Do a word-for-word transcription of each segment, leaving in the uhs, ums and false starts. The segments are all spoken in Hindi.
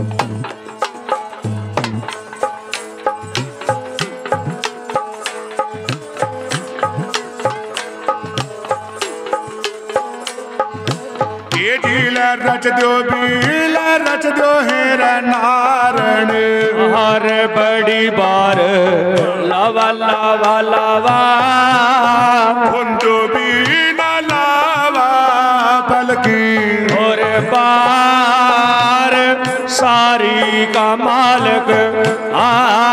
रच दो बील रच दो हेर नारण हर बड़ी बार लावा लावा लावा कुंदो बीन लावा बल्कि और बार सारी का मालिक आ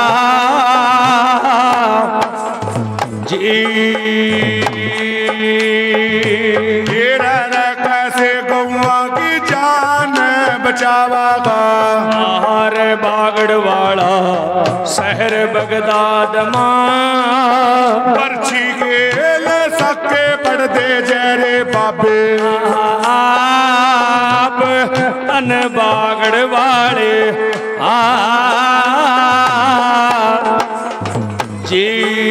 जी बचावागा हर बागड़ वाला शहर बगदाद मां पर्ची के ले सके पढ़ दे जरे बाबे आप तन बागड़ वाले आ जी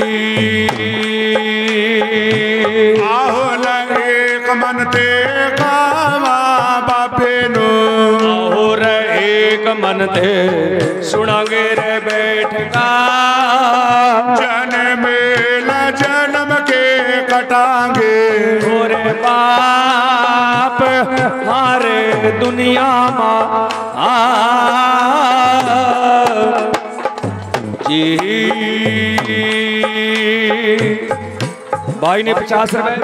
आहो लगे कमन ते कावा बाबे नो मन ते सुनांगे रे बैठ का जन्म ला जन्म के कटांगे गोरे बाप मारे दुनिया मां आ जी भाई ने पचास रुपए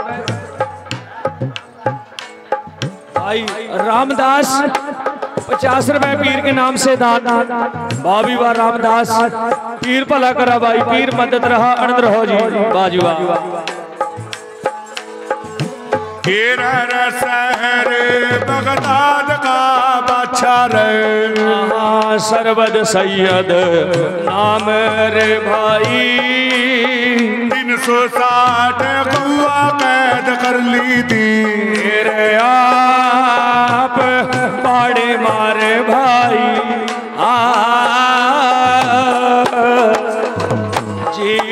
भाई रामदास पचास रुपए पीर के नाम से दान। बाबी वाह रामदास पीर भला करा भाई, पीर मदद रहा आनंद रहो जी बाजी वाह। शहर बगदाद का बादशाह रे सरबद सैयद नाम रे भाई तीन सौ साठ कौआ कैद कर ली थी तेरे आप बाड़े मारे भाई आ जी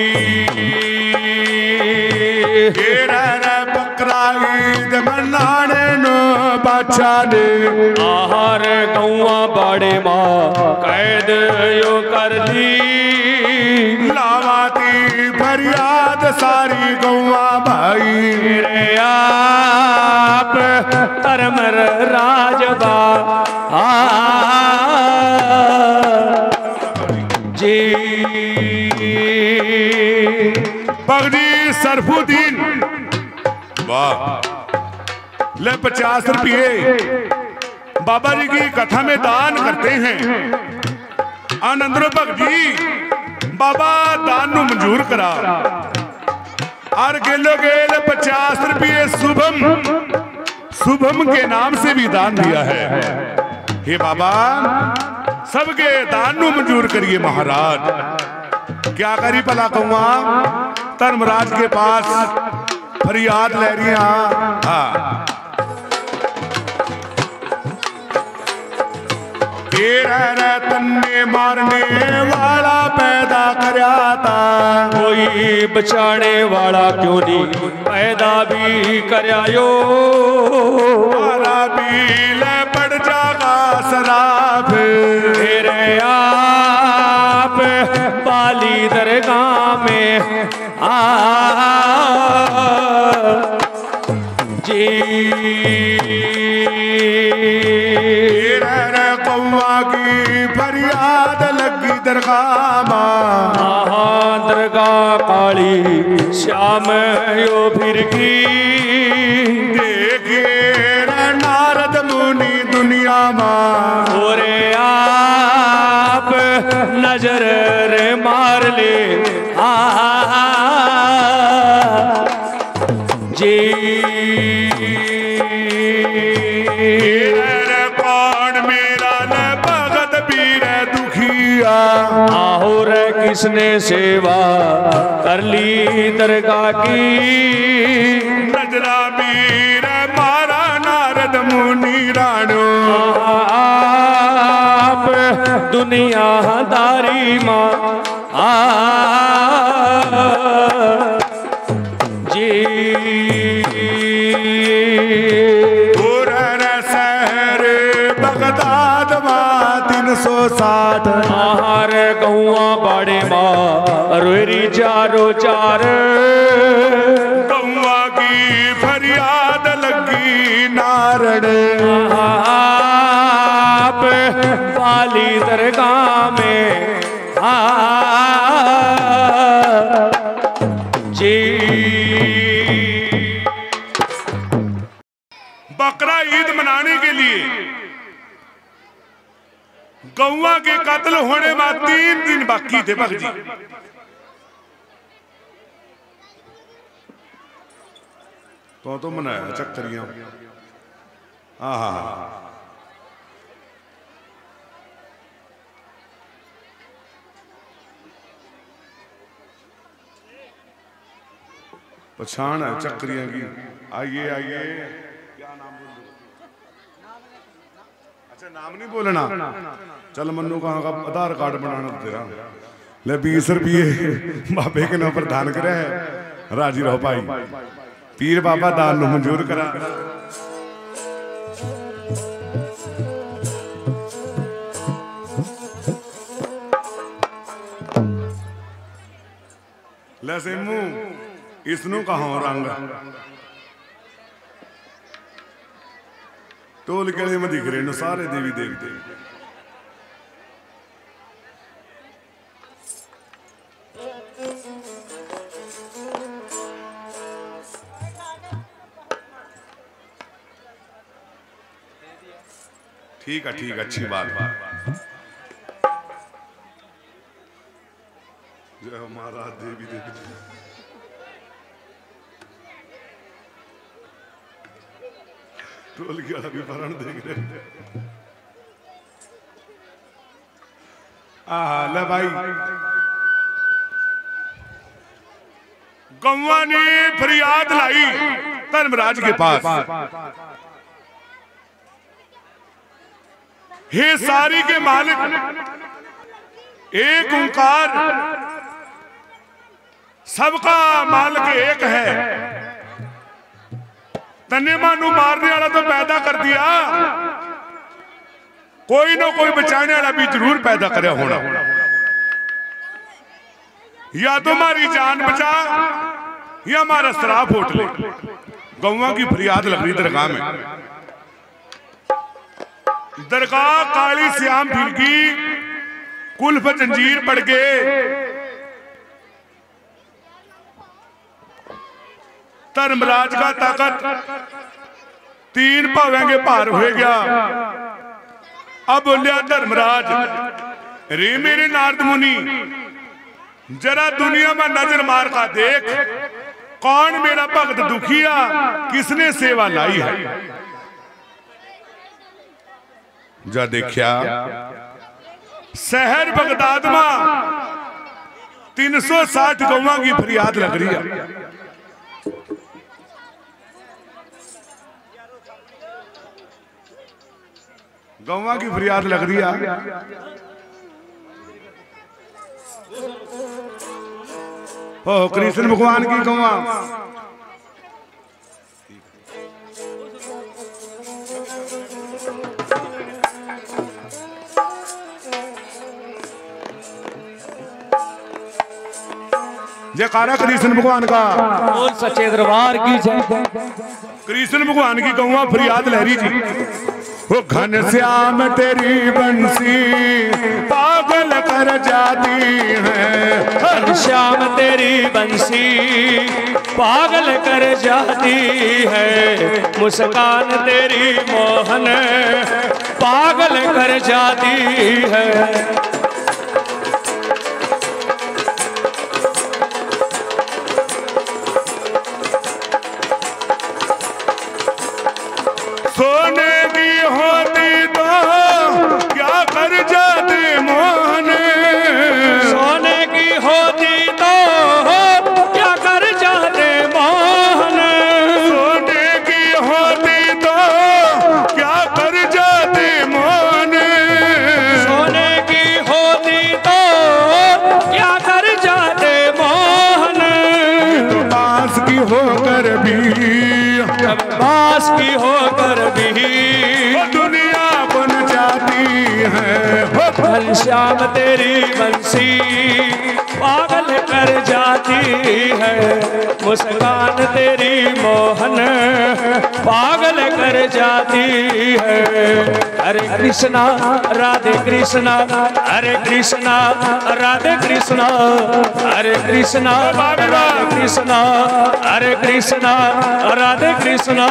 बकरा ईद मनाने नो बादशाह ने आहार गौआ बाड़े माँ कैद यो कर दी लावाती फरियाद सारी गौआ भाई रे आप तरमर राजबा आ जी बगदी सरफुद्दीन वाह ले पचास रुपये बाबा जी की कथा में दान करते हैं। आनंदरो भगत जी बाबा दान नु मंजूर करा और गेलो गेल पचास रुपये शुभम शुभम के नाम से भी दान दिया है। हे बाबा सबके दान नु मंजूर करिए महाराज। क्या करी भला कहूँ धर्मराज के पास फरियाद ले रही हाँ तन्ने मारने वाला पैदा करया था कोई बचाने वाला क्यों नहीं पैदा भी करयो मारा भी ले पड़ जागा शराब तेरे आप बाली दरगाह में आ जी कौआ की फरियाद लगी दरगाह दरगाह काली श्याम यो फिर की देखिए नारद मुनि दुनिया मां ओरे आप नजर रे मार ले आ जी आहुर किसने सेवा कर ली दरगाह की नजरा मीर मारा नारद मुनि राणो आप दुनिया दारी माँ आ जी शहर बगदाद सौ साठ आहार गौआ बाड़े माँ रोरी चारो चार गौआ की फरियाद लगी नारण आप वाली दरगाह में आ जी। बकरा ईद मनाने के लिए गौआ के कत्ल होने में तीन दिन बाकी थे भग जी। तो तो मनाया चक्करियां हाँ हाँ पछाण है चक्करियां की। आइए आइए क्या नाम बोल? अच्छा नाम नहीं बोलना। चल मन्नू कहाँ का आधार कार्ड बनाना तेरा ले बीस रुपये बाबे के नाम पर दान करे है। राजी रहो भाई पीर बाबा दान नु मंजूर करा। ले सिमू इसनू कहा रंग टोल गले में दिख रहे न सारे देवी देवते। ठीक है ठीक है अच्छी बात बात। जय हो महाराज देवी देवी। टोल गया भी परण देख रहे। आ ले भाई गौवा ने फरियाद लाई धर्मराज के पास। हे सारी के मालिक एक ओंकार सबका मालिक एक है। तन्ने मानू मारने वाला तो पैदा कर दिया कोई ना कोई बचाने वाला भी जरूर पैदा करे होना। या तो हमारी जान बचा या हमारा श्राप उठ ले। गौवा की फरियाद लग रही दरगाह में। दरगाह काली श्याम पीर की कुल्फ जंजीर पड़ गए। धर्मराज का ताकत तीन भावें के भार हो गया। अब बोलिया धर्मराज रे मेरे नारद मुनि जरा दुनिया में नजर मार का देख कौन मेरा भक्त दुखिया किसने सेवा लाई है। जा देखा शहर बगदाद में तीन सौ साठ गौवा की फरियाद लग रही है। गौवा की फरियाद लग रही है। ओ कृष्ण भगवान की गौवा जयकारा कृष्ण भगवान का बोल सच्चे दरबार की जय। कृष्ण भगवान की गौवा फरियाद लहरी जी। वो घन श्याम तेरी बंसी पागल कर जाती है। घन श्याम तेरी बंसी पागल कर जाती है। मुस्कान तेरी मोहन पागल कर जाती है। सोने की होती तो क्या कर जाते मोहन। सोने की होती तो क्या कर जाते मोहन। सोने की होती तो क्या कर जाते मोहन। सोने की होती तो क्या कर जाते मोहन। तो बांस की होकर भी बांस की होकर भी दुनिया बन जाती है। घनश्याम तेरी बंसी पागल कर जाती है, मुस्कान तेरी मोहन पागल कर जाती है। हरे कृष्णा राधे कृष्णा, हरे कृष्णा राधे कृष्णा, हरे कृष्णा राधे कृष्णा, हरे कृष्णा राधे कृष्णा।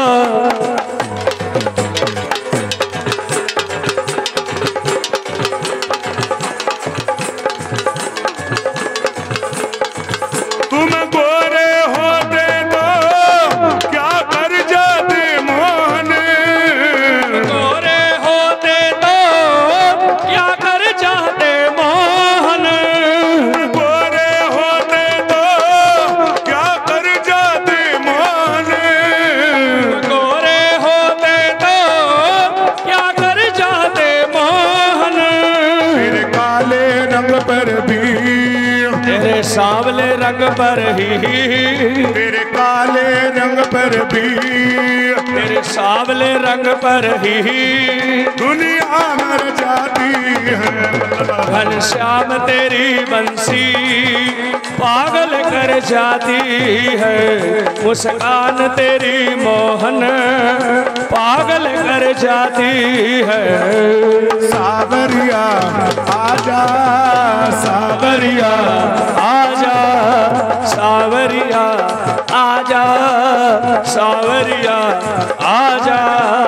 सावले रंग पर ही तेरे काले रंग पर भी, तेरे सावले रंग पर ही दुनिया मर जाती है। घनश्याम तेरी बंसी पागल कर जाती है, मुस्कान तेरी मोहन पागल कर जाती है। सावरिया आजा, सावरिया आजा, सावरिया आजा, सावरिया आजा।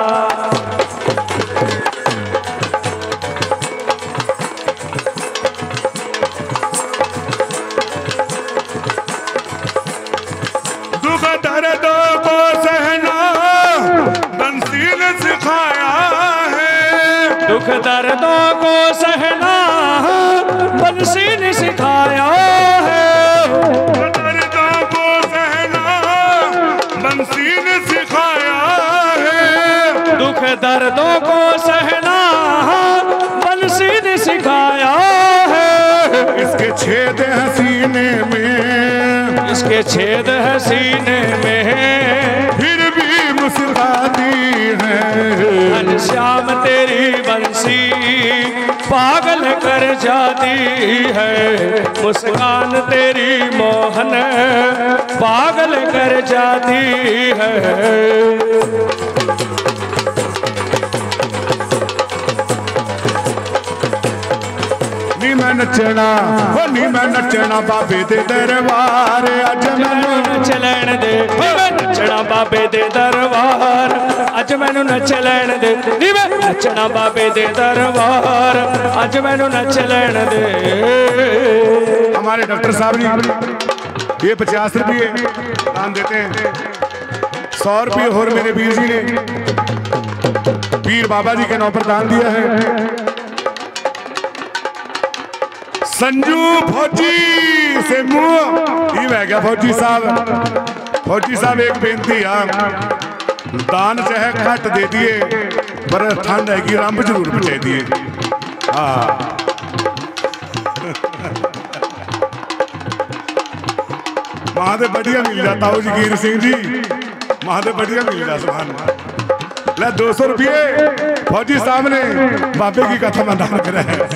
दुख दर्दों को सहना बंसी ने सिखाया है, दुख दर्दों को सहना बंसी ने सिखाया है, दर्दों को सहना बंसी ने सिखाया है, दुख दर्दों को सहना बंसी ने सिखाया है। इसके छेद हसीने में, इसके छेद हसीने में फिर भी मुस्कुराती है। घनश्याम तेरी बंसी पागल कर जाती है, मुस्कान तेरी मोहन पागल कर जाती है। नी मैं नचना, हो नी मैं नचना बाबे दे दरबार, अज मैनू नच लैण दे, मैं नचना बाबे दे दरबार, अज मैनू नच लैण दे, नी मैं नचना बाबे दे दरबार, अज मैनू नच लैण दे। हमारे डॉक्टर साहब ने ये पचास रुपये दान देते हैं, सौ रुपये और मेरे वीर जी ने पीर बाबा जी के नाम पर दान दिया है। संजू फौजी से मुंह ही बह गया। फौजी साहब, फौजी साहब एक बेनती आ, दान चाहे घट दे दिए पर ठंड हैगी रंब जरूर बचा दिए। हाँ वहां तो बढ़िया मिल जाता हो जगीर सिंह जी, वहां तो बढ़िया मिल जाता सामान। ले दो सौ रुपये फौजी साहब ने बाबे की कथा में दान करा है।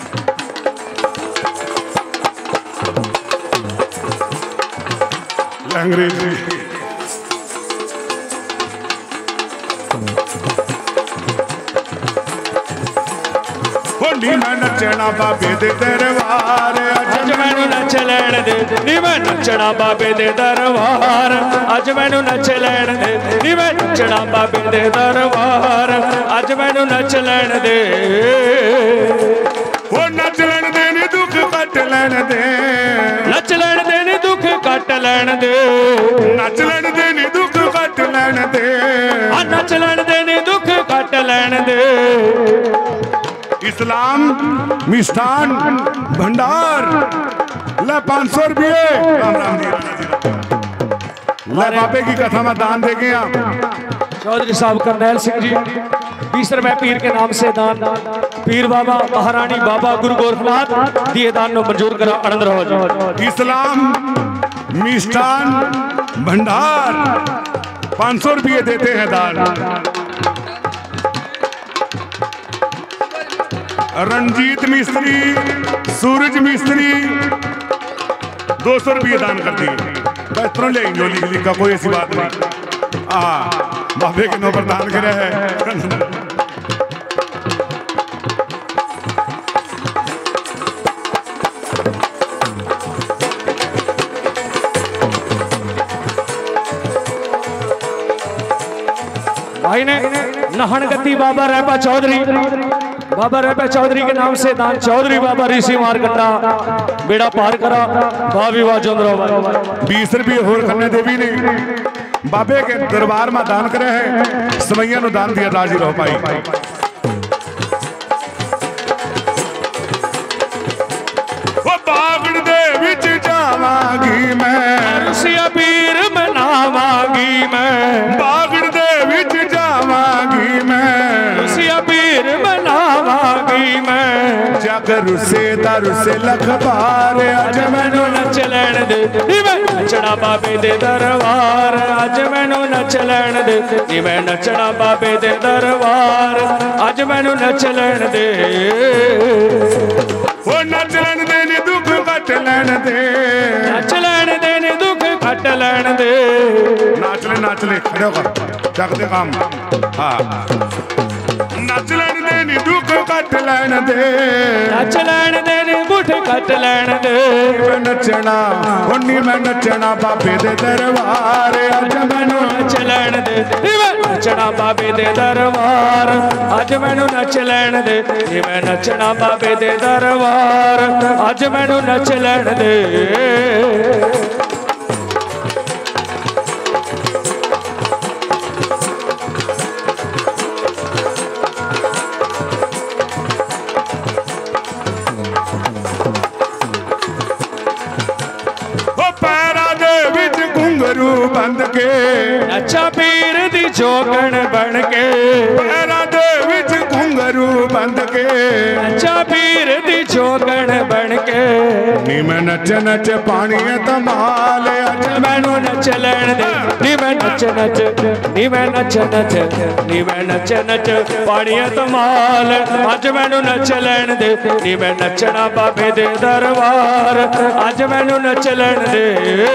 अंग्रेजी नी मैं नचना बाबे दे दरबार, अज मैनू नच लैण दे, नी मैं नचना बाबे दे दरबार, अज मैनू नच लैण दे, नी मैं नचना बाबे दे दरबार, अज मैनू नच लैण दे। वो नच लैण दे नी दुख कट लैण दे, नच लैण दे नी दुख कट लैण दे, नच लैण दे नी दुख कट लैण दे, नच लैण दे नी दुख कट लैण दे। इस्लाम मिष्ठान भंडार ले पाँच सौ रुपये राम राम जी ले बाबे की कथा में दान दे गया। चौधरी साहब करनैल सिंह जी बीस रुपए पीर के नाम से दान, पीर बाबा महारानी बाबा गुरु गोरखनाथ दिए दान को मंजूर करा। आनंद रहो जी। इस्लाम मिष्ठान भंडार पाँच सौ रुपये देते हैं दान। रणजीत मिस्त्री, सूरज मिस्त्री दो सौ रुपये दान कर दिए। बेहतर ले जोली का कोई ऐसी बात नहीं। हाँ बाबे के नो पर दान करे है। भाई ने नहनगति बाबा रहपा चौधरी, बाबा रहपा चौधरी के नाम से दान चौधरी बाबा ऋषि मारकंडा बेड़ा पार करा भावी वाजंद्रो बीस रुपये होर करने देवी ने बाबे के दरबार में दान करे है। समैया नु दान दिया राजी रहो पाई। वो बागड़ दे विच जावांगी मैं, रुसिया पीर मनावांगी मैं, बागड़ दे विच जावांगी मैं, रुसिया पीर मनावांगी मैं। जग रुसे दा रुसे लख बार अज मैनू नच लैण दे मैं नचना बाबे दे दरबार, अज मैनू नच लैण दे नी मैं नचना बाबे दे दरबार, अज मैनू नच लैण दे। ओ नच लैण दे नी दुख कट लैण दे, नच लैण दे नी दुख कट लैण दे। नाच ले नाच ले खड़े होकर जग दे काम। हाँ नच लैण दे नी दुख कट लैण दे, नच लैण दे नी दुख कट लैण दे। मैं नचना उन्नी मैं नचना बाबे दे दरबार, अज मैनू नच लैण दे मैं नचना बाबे दे दरबार, अज मैनू नच लैण दे मैं नचना बाबे दे दरबार, अज मैनू नच लैण दे। बंद के नचा पीर दी जोगण बन के, पैरा दे विच घुंघरू बंद के, नचा पीर दी जोगण बन के। नी मैं नच नच पानी तमाल, अज मैनू नच लैण दे नी मैं नच नच, नी मैं नच नच, नी मैं नच नच पानी तमाल, अज मैनू नच लैण दे नी मैं नचना बाबे दे दरबार, अज मैनू नच लैण दे।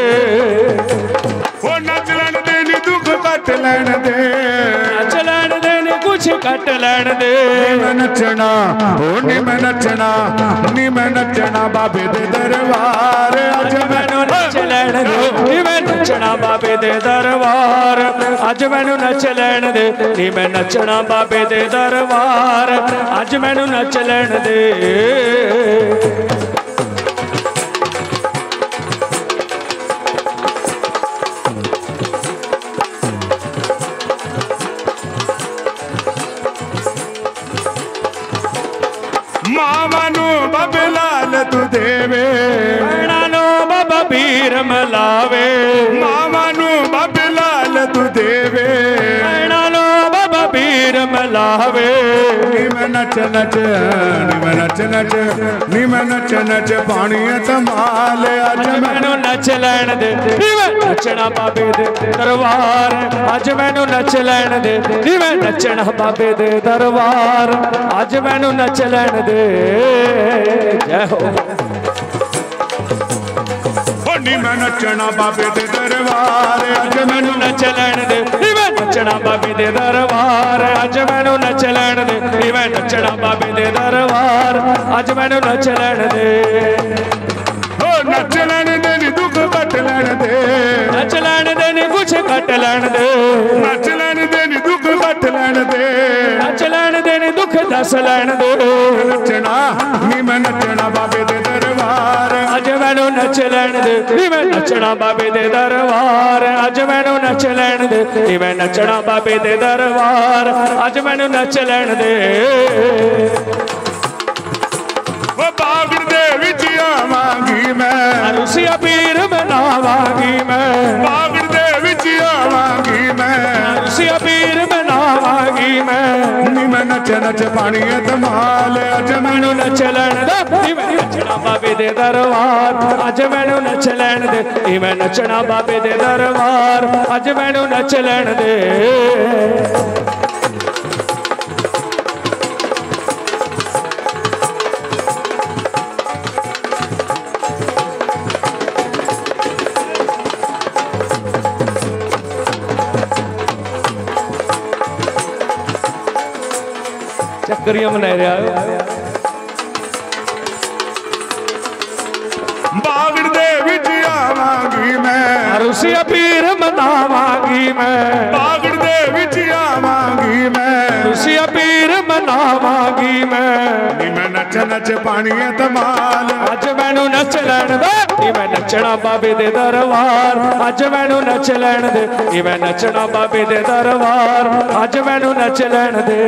ओ नच लैण दे नी दुख कट लैण दे, नच लैण दे नी कुछ कट लैण दे। मैं नचना ओ नी मैं नचना, नी मैं नचना बाबे दे दरबार, अज मैनू नच लैण दे नी मैं नचना बाबे दे दरबार, अज मैनू नच लैण दे नी मैं नचना बाबे दे दरबार, अज मैनू नच लैण दे। मावानू बाबे लाल तू देवे, भैणा नो बाबा पीर मलावे, मावानू बाबे लाल तू देवे, भैणा नो बाबा पीर मलावे। नी मैं नच नच, नी मैं नच नच, नी मैं नच नच पानी तमाल, अज मैनू नच लैण दे नी मैं नचना बाबे दे दरबार, अज मैनू नच लैण दे नी मैं नचना बाबे दे दरबार, अज मैनू नच लैण दे। जय हो। नी मैं नचना बाबे दे दरबार, अज मैनू नच लैण दे नी मैं नचना बाबे दे दरबार, अज मैनू नच लैण दे नी मैं नचना बाबे दे दरबार, अज मैनू नच लैण दे। ओ नच लैण दे नी दुख कट लैण दे, नच लैण दे नी कुछ कट लैण दे, नच लैण दे नी दुख कट लैण दे, नच लैण दे नी दुख दस लैण दे। नचना नी मैं नचना बाबे दे दरबार, अज मैनू नच लैण दे नी मैं नचना बाबे दे दरबार, अज मैनू नच लैण दे नी मैं नचना बाबे दे दरबार, अज मैनू नच लैण दे। ओ बागड़ दे विच आवांगी मैं, रुसिया पीर मनावांगी मैं, बागड़ दे विच आवांगी मैं, रुसिया पीर मनावांगी मैं। नी मैं नच नच पानी तमाल, अज मैनू नच लैण दे नी मैं नचना बाबे दे दरबार, अज मैनू नच लैण दे नी मैं नचना बाबे दे दरबार, अज मैनू नच लैण दे। करिया मना रहा बागड़ दे विच आवांगी मैं रुसिया पीर मनावांगी मैं बागड़ दे विच आवांगी मैं रुसिया पीर मनावांगी मैं नी मैं नच नच पानी है धमाल अज मैनू नच लैण दे नी मैं नचना बाबे दे दरबार अज मैनू नच लैण दे नी मैं नचना बाबे दे दरबार अज मैनू नच लैण दे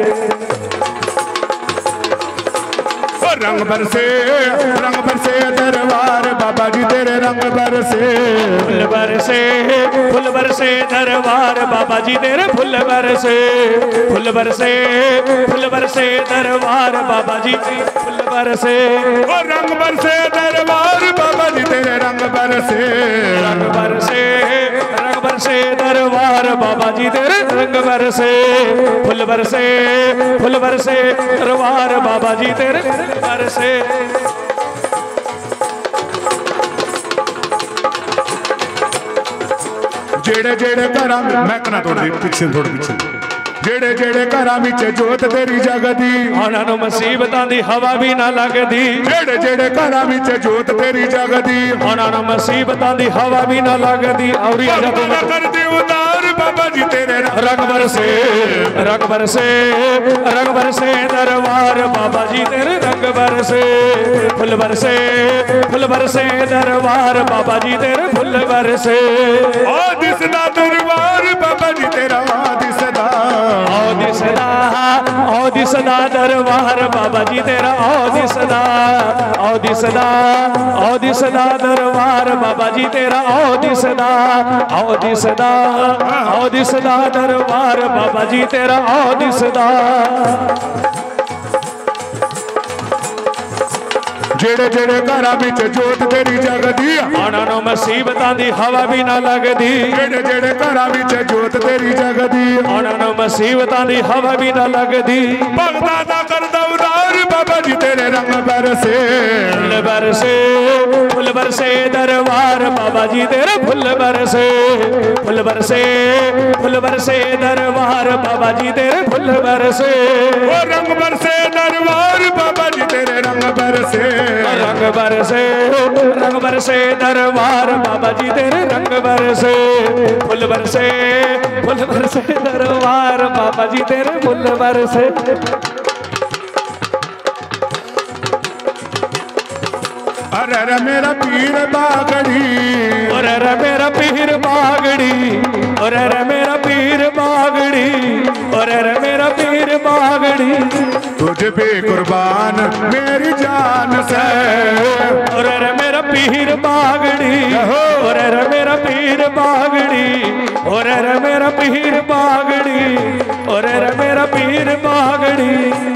रंग बरसे रंग बरसे दरबार बाबा जी तेरे रंग बरसे फुल बरसे फुल बरसे दरबार बाबा जी तेरे फुल बरसे फुल बरसे फुल बरसे दरबार बाबा जी तेरे फुल बरसे ओ रंग बरसे दरबार बाबा जी तेरे रंग बरसे रंग बरसे रंग बरसे दरबार बाबा जी तेरे रंग बरसे फुल बरसे फुल बरसे दरबार बाबा जी तेरे बरसे जेड़े जेड़े घर मैं कहना थोड़ी पिछे थोड़े पिछे जेड़े जेड़े घरां विच जोत तेरी जगदी उन्हां नूं मुसीबतां दी हवा भी ना लगदी जेड़े जेड़े घरां विच जोत तेरी जगदी उन्हां नूं मुसीबतां दी हवा भी ना लगदी और भगवान कर दे उतार बाबा जी तेरे रंग बरसे रंग बरसे रंग बरसे दरबार बाबा जी तेरे रंग बरसे फुल बरसे फुल बरसे दरबार बाबा जी तेरे फुल बरसे ओ दिसदा दरबार बाबा जी तेरा दिसदा ओ दिसदा ओ दिसदा दरबार बाबा जी तेरा ओ दिसदा ओ दिसदा ओ दिसदा दरबार बाबा जी तेरा ओ दिसदा ओ दिसदा ओ दिसदा दरबार बाबा जी तेरा ओ दिसदा जेड़े जेड़े घरां विच जोत तेरी जगदी उन्हां नूं मुसीबतां दी हवा भी ना लगदी जेड़े जेड़े घरां विच जोत तेरी जगदी उन्हां नूं मुसीबतां दी हवा भी ना लगदी भगतां दा करदा उदार बाबा जी तेरे रंग बरसे फुल बरसे फुल बरसे दरबार बाबा जी तेरे फुल बरसे फुल बरसे फुल बरसे दरबार बाबा जी तेरे फुल बरसे ओ रंग बरसे दरबार बाबा जी तेरे रंग बरसे रंग बरसे रंग बरसे दरबार बाबा जी तेरे रंग बरसे फुल बरसे फुल बरसे दरबार बाबा जी तेरे फुल बरसे अरे अरे मेरा पीर बागड़ी और अरे मेरा पीर बागड़ी और अरे मेरा पीर बागड़ी और अरे मेरा पीर बागड़ी तुझ पे कुर्बान मेरी जान से और अरे मेरा पीर बागड़ी और अरे मेरा पीर बागड़ी और अरे मेरा पीर बागड़ी और अरे मेरा पीर बागड़ी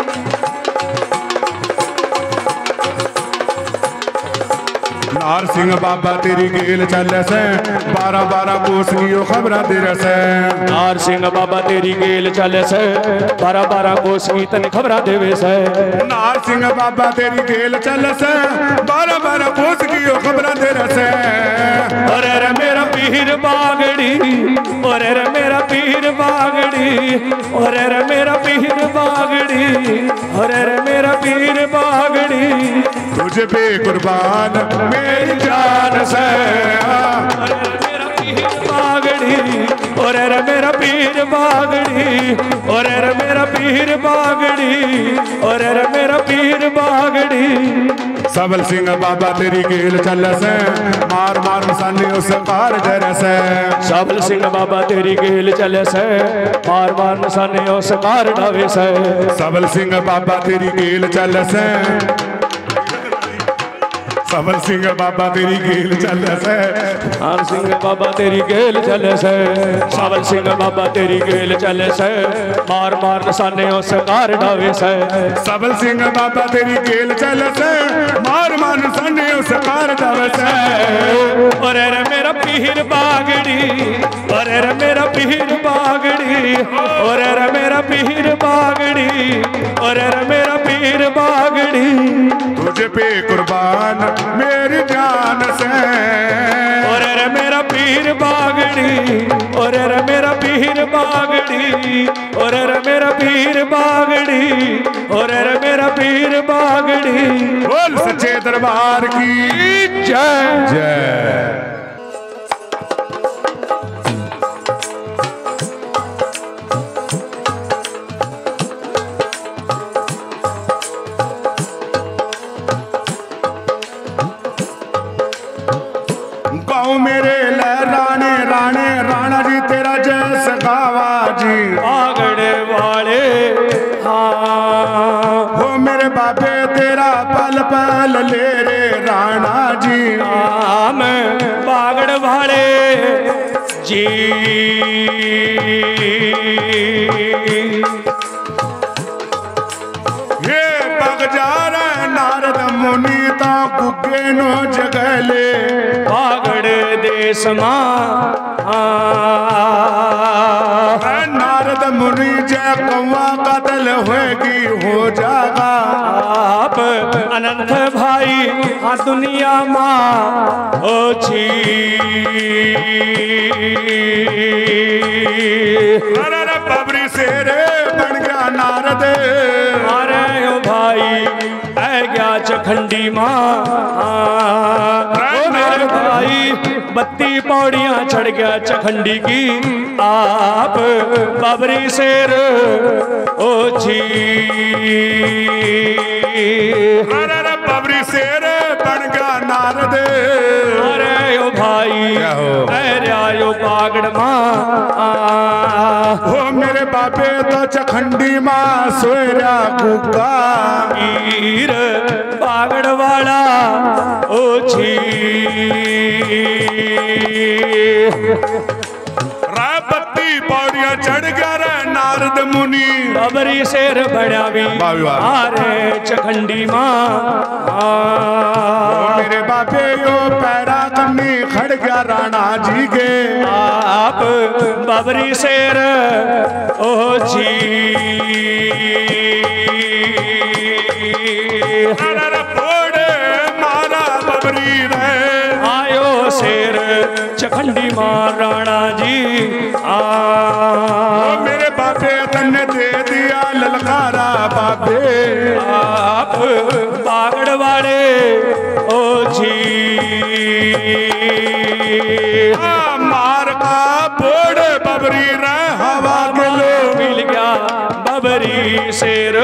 नार सिंह बाबा तेरी गेल चल से बारह बारह कोस की खबर दे रसे नार सिंह बाबा तेरी गेल चल से बारह बारह कोस की तन खबर देवे से नार सिंह बाबा तेरी गेल चल से बारह बारह कोस की खबर दे रसे और रे मेरा पीर बागड़ी और रे मेरा पीर बागड़ी और रे मेरा पीर बागड़ी और रे मेरा पीर बागड़ी तुझे पे कुर्बान मेरी जान से और मेरा पीर बागड़ी और रे मेरा पीर बागड़ी और रे मेरा पीर बागड़ी और रे मेरा पीर बागड़ी सबल सिंह बाबा तेरी गेल चल से मार मार मसाने उस कार डर से सबल सिंह बाबा तेरी गेल चल से मार मार मसाने उस कार डावे से सबल सिंह बाबा तेरी गेल चल से सबल सिंह बाबा तेरी गेल चल से आन सिंह बाबा तेरी गेल चल से सबल सिंह बाबा तेरी गेल चल से मार मार निशाने उस कार डावे से सबल सिंह बाबा तेरी गेल चल से मार मार निशाने उस कार डावे से और रे मेरा पीर बागड़ी और रे मेरा पीर बागड़ी और रे मेरा पीर बागड़ी और रे मेरा पीर बागड़ी तुझे पे कुर्बान मेरी जान से और रे मेरा पीर बागड़ी और रे मेरा पीर बागड़ी और रे मेरा पीर बागड़ी और रे मेरा पीर बागड़ी। बोल सच्चे दरबार की जय जय। गाँव मेरे लहराने राणे राणा जी तेरा जय सखावा जी। बागड़ वाले हाँ हो मेरे बाबे तेरा पल पल ले रे राणा जी। नाम बागड़ वाले जी। ये बगजार नारद मुनि ता गुगे नो जगले। बागड़ देश मां नारद मुनि जय कौवा कतल होगी हो जागा। आप अनंत भाई हाँ दुनिया मां ओ छी। अरे बबरी से रे बन गया नारद। अरे ओ भाई ऐ गया चखंडी माँ। ओ मेरे भाई बत्ती पौड़ियाँ चढ़ गया चखंडी की। आप बाबरी शेर ओ छी। अरे बबरी शेर बन गया नारद। अरे ओ भाई अरे आयो बागड़ माँ। हो मेरे बाबे तो चखंडी माँ सोयरा कुका। पीर बागड़ वाला ओ छी। बत्ती पौड़ियाँ चढ़ गया रे नारद मुनि। बाबरी शेर बड़ा भी अरे चखंडी माँ। मेरे बाबे यो पैरा कन्नी खड़ गया राणा जी के। आप बाबरी शेर ओ जी। अरे फोड़े मारा बबरी रे। आयो शेर चखंडी माँ राणा जी। आ मेरे बाबे तन्ने दे दिया ललकारा बाबे। आप बागड़ वाले ओ जी। आ, मार का बोड़ बबरी रे हवा के लो। मिल गया बबरी शेर।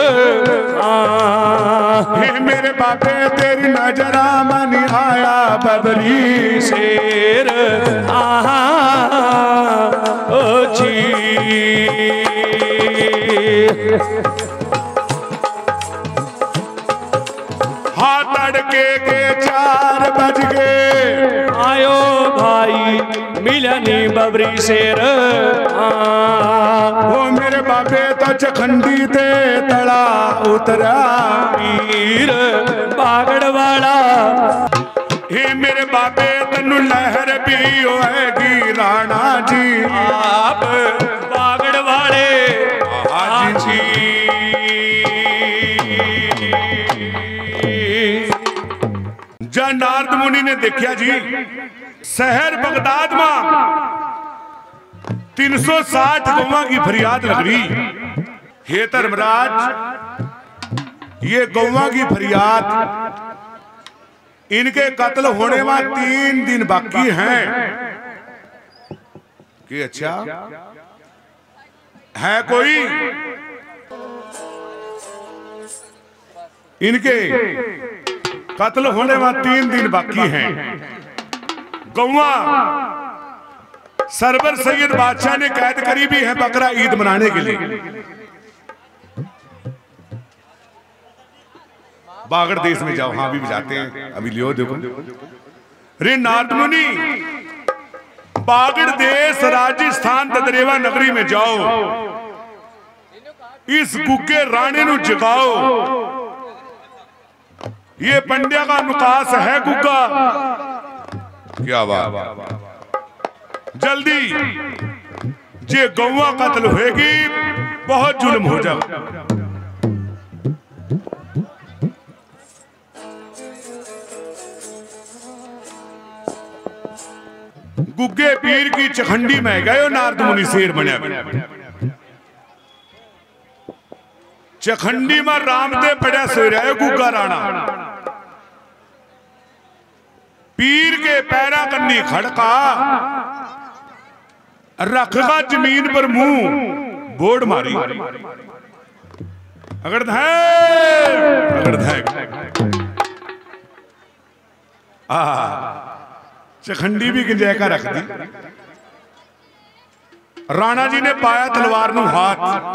हे मेरे बाबे तेरी नजरा मन आया बबरी शेर आहा ओ जी। हाँ तड़के के चार बज गए। आयो भाई मिलनी बबरी शेर। वो मेरे बाबे तो चखंडी ते तड़ा उतरा। पीर बागड़ वाला हे मेरे बाबे तनु लहर भी होएगी राणा जी। आप बागड़ वाले आज जी। जब नारद मुनि ने देखा जी शहर बगदाद में तीन सौ साठ गौवा की फरियाद लग रही। हे धर्मराज ये गौवा की फरियाद इनके कत्ल होने में तीन दिन बाकी हैं। कि अच्छा है कोई इनके कत्ल होने में तीन दिन बाकी हैं। गौवा सरवर सैयद बादशाह ने कैद करी भी है बकरा ईद मनाने के लिए। बागड़ देश में जाओ। हाँ भी जाते हैं अभी लियो देखो। रे नारद मुनि बागड़ देश राजस्थान ददरेवा नगरी में जाओ। इस गुग्गे राणे नु जगाओ। ये पंड्या का नुकास है गुग्गा। क्या बात। जल्दी जे गौवा कत्ल होगी बहुत जुल्म हो जाए। गुग्गे पीर की चखंडी में गए नारद मुनि शेर बने। चखंडी में राम दे पड़ा सोया है गुग्गा राणा। पीर के पैरा कन्नी खड़का रखगा जमीन पर मुंह बोर्ड मारी। अगर अगर चखंडी भी गिंजै का रख दी। राणा जी ने पाया तलवार नु हाथ,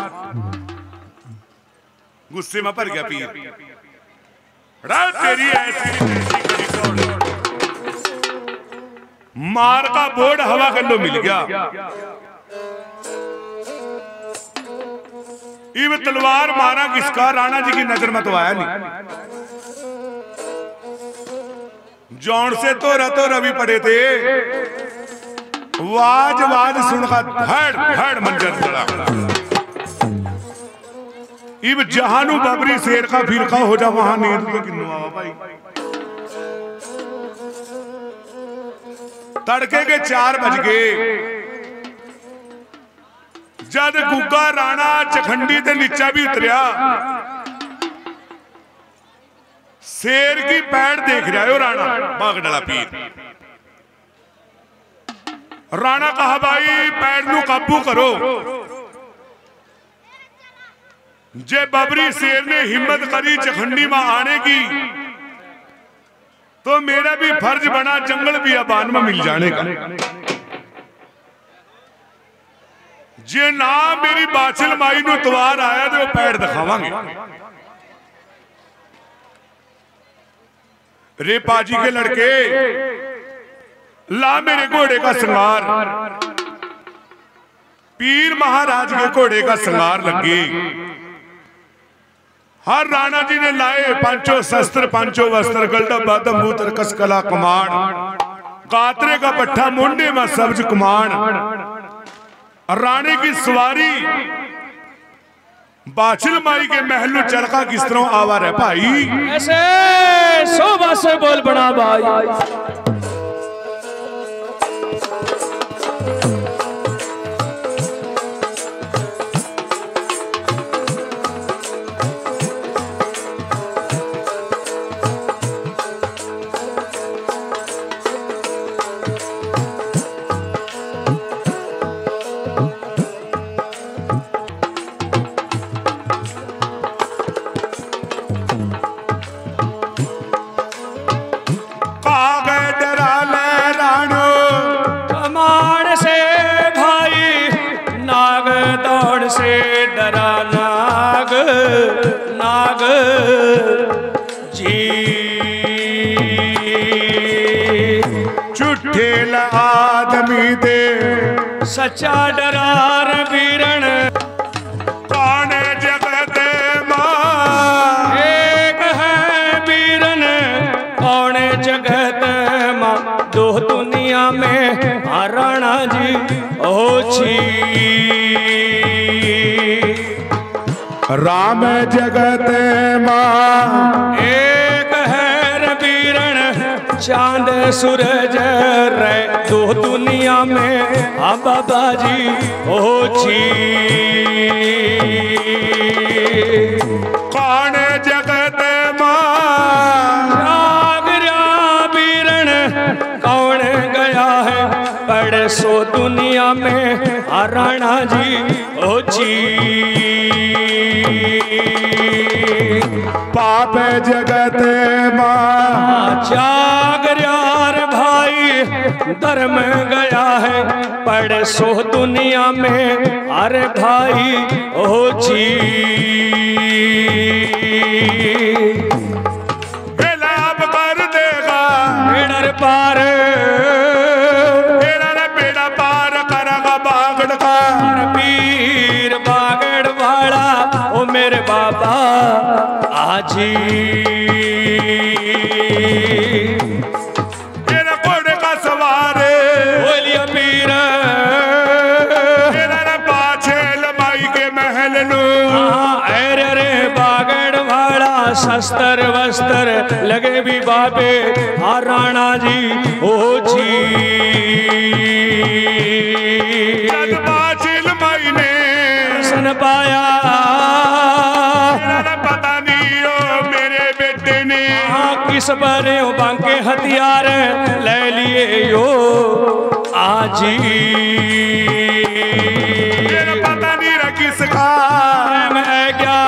गुस्से में भर गया पीर। तेरी ऐसी मार का बोर्ड हवा गलो मिल गया। इब तलवार मारा किसका? राणा जी की नजर में तो आया नहीं। जौन से तो रतो रवि पड़े थे, वाज वाज सुनकर धड़ धड़ मंजर चढ़ा। इब जहानू बबरी शेर का फिरका हो जा वहां नींद तो किन्नू आवा भाई। तड़के के चार बज गए जद गुग्गा राणा चखंडी ते नीचा भी उतरिया। शेर की पैड़ देख रहा है राणा बागडला पीर। राणा कहा भाई पैड़ नू काबू करो। जे बबरी शेर ने हिम्मत करी चखंडी में आने की तो मेरा भी फर्ज बना जंगल बियाबान में मिल जाने का। जे ना मेरी बाछिल माई नु तवार आया तो पैर दिखावांगे। रे पाजी के लड़के ला मेरे घोड़े का श्रृंगार। पीर महाराज के घोड़े का श्रृंगार लगे। हर राणा जी ने लाए पांचों शस्त्र पांचों वस्त्र गलडा बादम मूत्र कसकला कमान। कातरे का पट्टा मुंडे में सब्ज कुमान। राणे की सवारी बाछिल माई के महलू चलका किस तरह आवा है भाई। ऐसे शोभा से बोल बड़ा भाई। आदमी दे सच्चा डरार बीरण कौन जगत मां। एक है बीरन कौन जगत मां। दो दुनिया में राणा जी ओछी। राम जगत मां एक है बीरन चांद सूरज रे। दो दुनिया में आ बाबा जी ओछी। कौन जगत मां जागरा बीरन कौन गया है बड़े सो दुनिया में आ राणा जी ओछी। पाप जगत मां जागरार भाई धर्म गया है पड़े सो दुनिया में। अरे भाई ओछी लाभ कर देगा बेड़र पार। बेड़ा ने बेड़ा पार करेगा बागड़ का। पीर बागड़ वाला ओ मेरे बाबा आजी। तेरा घोड़े का सवार बोलिया पीर तेरा ने पाछे लमाई के महल नू। अरे रे बागड़ वाला शस्त्र वस्त्र लगे भी बाबे आ राणा जी ओछी। पाछे लमाई ने सन पाया बेटे ने किस पर बांके हथियार ले लिए यो आजी पता नहीं रखी सका मैं क्या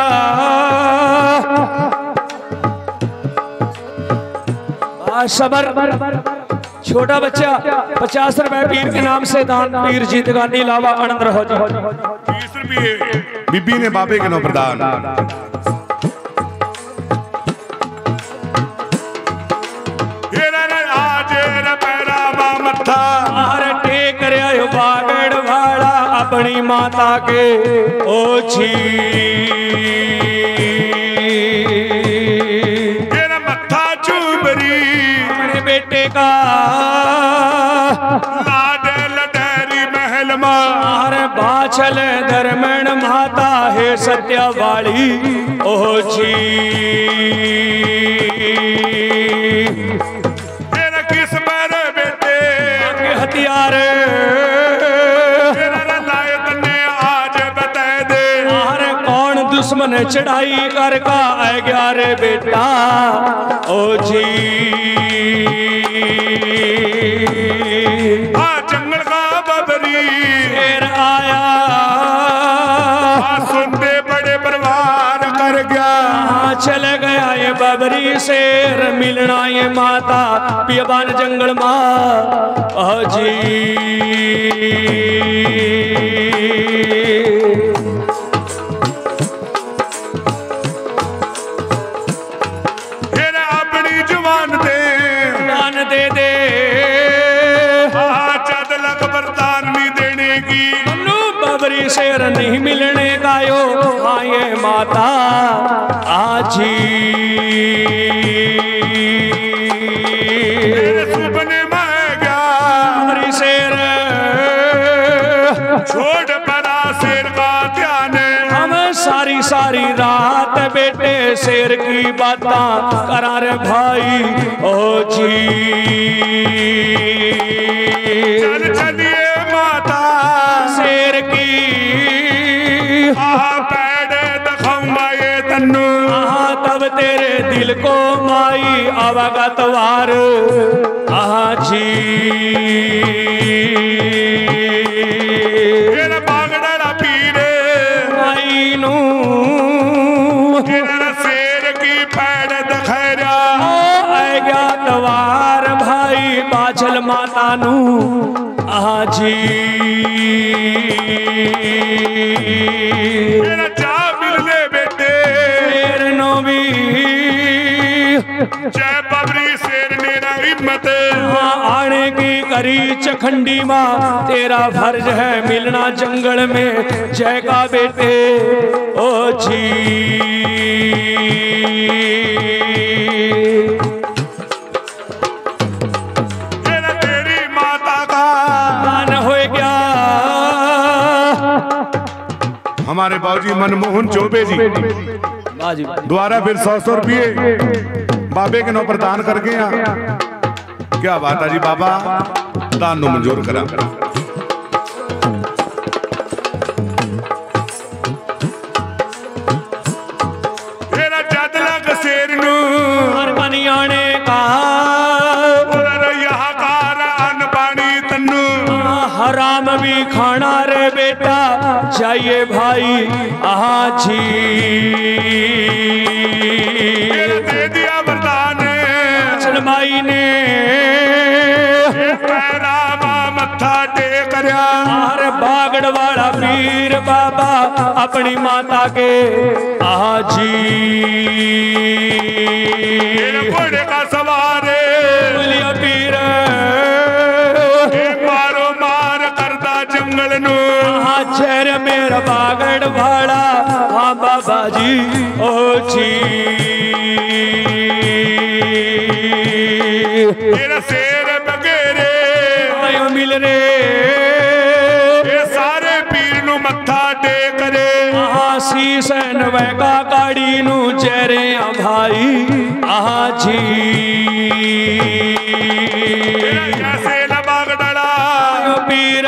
सबर छोटा बच्चा पचास रुपए पीर के नाम से दान पीर जीत का नीलावा आनंद रहो जी बीस रुपये बीबी ने बाबे के नो प्रदान टेक रहा बागड़ वाला अपनी माता के ओछी मत्था चूबरी अपने बेटे का लाडे लडेरी महल मार बाछल धर्मण माता है सत्या वाली ओछी हथियार आज बता दे कौन दुश्मन चढ़ाई कर का आ गया रे बेटा ओ जी आ जंगल का बबरी शेर आया सुनते बड़े परिवार कर गया चल गया ये बबरी शेर मिलना ये माता पियबान जंगल माँ जी अपनी जुबान दे दान दे दे चद लख बरदान नहीं देने की बबरी शेर नहीं मिलने का यो हाँ ये माता आजी छोड़ पड़ा शेर का ध्यान हम सारी सारी रात बेटे शेर की बातें करा रे भाई ओ जी चल चलिए माता शेर की पैड दिखाऊंगा ये तन्नू तब तेरे दिल को माई अवगत वार आजी बाछल माता नू आजी मेरा जा मिलने बेटे शेर नो भी जय बबरी शेर मेरा हिम्मत आने की करी चखंडी माँ तेरा फर्ज है मिलना जंगल में जय का बेटे ओ जी हमारे बाबूजी मनमोहन चौबे जी द्वारा फिर सौ सौ रुपये बाबे के नौ पर दान कर गए। क्या बात है जी बाबा दान नो मंजूर करा तेरा जदला कसेर नू हर बनियाने का यहाँ कार अन पानी तन्नू हराम भी खाना रे बेटा चाहिए भाई आहा जी दे दिया वरदान चलमाई ने पैरामा मत्था टेक हर बागड़ वाला पीर बाबा अपनी माता के आहा जी घोड़े का सवार पीर मारो मार करदा जंगल नू चेहरे मेरा बागड़ वाला हाँ बाबा जी ओ जी तेरा शेर बगेरे आयो मिल रे ये सारे पीर नू मत्था टेक रे शीश नवैका काड़ी नू चेहरे भाई आहा जी कैसे लबाग डला पीर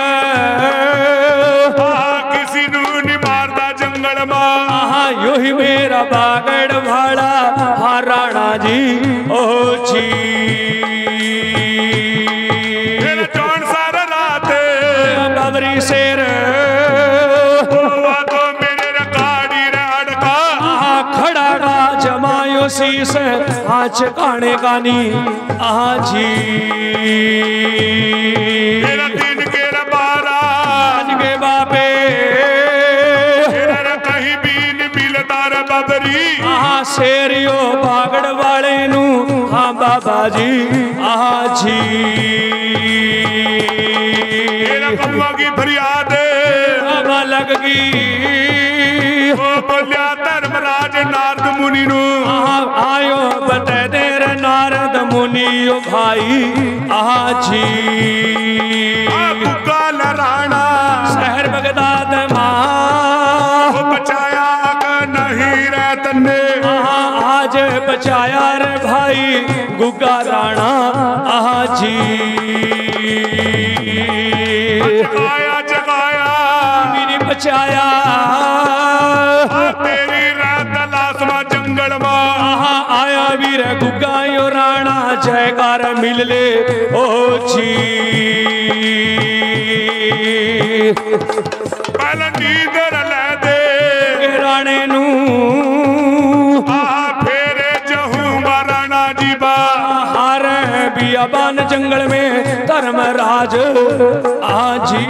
किसी नू नहीं मारदा जंगल मां यो ही मेरा बागड़ भाड़ा हाँ राणा राणा जी ओ जी फिर चौन सारा रात बाबरी शेर हुआ तो मेरे रकाड़ी रे अड़का आहा खड़ा गा जमायो शीस हाँ चकाने गानी आहा जी मेरा दिन के रबारा आज के बाबे मेरा कहीं भी नहीं मिलता रे बाबरी आहा शेरियो बागड़ वाले नू हाँ बाबा जी आहा जी मेरा कौआ की फरियाद बाबा लग गई ओ बोलिया धर्मराज नारद मुनि नु आहा आयो बता दे रे नारद मुनि ओ भाई आहा जी गुग्गा लराना शहर बगदाद मां वो बचाया का नहीं रे तन्ने आहा आज बचाया रे भाई गुग्गा राणा आहा जी जगाया जगाया मेरी बचाया तेरी रात लासमा जंगल में आहा आया वीर गुग्गा यो राणा जयकार मिल ले ओ जी पहले नींदर ले दे राणे नू आहा फेरे जहूंगा राणा जी बा हार बियाबान जंगल में धर्मराज आजी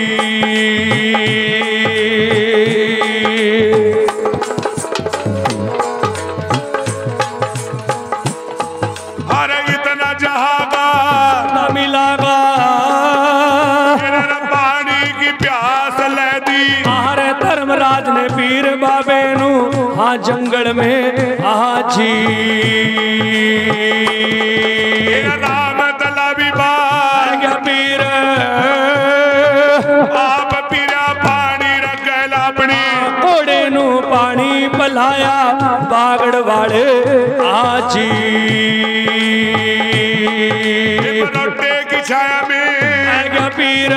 अरे इतना जहागा न मिलागा मेरा पानी की प्यास ले दी हारे धर्मराज ने पीर बाबे नू हाँ जंगल में आजी मेरा राम तलाबी बार क्या पीर आप पीरा पानी रखेला अपनी घोड़े नू पानी पिलाया बागड़ वाले आजी लौटे की छाया में क्या पीर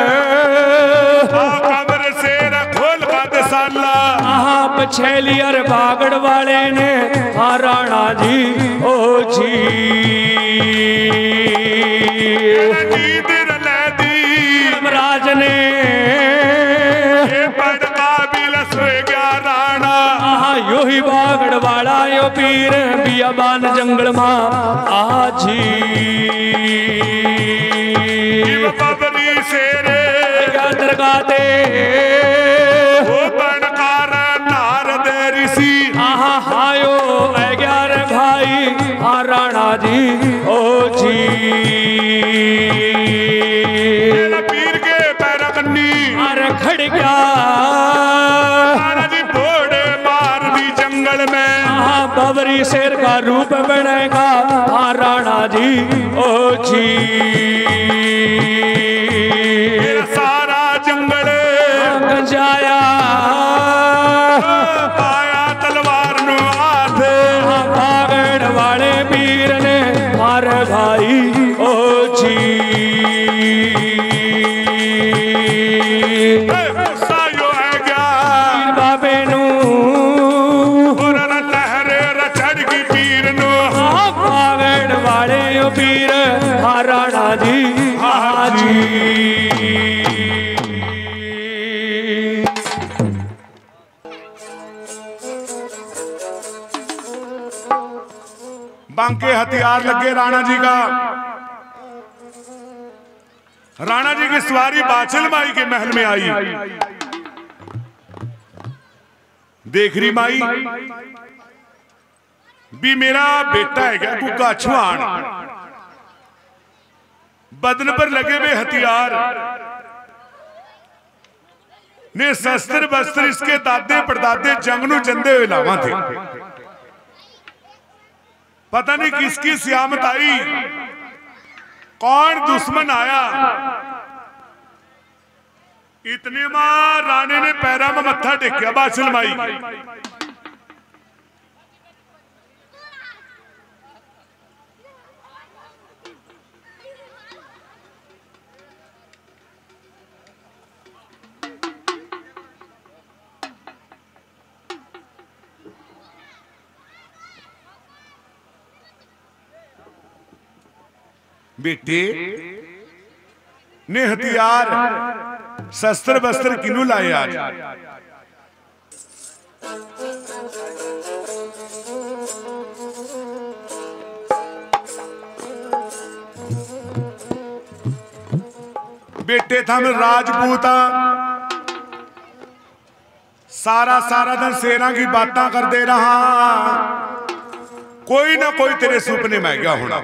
कब्र से खोल का दसाला आहा पछेलियर बागड़ वाले ने हाँ राणा जी ओ जी नींदर ले दी धर्मराज ने पद काबिल सोए गया राणा आहा यो ही बागड़ वाला यो पीर बियाबान जंगल मां आजी बाबरी शेरे क्या दरगाते वो बनकार नारद ऋषि आहा हायो ऐ ग्यार भाई हाँ राणा जी ओ जी मेरा पीर के पैरा कन्नी अरे खड़ गया राणा जी बोड़े मार दी जंगल में आहा बाबरी शेर का रूप बनेगा हाँ राणा जी ओ जी मेरा सारा जंगल गंजाया पाया तलवार नु हाथ हाँ बागड़ वाले पीर ने मारे भाई ओ जी सायो है क्या पीर बाबे नू और लहरे रचड़ की पीर नु हाँ बागड़ वाले यो पीर हाँ राणा जी हाँ जी बांके हथियार लगे राणा जी का राणा जी की सवारी बाछल माई के महल में आई देख रही माई भी मेरा बेटा है क्या गुग्गा छुआन बदन पर लगे हुए हथियार ने शस्त्र बस्त्र इसके दादे परदादे जंग नू जंदे हुए लावा थे पता नहीं किसकी सियामत आई कौन दुश्मन आया इतने मां राणे ने पैरा में मत्था टेकिया बाछल माई बेटे ने हथियार शस्त्र बस्त्र किनू लाए आज? बेटे था मैं राजपूत, सारा सारा दिन सेना की बातें कर दे रहा, कोई ना कोई तेरे सुपने में गया होना।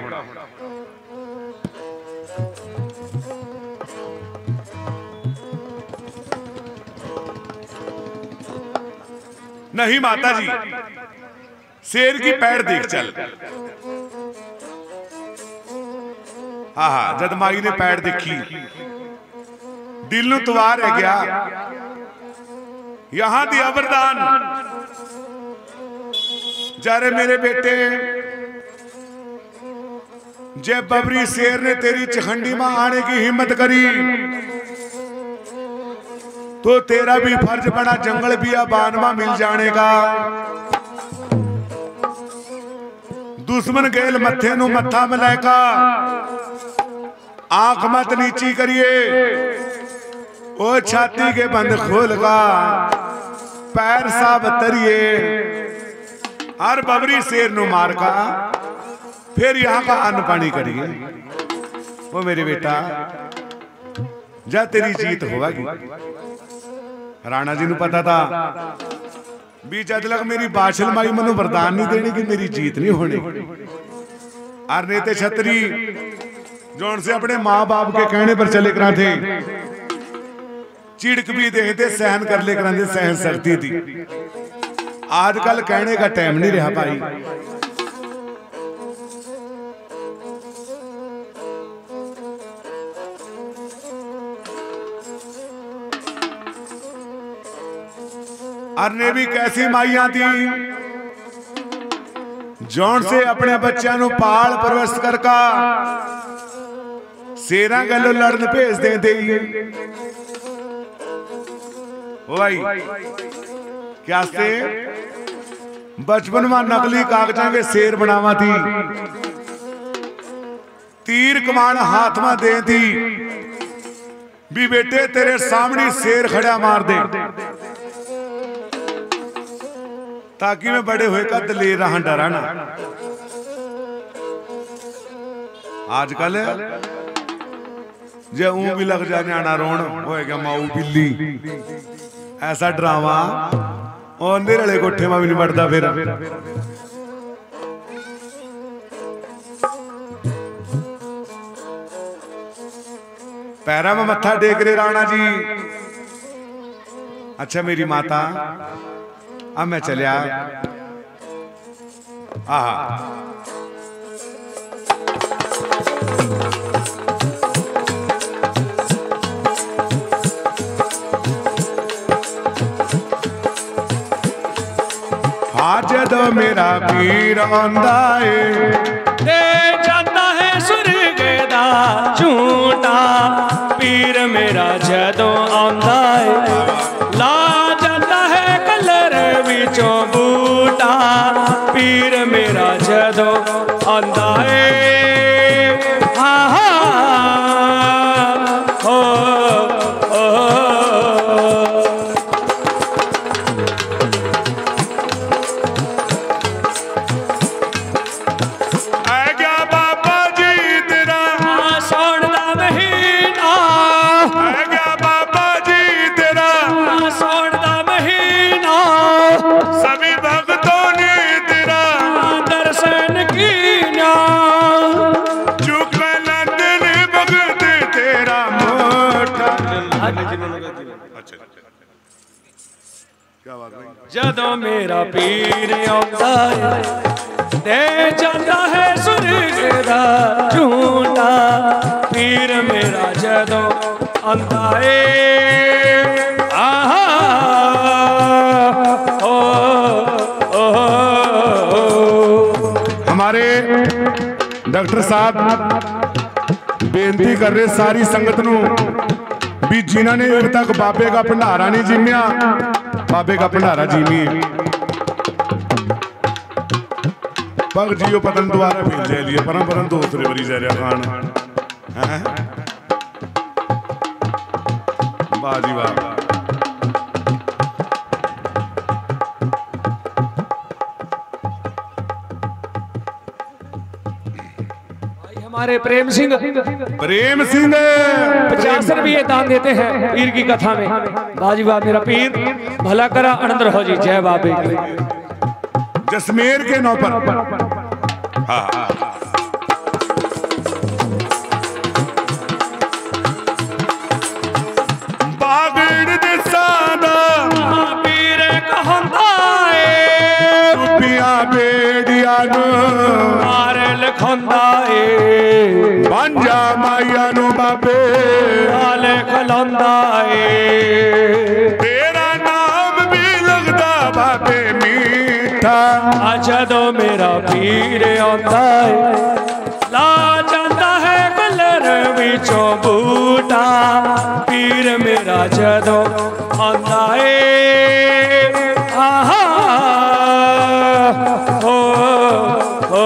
नहीं माता जी, शेर की पैर देख चल। हाँ हाँ, जद माई ने पैर देखी दिल नू तवार है गया। यहां दिया वरदान, जारे मेरे बेटे जब बबरी शेर ने तेरी चखंडी में आने की हिम्मत करी तो तेरा भी फर्ज बना जंगल बियाबान में मिल जाने का। दुश्मन गेल मत्थे नु मत्था मिलाएगा, आंख मत नीची करिए, ओ छाती के बंद खोलगा, पैर साब तरिए, हर बबरी शेर नु मार का, फिर यहाँ का अन्न पानी करिए। वो मेरे बेटा जा तेरी जीत होगी। राणा जी नु पता था भी जद लग मेरी बाछल माई मनु वरदान नहीं देने की मेरी जीत नहीं होनी। और नेते छतरी जौन से अपने माँ बाप के कहने पर चले करा थे, चिड़क भी दे थे, सहन कर ले करा थे, सहन शक्ति थी। आजकल कहने का टाइम नहीं रहा भाई। अरने भी कैसी माइया थी जौन से अपने बच्चों नु पाल परवश करका शेरा गलो लड़न भेज दे दे। ओ भाई क्या से बचपन में नकली कागजा के शेर बनावा थी, तीर कमान हाथ में दे थी भी बेटे तेरे सामने शेर खड़ा मार दे, ताकि मैं बड़े हुए कद ले रहा डरा ना। आजकल जे ऊं भी लग जाने आना रोन होएगा माऊ बिल्ली, ऐसा ड्रामा और अंधेरे कोठे में भी नहीं बढ़ता। फिर पैरा में मत्था टेक रहे राणा जी। अच्छा मेरी माता अब मैं चलिया। आहा आज दो मेरा पीर आंदा है, दे जाता है स्वर्ग दा झूठा, पीर मेरा जदों आंदा है, ला जाता है कलर विचों बूटा, पीर मेरा जदों आंदा है। हाँ हाँ हो ओ, जदों मेरा पीर आंदा है, दे जाता है स्वर्ग दा झूठा, पीर मेरा जदों आंदा है। आहा ओ, ओ, ओ, ओ। हमारे डॉक्टर साहब बेनती कर रहे सारी संगत नू भी जिन्होंने अब तक बाबे का भंडारा नहीं जिम्या, बाबे का भंडारा जिमी। पग जियो पतन दोबारा फिर जा लिए परम परम दूसरे बरी जा रहा खान बाजी वाह। हमारे प्रेम सिंह प्रेम सिंह पचास रुपये दान देते हैं पीर की कथा में। बाजी वाह मेरा पीर भला करा आनंद रहो जी। जय बाबे जसमेर के नौ पर हाँ हाँ बागड़ दे सादा पीर कहंदा ए रुपया बेड़िया नो मारे लखंदा ए पंजा माया नो बाबे आले खलंदा ए तेरा नाम भी लगदा बाबे मीठा जदों मेरा पीर आंदा है ला जांदा है कलर विचों बूटा पीर मेरा जदों आंदा है आहा हो हो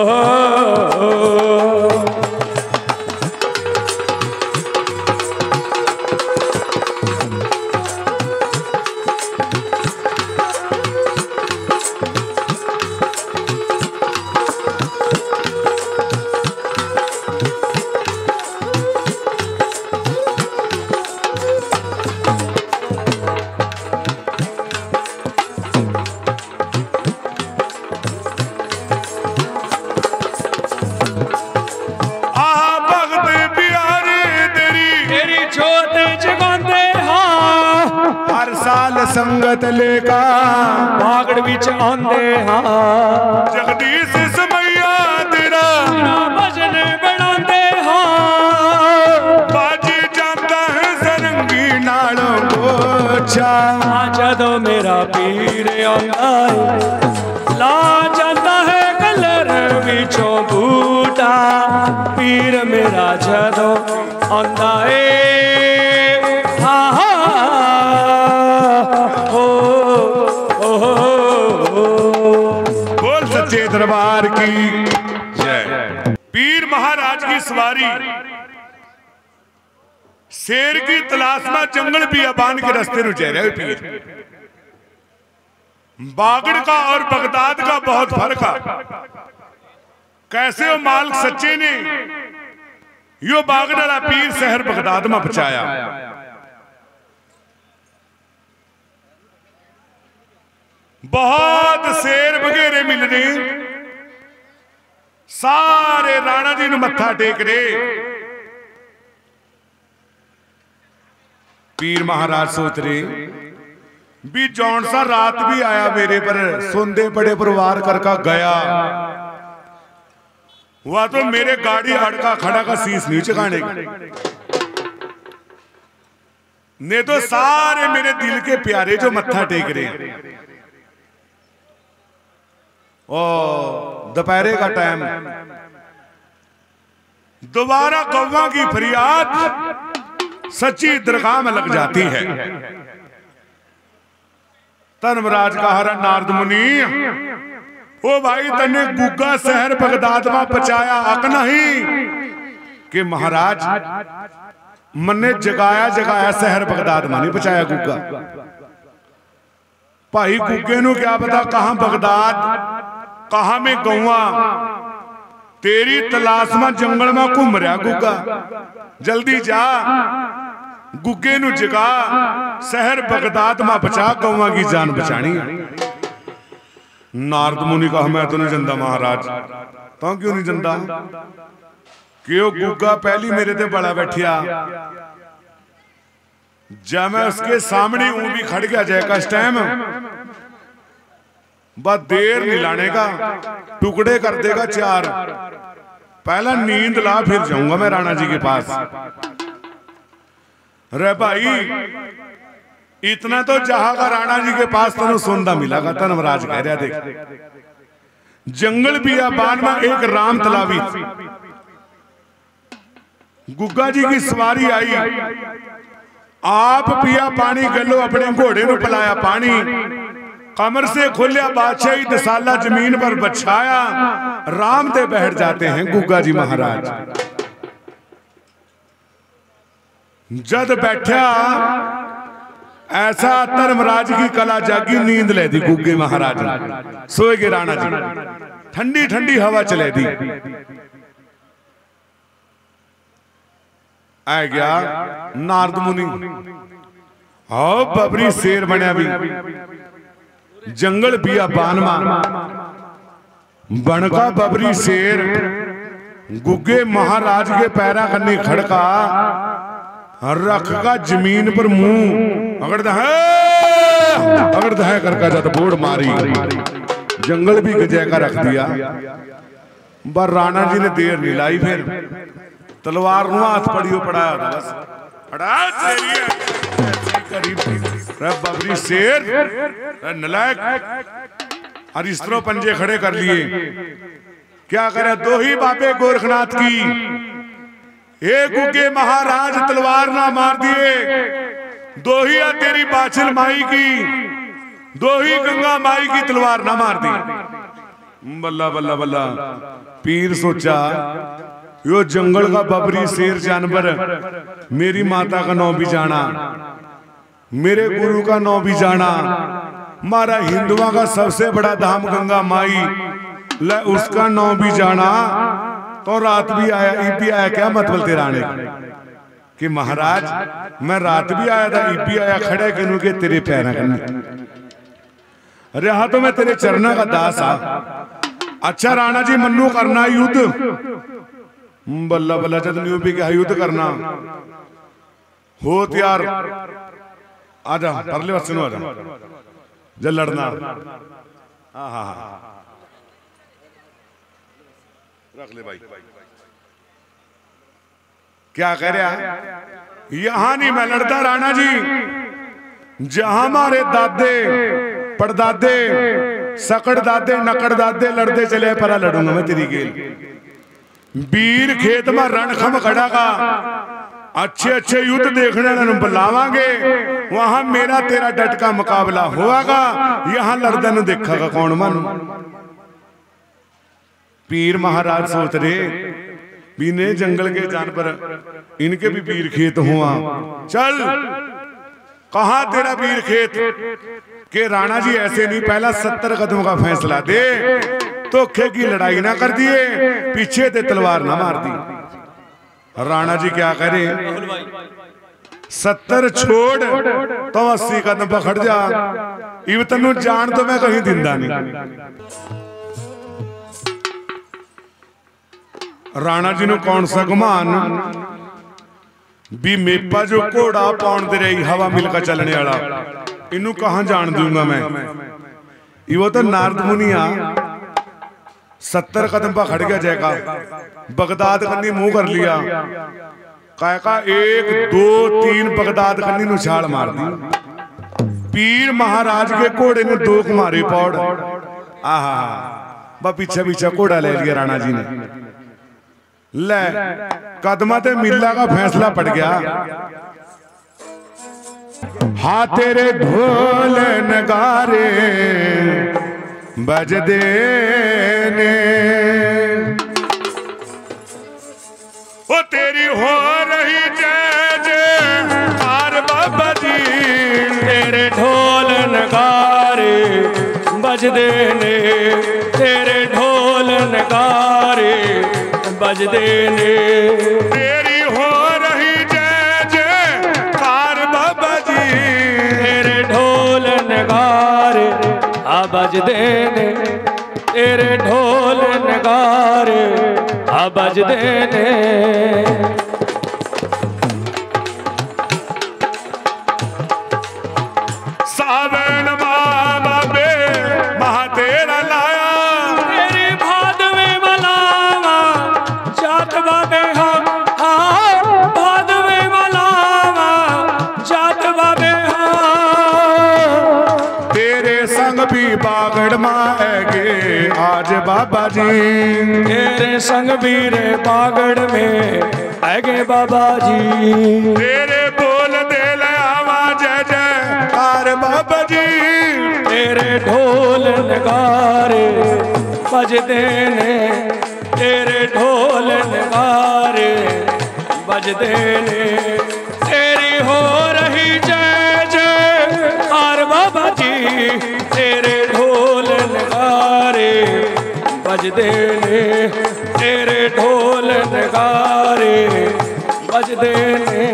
संगत लेका बागड़ विच आंदे हाँ जगदीश समैया तेरा भजन बनांदे हाँ बाजी जाता है सरंगी नाल पोछा जदों मेरा पीर आंदा है ला जाता है कलर विचों बूटा पीर मेरा जदों आंदा है हाँ हाँ बोल सच्चे दरबार की जय। पीर महाराज की सवारी शेर की तलाश में जंगल बियाबान के रास्ते में जा रहे पीर। बागड़ का और बगदाद का बहुत फर्क है। कैसे वो मालिक सच्चे ने यो बागड़ वाला पीर शहर बगदाद में पहुंचाया। बहुत शेर वगैरह मिल रहे सारे राणा जी ने मत्था टेक रहे। पीर महाराज सोच रहे भी जौन सा रात भी आया मेरे पर सुनते बड़े परिवार करका गया हुआ तो मेरे गाड़ी अड़का खड़ा का शीश नहीं चुकाने ने तो सारे मेरे दिल के प्यारे जो मत्था टेक रहे हैं। ओ दोपहरे का टाइम दोबारा कौवा की फरियाद सच्ची दरगाह में लग जाती है। धर्मराज का हरा नारद मुनि ओ भाई तने गुग्गा शहर बगदाद में पहुंचाया अक नहीं कि महाराज मन्ने जगाया जगाया शहर बगदाद में नहीं पहुंचाया गुग्गा। भाई गुग्गे नु क्या पता कहां बगदाद कहा में गौवा तेरी तलाश में जंगल में घूम रहा गुग्गा। जल्दी जा गुग्गे नु जगा शहर बगदाद में बचा गौवा की जान बचानी। नारद मुनि कहा मैं तो नहीं जनता महाराज। तो क्यों नहीं जनता क्यों गुग्गा पहली मेरे ते बड़ा बैठिया जब मैं उसके सामने ऊं भी खड़ गया जाएगा इस टाइम बस देर नहीं लाने का टुकड़े कर देगा चार। पहला नींद ला फिर जाऊंगा मैं राणा जी के पास। रे भाई इतना तो जहागा राणा जी के पास तेन सुनता मिलागा। धर्मराज कह रहा देख जंगल बियाबान में एक राम तलावी गुग्गा जी की सवारी आई। आप पिया पानी गलो अपने घोड़े को पिलाया पानी कमर से खुलिया बादशाही दसाला जमीन पर बछाया, राम दे बैठ जाते हैं गुग्गा जी महाराज। जद बैठा ऐसा धर्मराज की कला जागी, नींद ले दी गुग्गे महाराज ने। सोए गे राणा जी, ठंडी ठंडी हवा चले दी। आ गया नारद मुनि, आओ बबरी शेर बनया भी, जंगल पिया बानमा बनका बबरी शेर, गुग्गे महाराज के पैरा कन्नी खड़का, रख का जमीन पर मुंह अगड़ता है अगड़ता है करका जाता बोर्ड मारी, जंगल भी गजय का रख दिया। पर राणा जी ने देर नहीं लाई, फिर तलवार नु हाथ पड़ियो पड़ा बस पड़ा बबरी शेर नलायक और इस तरह पंजे खड़े कर लिए। क्या करे दो ही बाबे गोरखनाथ की, एक गुग्गे महाराज तलवार ना मार दिए, दो ही तेरी बाछल माई की, दो ही गंगा माई की तलवार ना मार दी। बल्ला बल्ला बल्ला पीर सोचा यो जंगल का बबरी शेर जानवर, मेरी माता का नौ भी जाना, मेरे गुरु का नौ भी जाना, मारा हिंदुओं का सबसे बड़ा धाम गंगा माई, ले उसका नौ भी जाना, तो रात भी आया ईब भी आया। क्या मतलब तेरा आने कि महाराज मैं रात भी आया था, ईब भी आया, खड़े कनू के तेरे पैर करने, अरे हाँ तो मैं तेरे चरणों का दास आ। अच्छा राणा जी मन्नू करना युद्ध, बल्ला बल्ला जद न्यू भी क्या युद्ध करना हो त्यार, आजा परले बच्चे आजा जब लड़ना। हाँ हाँ हाँ रख ले भाई। क्या कह रहा है, यहां नहीं मैं लड़ता राणा जी, जहां हमारे दादे पड़दादे सकड़ दादे नकड़ दादे लड़ते चले परा लड़ूंगा मैं तेरी गेल। वीर खेत में रणखम खड़ा का, अच्छे अच्छे युद्ध देखने बुलावांगे, वहां मेरा तेरा डट का मुकाबला होगा, यहां लड़दे न देखा कौन मन। पीर महाराज सोच रहे बीने जंगल के जानवर, इनके भी पीर खेत हुआ, चल कहा तेरा वीर खेत के राणा जी ऐसे नहीं, पहला सत्तर कदमों का फैसला दे, तो खे की लड़ाई ना कर दिए, पीछे ते तलवार ना मार दी। राणा जी क्या करे, सत्तर छोड़ तो अस्सी कदम पर खड़ जा, इव तनु जान तो मैं कहीं दिंदा नहीं। राणा जी ने कौन सा गुमान भी मेपा जो घोड़ा पाउन दे रही हवा मिलकर चलने वाला, इनू कहां जान दूंगा मैं। वो तो नारद मुनिया सत्तर कदम पर खड़ गया जयका, बगदाद कन्नी मुंह कर लिया, कह का एक दो तीन बगदाद कन्नी नु छाल मार दी। पीर महाराज के घोड़े ने दो मारे पौड़, आहा बा पीछे पीछे घोड़ा ले लिया राणा जी ने। ले कदमा ते मिला का फैसला पड़ गया, हाँ तेरे ढोल नगारे बजदे ने, ओ तेरी हो रही जय जयकार बाबा जी, तेरे ढोल नगारे बजदे ने, तेरे ढोल नगारे बजदे ने, तेरी हो रही जय जयकार बाबा जी, तेरे ढोल नगारे आ बजदे ने, तेरे ढोल नगारे आ बजदे ने। सावन बाबे महा तेरा लाया, तेरी भादवे मलावा जात बाबे, हाँ हाँ भादवे मलावा जात बाबे, हाँ तेरे संग भी बागड़ माएगे आज बाबा जी, तेरे संग भी रे बागड़ में आएगे बाबा जी, तेरे बोल दे ले आवा जय जयकार बाबा जी, तेरे ढोल नगारे बजदे ने, तेरे ढोल नगारे बजदे ने, तेरी हो रही जय जय कार बाबा जी, तेरे ढोल नगारे बजदे ने, तेरे ढोल नगारे बजदे ने।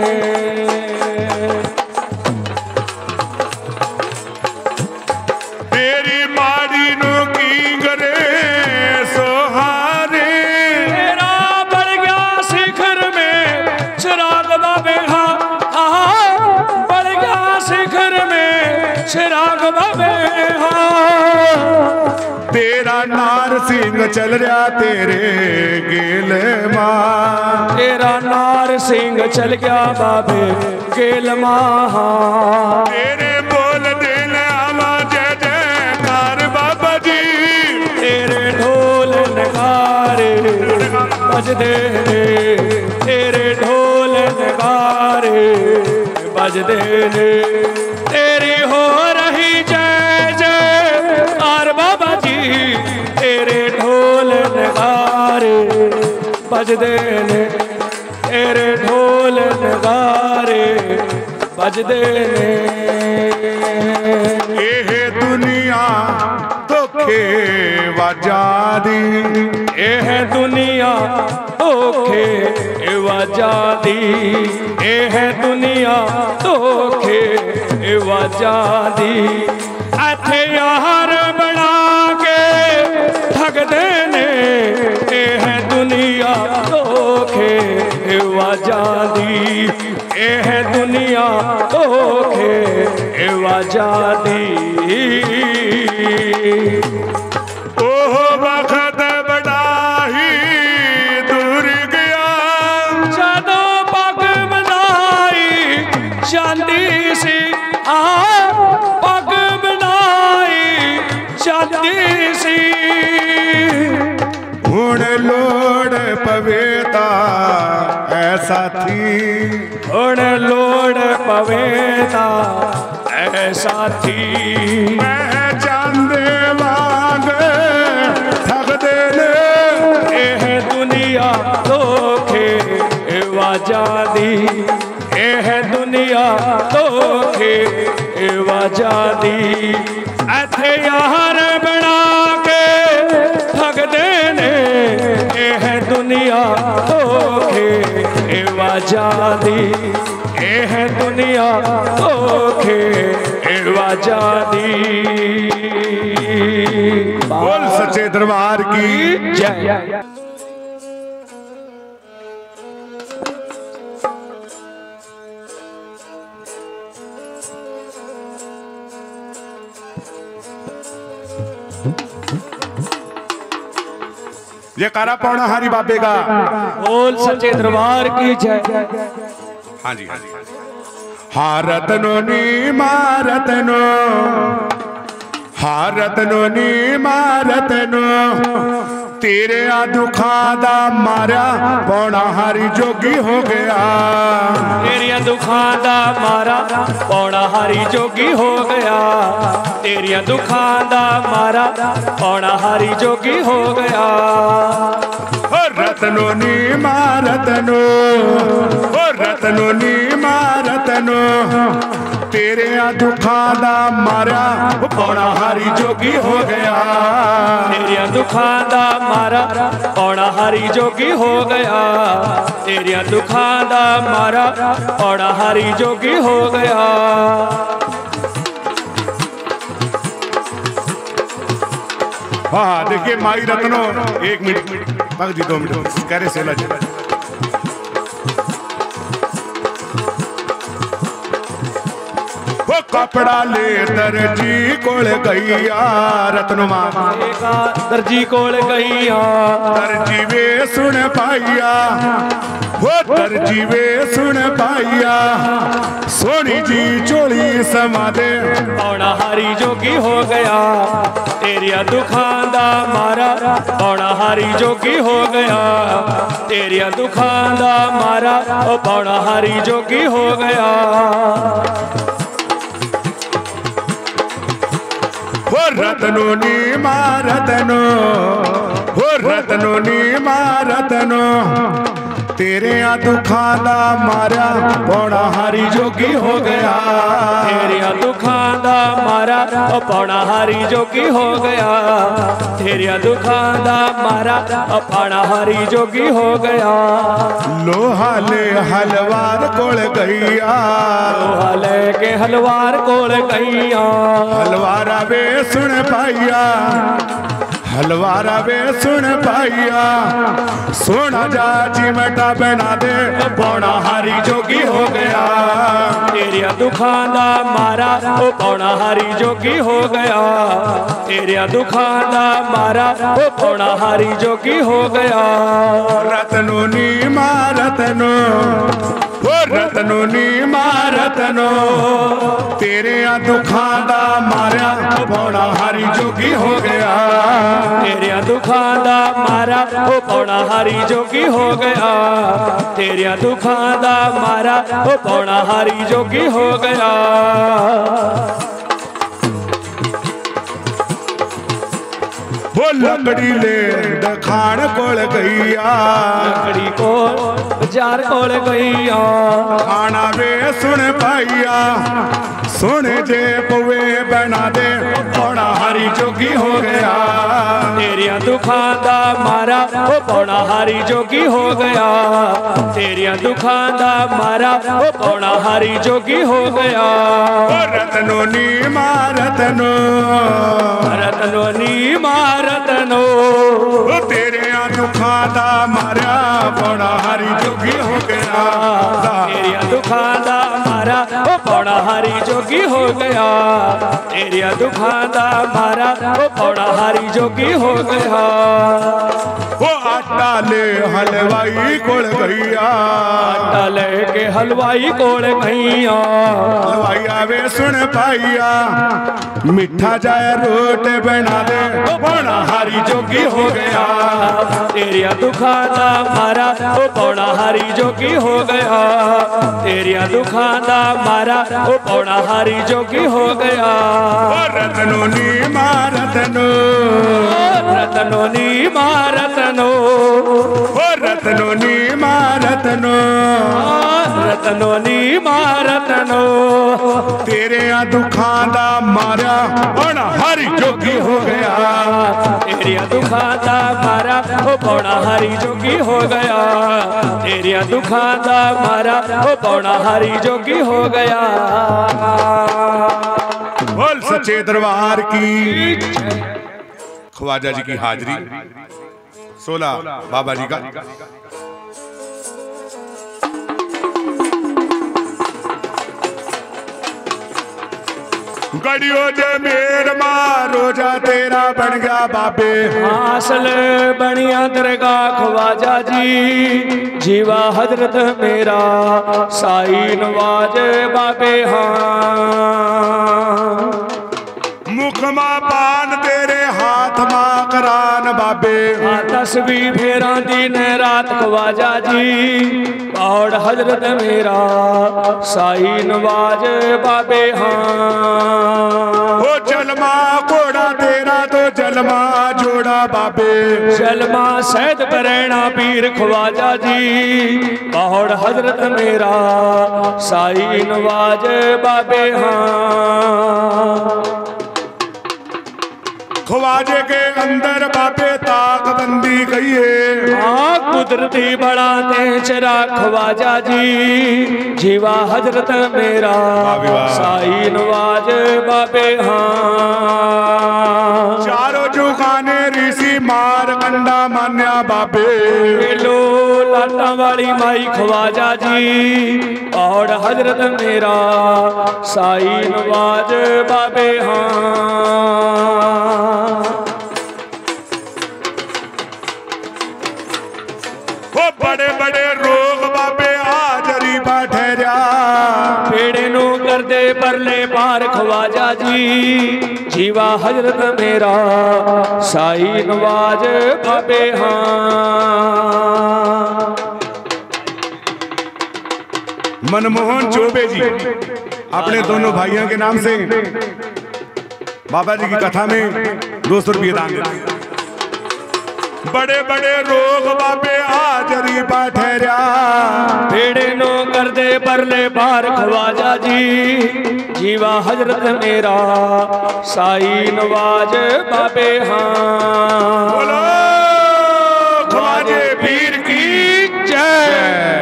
तेरी माड़ी नु की करे सोहारे, तेरा बढ़ गया शिखर में चिराग बाबे, हाँ बढ़ गया शिखर में चिराग बाबे, हाँ तेरा नार सिंह चल रहा तेरे गेल मां, तेरा नार सिंह चल गया बाबे गेल मां, तेरे बोल दिल आवा जय जयकार बाबा जी, तेरे ढोल नगारे बजदे ने, तेरे ढोल नगारे बजदे ने, तेरी हो रही जय जय कार बाबा जी, तेरे ढोल नगारे बजदे ने, तेरे ढोल नगारे बजदे ने। ये दुनिया धोखे वजादी, यह दुनिया धोखे वजादी, यह दुनिया धोखे वजादी, इथे यार बना के ठगदे ने, यह दुनिया धोखे वजादी, यह दुनिया धोखे वजादी। ओह वक्त बड़ा ही दूर गया, जदों पग बनाई चांदी सी, हाँ पग बनाई चांदी सी, हुण लोड़ पवेता ऐसा थी, हुण लोड़ पवेता ऐसा थी, मैं चांदे वांग ठगदे ने, यह दुनिया धोखे वजादी, यह दुनिया धोखे वजादी, इथे यार बना के ठगदे ने, यह दुनिया धोखे वजादी, यह दुनिया धोखे वजादी। बोल सच्चे दरबार की जय। ये कारा पौना हरी बाबे का। बोल सच्चे दरबार की जय। हाँ जी हाँ जी हाँ रतनो नी मारतनो, हाँ रतनो नी मारतनो, तेरे आ दुखा दा मारा पौना हरी जोगी हो गया, तेरिया दुखा दा मारा पौना हरी जोगी हो गया, तेरिया दुखा दा मारा पौना हरी जोगी हो गया। रतनो नी मारतनो, ओ रतनो नी मारतनो, तेरे आ दुखा दा मारा पौना हरी जोगी हो गया, तेरिया दुखा दा मारा पौना हरी जोगी हो गया, तेरिया दुखा दा मारा पौना हरी जोगी हो गया। हाँ देखिए माई रत्नो, एक मिनट पग जी, दो मिनट कह रहे सेला जी। वो कपड़ा ले दर्जी कोल गईया रत्नो मां, दर्जी कोल गईया, दर्जी वे सुन पाइया, वो दर्जी वे सुन पाइया, सोनी जी चोली समा दे पौना हरी जोगी हो गया, तेरिया दुखां दा मारा पौना हरी जोगी हो गया, तेरिया दुखां दा मारा ओ पौना हरी जोगी हो गया। वो रतनो नी मां रतनो, हो रतनो नी मां रतनो, तेरे आ दुखां दा मारा पौना हारी जोगी हो गया। तेरे दुखां दा मारा पौना हारी जोगी हो गया। तेरे दुखां दा मारा पौना हारी जोगी हो गया। लोहा ले हलवार कोल गईया, लोहा ले के हलवार कोल गईया। हलवारा वे सुन पाइया, हलवारा वे सुन पाइया, सोना जा चिमटा बना दे पौना हारी जोगी हो गया। तेरे दुखां दा मारा ओ पौना हारी जोगी हो गया। तेरे दुखां दा मारा ओ पौना हारी जोगी हो गया। रतनो नी मां रतनो, ओ रतनो नी मां रतनो, तेरे आ दुखां दा मारा पौना हारी जोगी हो गया। तेरे दुखां दा मारा ओ पौना हारी जोगी हो गया। तेरे दुखां दा मारा ओ पौना हारी जोगी हो गया। वो लकड़ी ले दखान कोल गईया, लकड़ी को बाजार कोल गईया। खाना वे सुन पाइया, सोने जे पवे बना दे पौना हारी जोगी हो गया। तेरे दुखां दा मारा ओ पौना हारी जोगी हो गया। तेरे दुखां दा मारा ओ पौना हारी जोगी हो गया। ओ रतनो नी मां रतनो, रतनो नी मां रतनो, ओ तेरे दुखां दा मारा पौना हारी जोगी हो गया। तेरे दुखां दा मारा ओ पौना हारी जोगी हो गया। तेरे दुखां दा मारा ओ पौना हारी जोगी हो गया। वो आटा ले हलवाई कोल गईया, आटा ले के हलवाई कोल गईया। हलवाई आवे सुन पाइया, मिठा जाए रोट बना दे पौना हारी जोगी हो गया। तेरे दुखां दा मारा ओ पौना हारी जोगी हो गया। तेरे दुखां दा मारा ओ पौना हारी जोगी हो गया। ओ रतनो नी मां रतनो, रतनो नी मां रतनो, ओ रतनो नी मां रतनो, रतनो नी मां रतनो, तेरे आ दुखां दा मारा पौना हारी जोगी हो गया। तेरे दुखां दा मारा ओ पौना हारी जोगी हो गया। तेरे दुखां दा मारा ओ पौना हारी जोगी हो गया। बोल सच्चे दरबार की, ख्वाजा जी की हाजरी, सोलह बाबा जी का। गड़ियो जे मेर मारो जा तेरा बन गया बाबे। हासिल बनिया दरगाह ख्वाजा जी, जीवा हजरत मेरा साई नवाज बाबे। हाँ मुखमा पान तेरे हाथ मां करान बाबे। तस्वीर फेरा दिन रात ख्वाजा जी, और हजरत मेरा साई नवाज बाबे। हाँ ओ जलमा घोड़ा तेरा तो जलमा जोड़ा बाबे। जलमा सैद बरैना पीर ख्वाजा जी, और हजरत मेरा साई नवाज बाबे। हाँ ख्वाजे के अंदर बाबे ताक बंदी गई है। हाँ कुदरती बड़ा तेचरा ख्वाजा जी, जीवा हजरत मेरा साई नवाज बाबे। हाँ चारों जुगाने ऋषि मार कंडा मान्या बाबे। लो लाटा वाली माई ख्वाजा जी, और हजरत मेरा साई नवाज बाबे। हाँ वो बड़े बड़े रोग बाबे हाजरी बैठे जा। पेड़े नु कर दे परले पार ख्वाजा जी, जीवा हजरत मेरा साई नवाज बाबे। हाँ मनमोहन चौबे जी अपने दोनों भाइयों के नाम से बाबा जी की कथा में दो सौ रुपये दान देते हैं। बड़े बड़े रोग बाबे हाजरी पा ठहरा, बेड़े नो कर दे परले बार ख्वाजा जी, जीवा हजरत मेरा साई नवाज बाबे। हाँ बोलो ख्वाजे पीर की जय।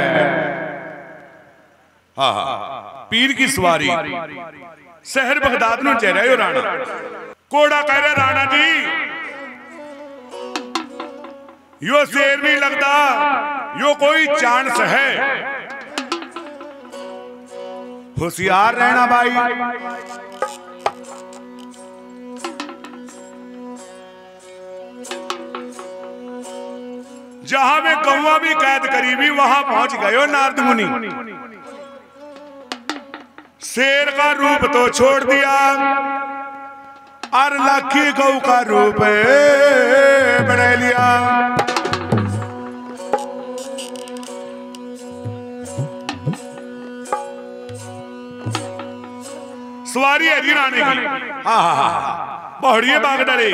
हाँ हाँ पीर की सवारी शहर बगदाद नु चेहरा हो राणा कोड़ा कह रहे राणा जी यो शेर नहीं लगता, यो कोई चांस है। होशियार रहना भाई। जहां में कौवा भी कैद करीबी वहां पहुंच गयो नारद मुनि। शेर का रूप तो छोड़ दिया और लाखी गौ का रूप बना लिया। सवारी है जी रानी की। हाँ हाँ हाँ बहुड़िए बाग डरे।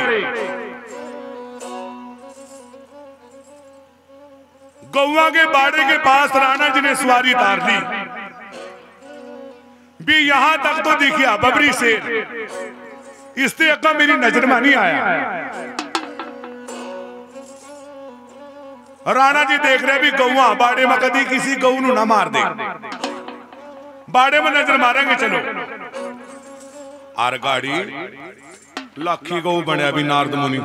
गौवा के बाड़े के पास राणा जी ने सवारी तार ली भी यहां तक तो दिखिया बबरी शेर, इससे अक्का मेरी नजर में नहीं आया। राणा जी देख रहे भी गौवा बाड़े में कदी किसी गऊ नू ना मार दे, बाड़े में नजर मारेंगे चलो। आर गाड़ी लाखी गऊ बनया भी नारद मुनि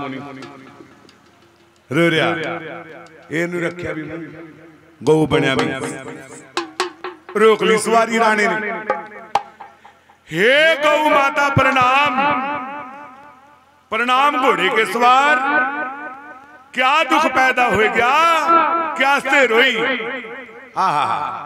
रो रहा एनू रखिया भी गऊ बनया भी रोक ली सवारी राणे ने। हे गौ माता प्रणाम, प्रणाम घोड़े के सवार, क्या दुख पैदा हो गया, क्या से रोई। हाँ हाँ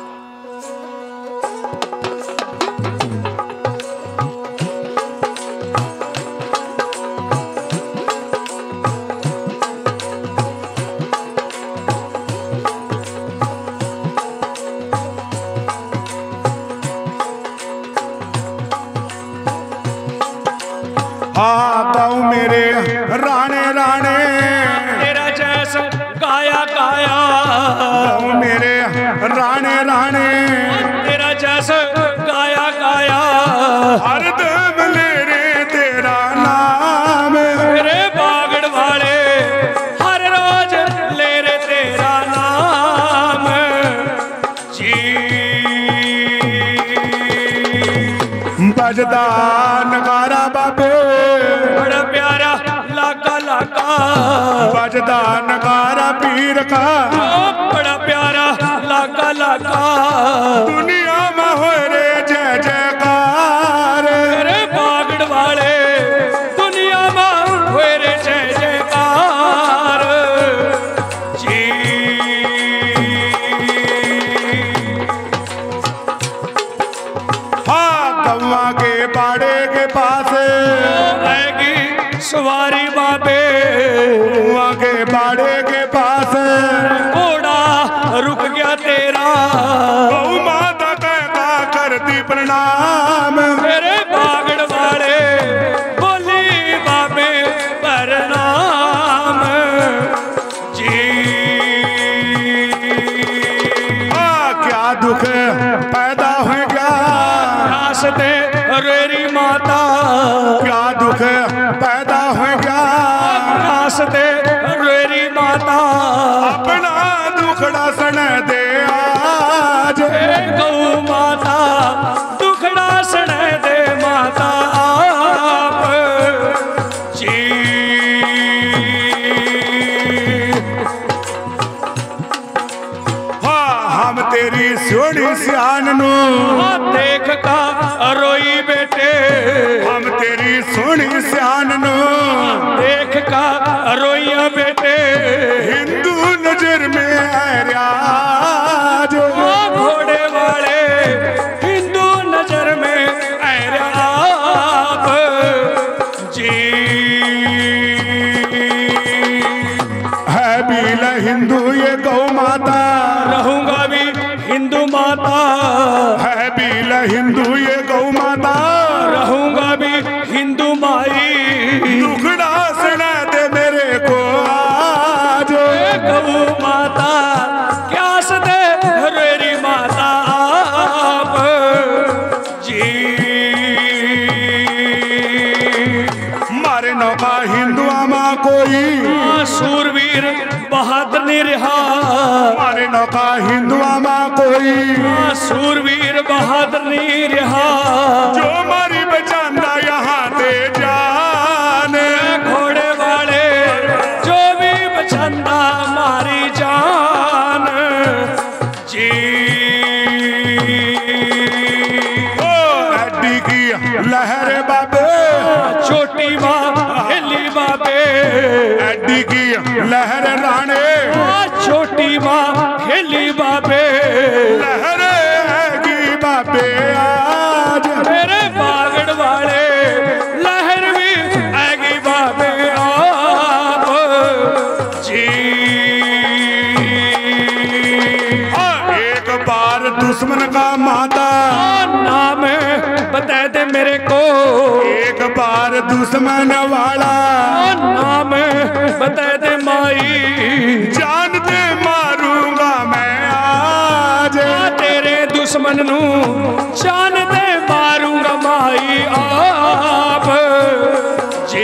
गाँव मेरे राणे राणे तेरा जैसा गाया गाया। गाँव मेरे राणे राणे तेरा जैसा गाया गाया। हर दम ले रे तेरा नाम, मेरे बागड़ वाले हर रोज ले रे तेरा नाम जी। बजदा नगारा बाबे बड़ा प्यारा लाका लाका, बजदा नगारा पीर का बड़ा प्यारा लाका लाका। दुनिया में हो रे जय जयकार, मेरे बागड़ वाले दुनिया में हो रे जय जयकार जी। हाँ गौवा के बाड़े के पास सवारी बाबे, गौवा के बाड़े के पास घोड़ा रुक गया तेरा। गौ माता कहता करती प्रणाम, मेरे बागड़ वाले बोली बाबे प्रणाम जी। हाँ क्या दुख पैदा हो गया, रास्ते रेरी माता, क्या दुख पैदा हो गया, रास्ते रेरी माता। अपना दुखड़ा सण दे आज, गौ माता दुखड़ा सण दे माता आप जी। हाँ हम तेरी सोनी सियान नू देख का रोई बेटे, हम तेरी सोनी सियान नू देख का रोइया बेटे। हिंदू नजर में है राज, घोड़े वाले हिंदू नजर में है आप जी। है बीला हिंदू ये गौ माता, रहूंगा भी हिंदू माता। है बीला हिंदू ये गौ माता, रहूंगा भी हिंदू माता। नौका हिंदुआ मां कोई सूरवीर बहादुर नहीं रहा जो मारी बचांदा यहाँ ते जान घोड़े वाले जो भी बचांदा मारी जान जी ओ एडी की लहर बाबे छोटी माँ हिली बाबे एडी की लहर राणे छोटी माँ हिली बाबे लहर हैगी बाबे आज मेरे बागड़ वाले लहर भी आएगी बाबे आप जी एक बार दुश्मन का माता नाम बता दे मेरे को एक बार दुश्मन वाला नाम बता दे माई जानते मारूंगा मैं आज तेरे दुश्मन नू जानते मारूंगा माई आप जी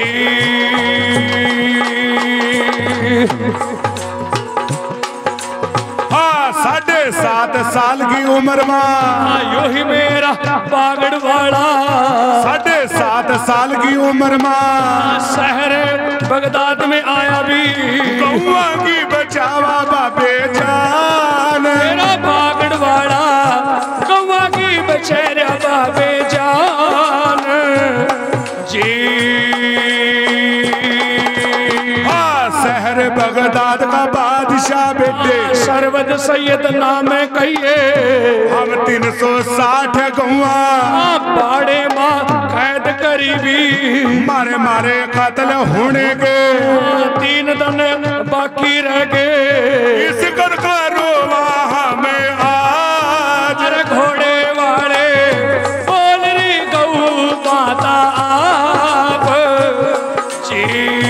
हाँ साढ़े सात साल की उम्र में यो ही मेरा बागड़ वाला साढ़े सात साल की उम्र में शहर बगदाद में आया भी गौआ की बचावा बाबे जान मेरा बागड़ वाला गौआ की बचेरा बाबे जान जी हाँ शहर बगदाद का बादशाह बेटे सरवद सैयद नाम कहिए हम तीन सौ साठ गौआ बाड़े माँ कैद करीबी मारे मारे कत्ल होने के तीन दिन बाकी रह गए इस कर का रोवा हमें आज अरे घोड़े वाले बोल रही गौ माता आप जी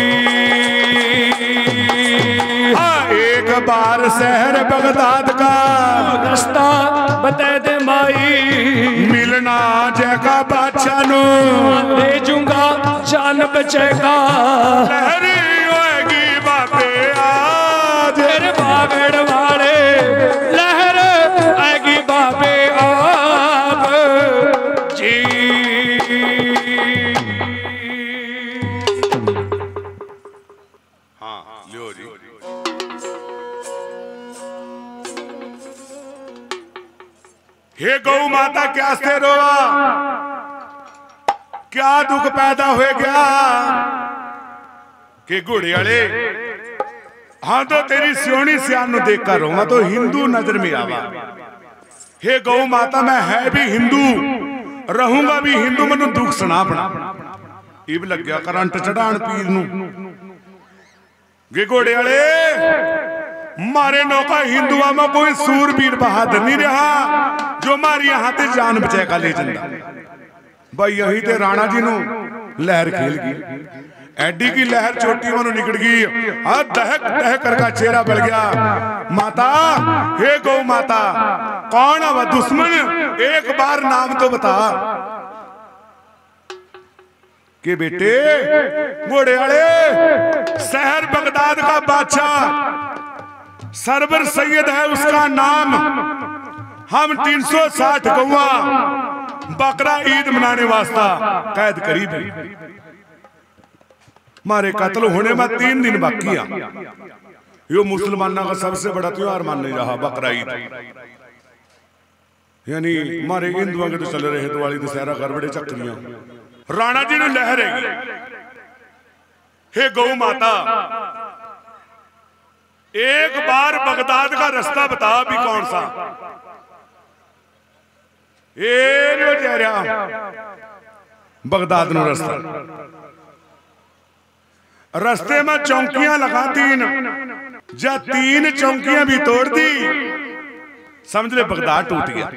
हाँ एक बार शहर बगदाद का रास्ता बता दे माई मिलना जगह बादशाह नो ले जूंगा जान बचेगा लहरी होएगी बाबे आज तेरे बागड़ वाले लहर आएगी बाबे आप जी हाँ लियो जी हे गौ माता क्या से रोवा क्या दुख पैदा हो गया कि घोड़ियाले हाँ तो तेरी सियोनी सियान नु देख कर रोवा तो हिंदू नजर में आवा हे गौ माता मैं है भी हिंदू रहूंगा भी हिंदू मनु दुख सुना अपना इब लग गया करंट चढ़ान पीर नु गे घोड़ियाले मारे नौका हिंदुआ में कोई सूरबीर बहादुर नहीं रहा जो मारी यहाँ ते जान बचेगा ले जंदा भाई यही ते राणा जी नु लहर खेल गई एडी की लहर चोटी मनु निकल गई हाँ दहक दहक करका चेहरा बढ़ गया माता हे गौ माता कौन है वह दुश्मन एक बार नाम तो बता के बेटे घोड़े वाले शहर बगदाद का बादशाह सरवर सैयद है उसका नाम हम तीन सौ साठ गौआ बकरा ईद मनाने वास्ता कैद करीब मारे कत्ल होने में तीन दिन बाकी है यो मुसलमानों का सबसे बड़ा त्योहार मान नहीं रहा बकरा ईद यानी मारे हिंदुओं के तो चल रहे दिवाली दशहरा घर बड़े चक्रियां राणा जी ने लहर है हे गौ माता एक बार बगदाद का रास्ता बता भी कौन सा ए जा बगदाद नो रास्ता रास्ते में चौकियां लगा तीन जा तीन चौकियां भी तोड़ दी समझ ले बगदाद टूट गया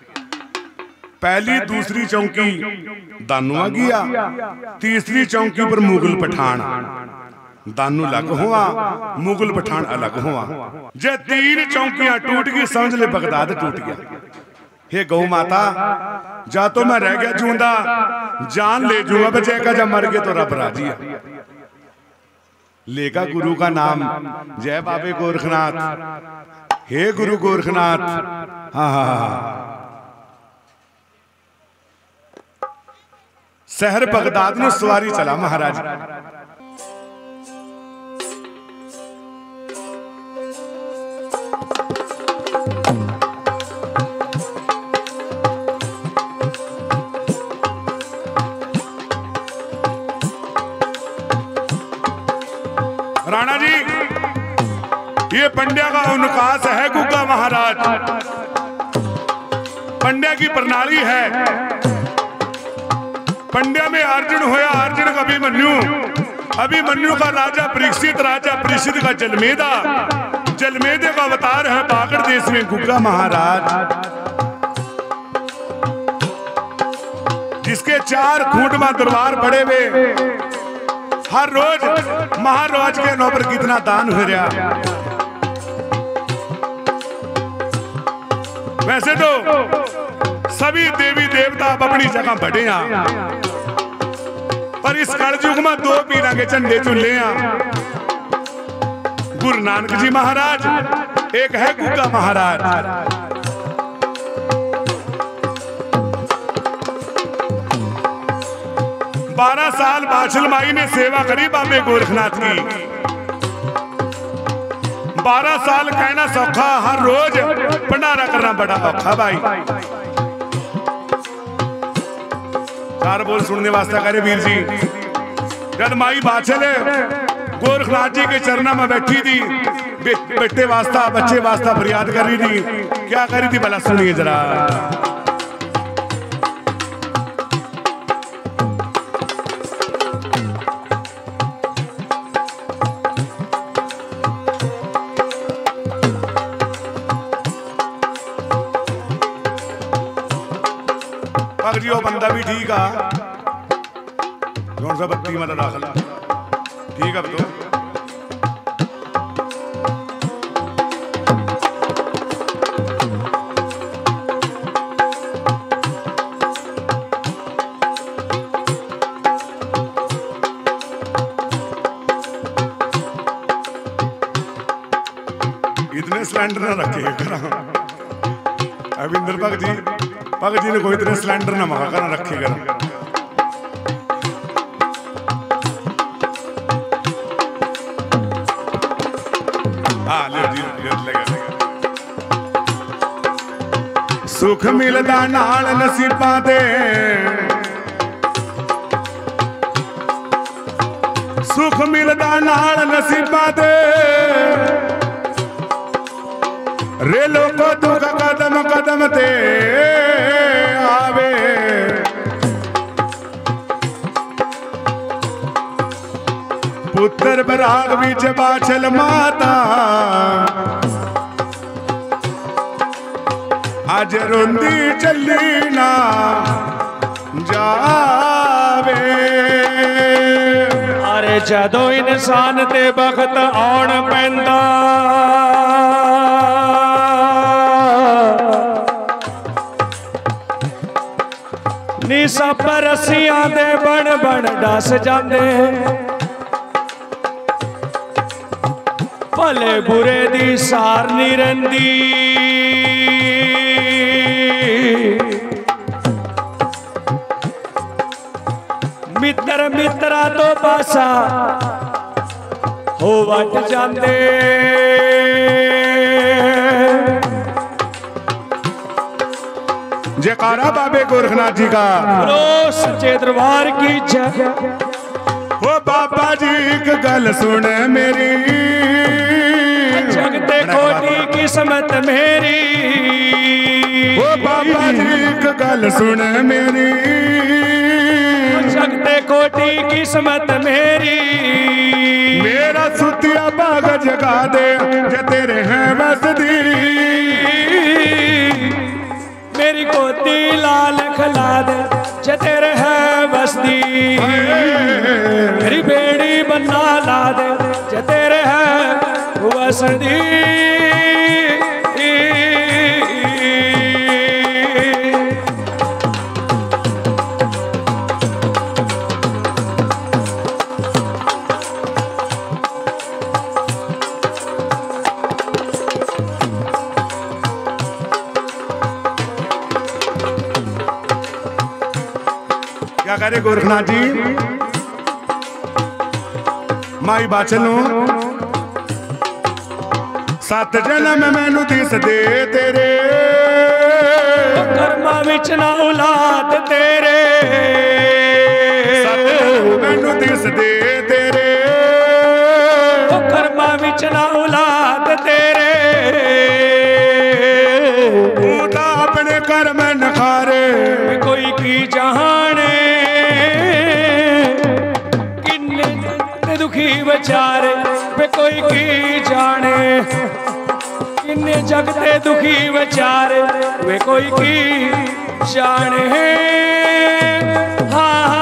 पहली दूसरी चौकी दानू आ गया तीसरी चौकी पर मुगल पठान दानू अलग हुआ मुगल पठान अलग हुआ जे तीन चौकियां टूट गई समझ ले बगदाद टूट गया हे गौ माता जा तो मैं रह गया जूंदा जान ले जूंगा बचे का जब मर गए तो रब राजी है लेगा गुरु का नाम जय बाबे गोरखनाथ हे गुरु गोरखनाथ। हाँ हाँ हाँ शहर बगदाद नो सवारी चला महाराज। राणा जी ये पंड्या का उनकास है गुग्गा महाराज। पंड्या की प्रणाली है। पंड्या में अर्जुन होया अर्जुन का अभिमन्यु, अभिमन्यु का राजा परीक्षित, राजा परीक्षित का जलमेदा, जलमेदे का अवतार है बागड़ देश में गुग्गा महाराज। जिसके चार खूंट में दरबार पड़े हुए, हर रोज महाराज के नौ पर कितना दान हो रहा। वैसे तो सभी देवी देवता अपनी जगह बढ़े हैं, पर इस कलयुग में दो पीरा के झंडे चुले हैं। गुरु नानक जी महाराज, एक है गुग्गा महाराज। बारह साल बाछल माई ने सेवा करी बाबे गोरखनाथ की। बारह साल कहना सौखा, हर रोज भंडारा करना बड़ा औखा भाई। चार बोल सुनने वास्ता करे वीर जी। जब माई बाछल गोरखनाथ जी के चरणों में बैठी थी, बे, बेटे वास्ता बच्चे वास्ता फरियाद कर रही थी। क्या करी थी भला सुनिए जरा। जी वो बंदा भी ठीक है, कौन सा बत्ती मतलब दाखिला ठीक है तो। इतने सिलेंडर ना रखे अविंदर भगत जी, भगत जी ने कोई इतने सिलेंडर ना मंगा कर रखेगा। हाँ ले जी लगा। सुख मिलदा नाल नसीबा दे, सुख मिलदा नाल नसीबा दे, रेलो को दुख कदम कदम ते आवे। पुत्र बराग बीच बाछल माता, आज रोंदी चली ना जावे। अरे जदों इंसान ते बखत आउण पैंदा, नी सब रस्सियां दे बन बन डस जांदे। भले बुरे दी सार नी रहिंदी, मित्र मित्रा तो पासा हो वट जांदे। जयकारा बाबे गोरखनाथ जी का, बोलो सच्चे दरबार की जय। ओ बाबा जी एक गल सुन मेरी, जगते कोटी किस्मत मेरी। ओ बाबा जी एक गल सुन मेरी, जगते कोटी किस्मत मेरी। मेरा सुतिया बाग जगा दे, जे तेरे हैं बसदी। मेरी गोदी लाल खिला दे, जे तेरे है बसदी। मेरी बेड़ी बन्ना ला दे, जे तेरे है बसदी। करे गोरखनाथ जी माई बाचल सत जन्म मैनू दिस दे तेरे कर्मा विच ना औलाद तेरे सत जन्म मैनू दिस दे तेरे कर्मा विच ना औलाद तेरे तू तां अपने कर्म नखारे कोई की जहाने किन्ने दुखी बेचारे वे कोई की जाने किन्ने जगते दुखी बेचारे वे कोई की जाने हाँ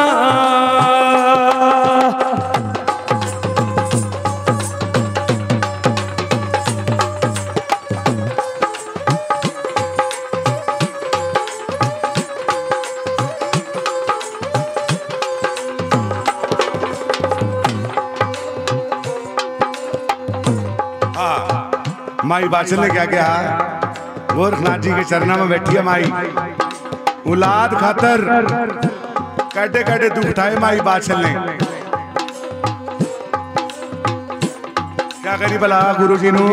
माई बाचल ने क्या कहा गोरखनाथ जी के चरणों में बैठी है माई औलाद खातर काटे काटे दुख उठाए माई बाचल ने क्या करी भला गुरु जी नू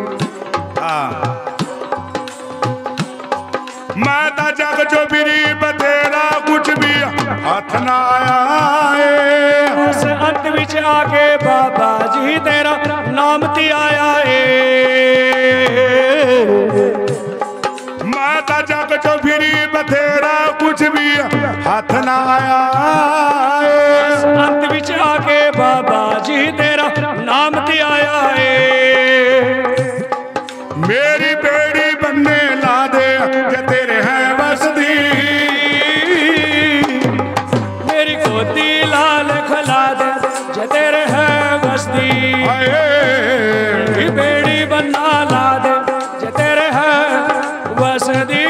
माता जग जो बिरी बतेरा कुछ भी हाथ ना आया उस अंत विच आके बाबा जी तेरा नाम ती आया है माता जग जो फिरी बथेरा कुछ भी हाथ ना आया अंत विच आके बाबा जी तेरा नाम ती आया है मेरी बेड़ी बनने ला दे जे तेरे है बसदी मेरी गोदी लाल खला दे जे तेरे है बसदी बेड़ी बन्ना ला दे जे तेरे है बसदी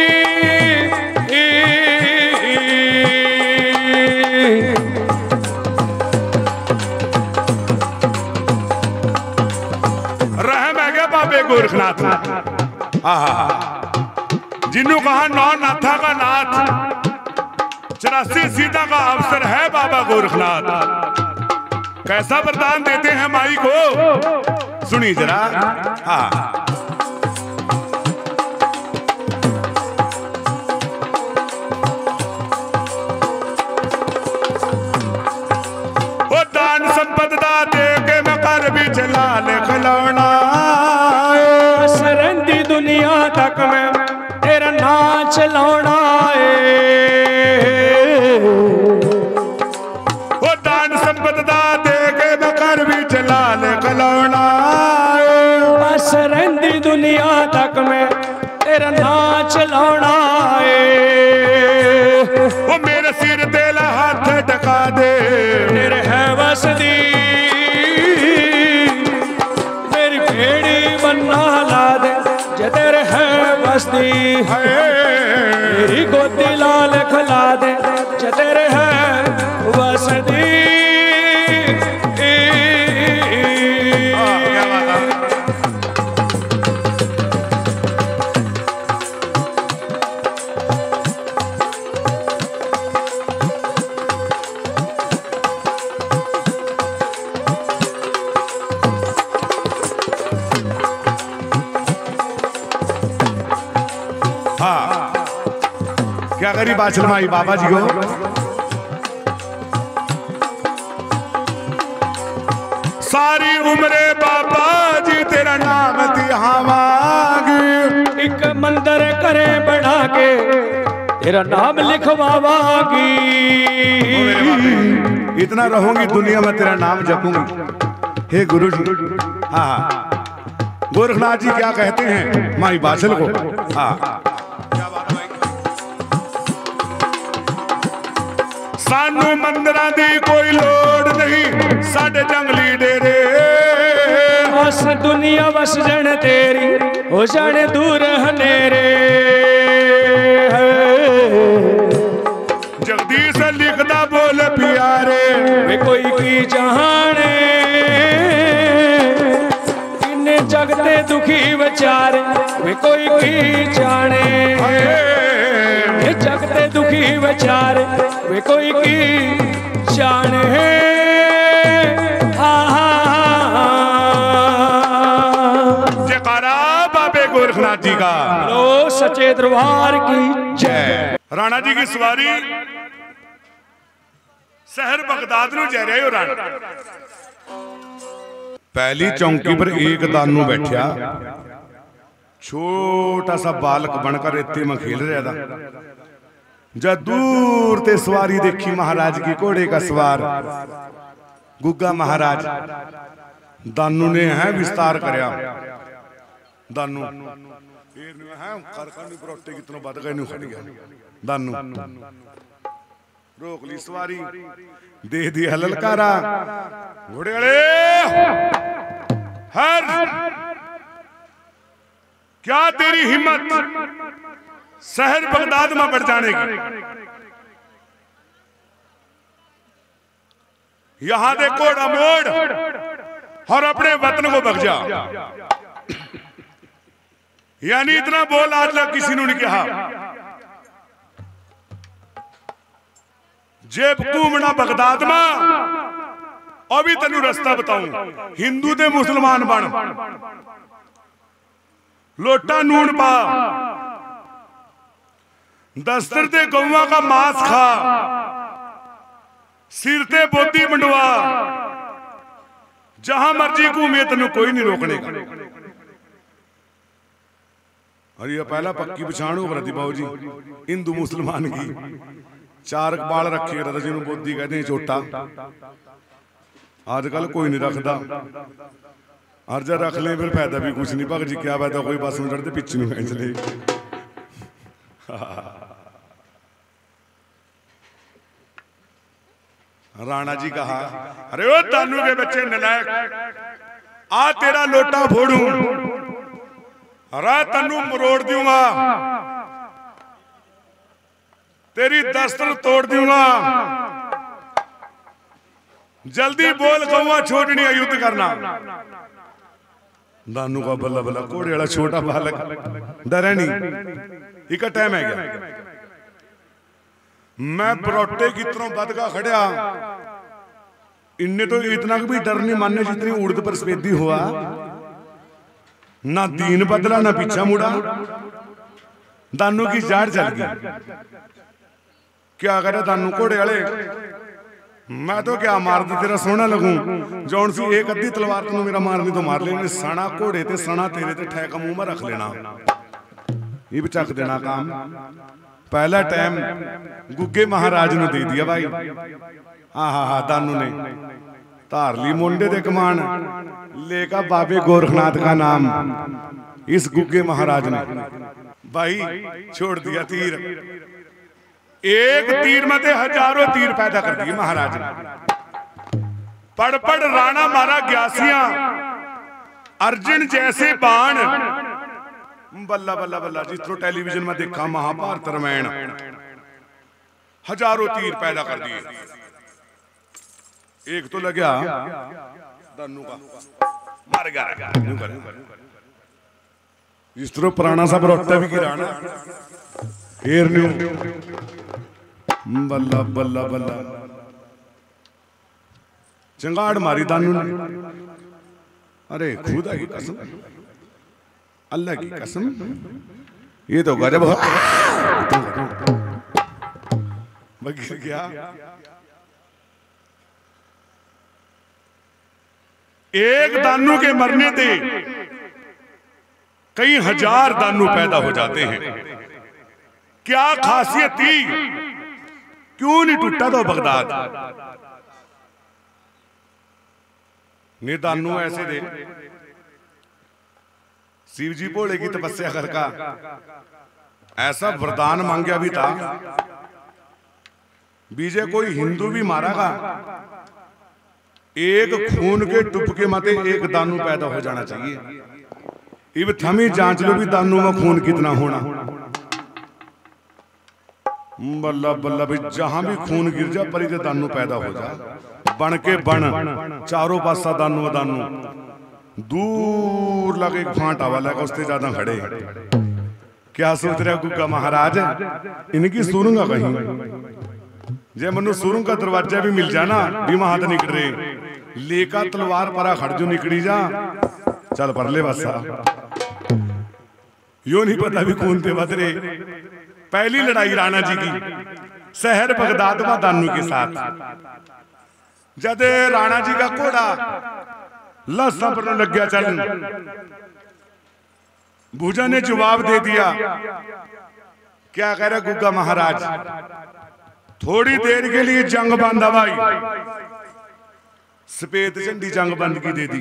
रहम है क्या बाबे गोरखनाथ जिन्हों कहा नौ नाथा का नाथ चौरासी सीता का अवसर है बाबा गोरखनाथ कैसा वरदान देते हैं माई को सुनी जरा हाँ वो दान संपदा दे के मैं कर भी चला ले खिलौना सरंदी दुनिया तक में तेरा नाच लौना वो दान संपदा दे के मैं कर भी चला ले खिलौना सरंदी दुनिया तक में तेरा नाच लौना वो मेरे सिर तेला हाथ टका दे तेरे है बसदी मेरी भेड़ी बन्ना ला दे जे तेरे है बसदी मेरी गोदी लाल खिला दे जे तेरे है बसदी क्या करी बाचल माई बाबा जी को सारी उम्रे बाबा जी तेरा नाम तिहावागी एक मंदिर करे बना के तेरा नाम लिखवावागी इतना रहूंगी दुनिया में तेरा नाम जपूंगी हे गुरु जी हाँ गोरखनाथ जी क्या कहते हैं माई बाचल को हाँ सानू मंदिर दी कोई लोड़ नहीं साडे जंगली डेरे बस दुनिया बस जन तेरी हो जाने दूर हनेरे जगदीश लिखदा बोल प्यारे वे कोई की जहाने इन्ने जगते दुखी बेचारे वे कोई की जाने जगते दुखी विचार वे कोई की जाने जयकारा बाबे गोरखनाथ जी का, लो सच्चे दरबार की जय। राणा जी की सवारी शहर बगदाद ਨੂੰ ਜਾ ਰਹੇ ਹੋ ਰਾਣਾ। पहली चौकी पर एक दानू बैठा, छोटा सा बालक बनकर रेते में खेल रहा था। जब दूर ते सवारी देखी महाराज की, घोड़े का सवार गुग्गा महाराज, दानू ने है विस्तार करया। दानू है बरोटे कितनों बद गए खड़ गया। दानू रोक ली सवारी, दे दी ललकारा, घोड़े वाले हर क्या तेरी हिम्मत शहर बगदाद में बढ़ जाने की? यहां दे घोड़ा मोड़ और अपने वतन को बग जा। यानी इतना बोल आज तक किसी ने नहीं कहा। जेब घूमना बगदाद में, और भी तेन रास्ता बताऊं, हिंदू ते मुसलमान बन, लोटा नून पा, दस्तर ते गौवा का मांस खा, सिर ते बोधी मंडवा, जहां मर्जी घूमे तेन कोई नहीं रोकने का। और ये पहला पक्की पछाण हो रही बाबू जी हिंदू मुसलमान की। चार बाल रखे रहता जिन्होंने बोधी कहते हैं छोटा, आजकल कोई नहीं रखता। और जब रख ले फिर फायदा भी कुछ नहीं। भग जी क्या फायदा, कोई बस में चढ़ते पिछू में चले। राणा जी कहा, अरे ओ दानू के बच्चे नलायक, आ तेरा लोटा फोड़ू, अरे तन्नू मरोड़ दूंगा, तेरी दस्तर तोड़ दूंगा, जल्दी बोल गौवा छोड़नी है, युद्ध करना। दानू का बल्ला बल्ला, घोड़े वाला छोटा बालक डरे नहीं। एक टाइम है क्या, मैं बरोटे की तरह बद का खड़िया, इनने तो इतना भी डर नहीं माने जितनी उड़द पर सफेदी हुआ। ना दीन बदला ना पीछा मुड़ा, दानू की जाड़ चल गई। क्या करे दानू घोड़े वाले, मैं तो क्या मार दे तेरा सोना लगूं, जौन सी एक अद्धी तलवार तू मेरा मारनी तो मार लेने, सना घोड़े ते सना तेरे ते ठैक मुंह में रख लेना, ये भी चक देना काम। पहला टाइम गुग्गे महाराज ने दे दिया भाई। हाँ हाँ हाँ, दानू ने धार ली मुंडे दे कमान, लेका बाबे गोरखनाथ का नाम इस गुग्गे महाराज ने भाई छोड़ दिया तीर। एक तीर में ते हजारों तीर पैदा कर दिए महाराज ने। पड़ पड़ राणा मारा ग्यासियां, अर्जुन जैसे बाण, बल्ला बल्ला बल्ला। जिस तरह टेलीविजन में देखा महाभारत रामायण, हजारों तीर पैदा कर दिए। एक तो लगा दानू का, मर गया। जिस तरह पुराना सा बरोटा भी गिराना, फिर न्यू बल्ला बल्ला बल्ला चंगाड़ मारी दानू ने। अरे खुदा की कसम, अल्लाह की कसम, ये तो गजब गिर गया। एक दानू के मरने से कई हजार दानू पैदा हो जाते हैं। क्या खासियत थी, क्यों नहीं टूटा तो बगदाद? ने दानू ऐसे दे, शिव जी भोले की तपस्या करका ऐसा वरदान मांगा भी था, बीजे कोई हिंदू भी मारागा, एक खून के टुपके मते एक दानू पैदा हो जाना चाहिए। इब थमी जांच लो भी दानू में खून कितना होना। बल्ला बल्ला भी जहां भी खून गिर जा पर इधर दानू पैदा हो जा। बन के बन चारों पासा दानू दानू, दूर लगे फांटा वाला का उससे ज्यादा खड़े। क्या सोच रहे गुग्गा महाराज, इनकी सुरूंगा कहीं, जे मनु सुरूंग का दरवाजा भी मिल जाना भी वहां तो निकल रहे, लेका तलवार परा खड़ जो निकली जा, चल पर ले बसा। यो नहीं पता भी कौन थे बदरे। पहली लड़ाई राणा जी की शहर बगदाद व दानू के साथ, जब राणा जी का घोड़ा लस्सा पर लग गया चल, भूजा ने जवाब दे दिया। क्या कह रहा गुग्गा महाराज, थोड़ी देर के लिए जंग बांधा भाई, सफेद झंडी जंग बंद की दे दी।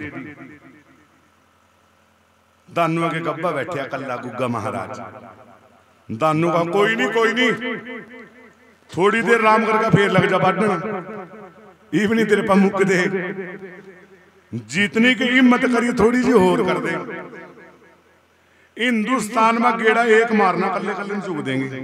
दानुआ के गब्बा बैठा कल्ला गुग्गा महाराज। दानू का कोई नहीं कोई नहीं, थोड़ी देर राम करके फिर लग जा बढ़न, इवनी तेरे पर मुक दे, जीतने की हिम्मत करी थोड़ी सी होर कर दे। हिंदुस्तान में गेड़ा एक मारना कल्ले कल्ले चुक देंगे।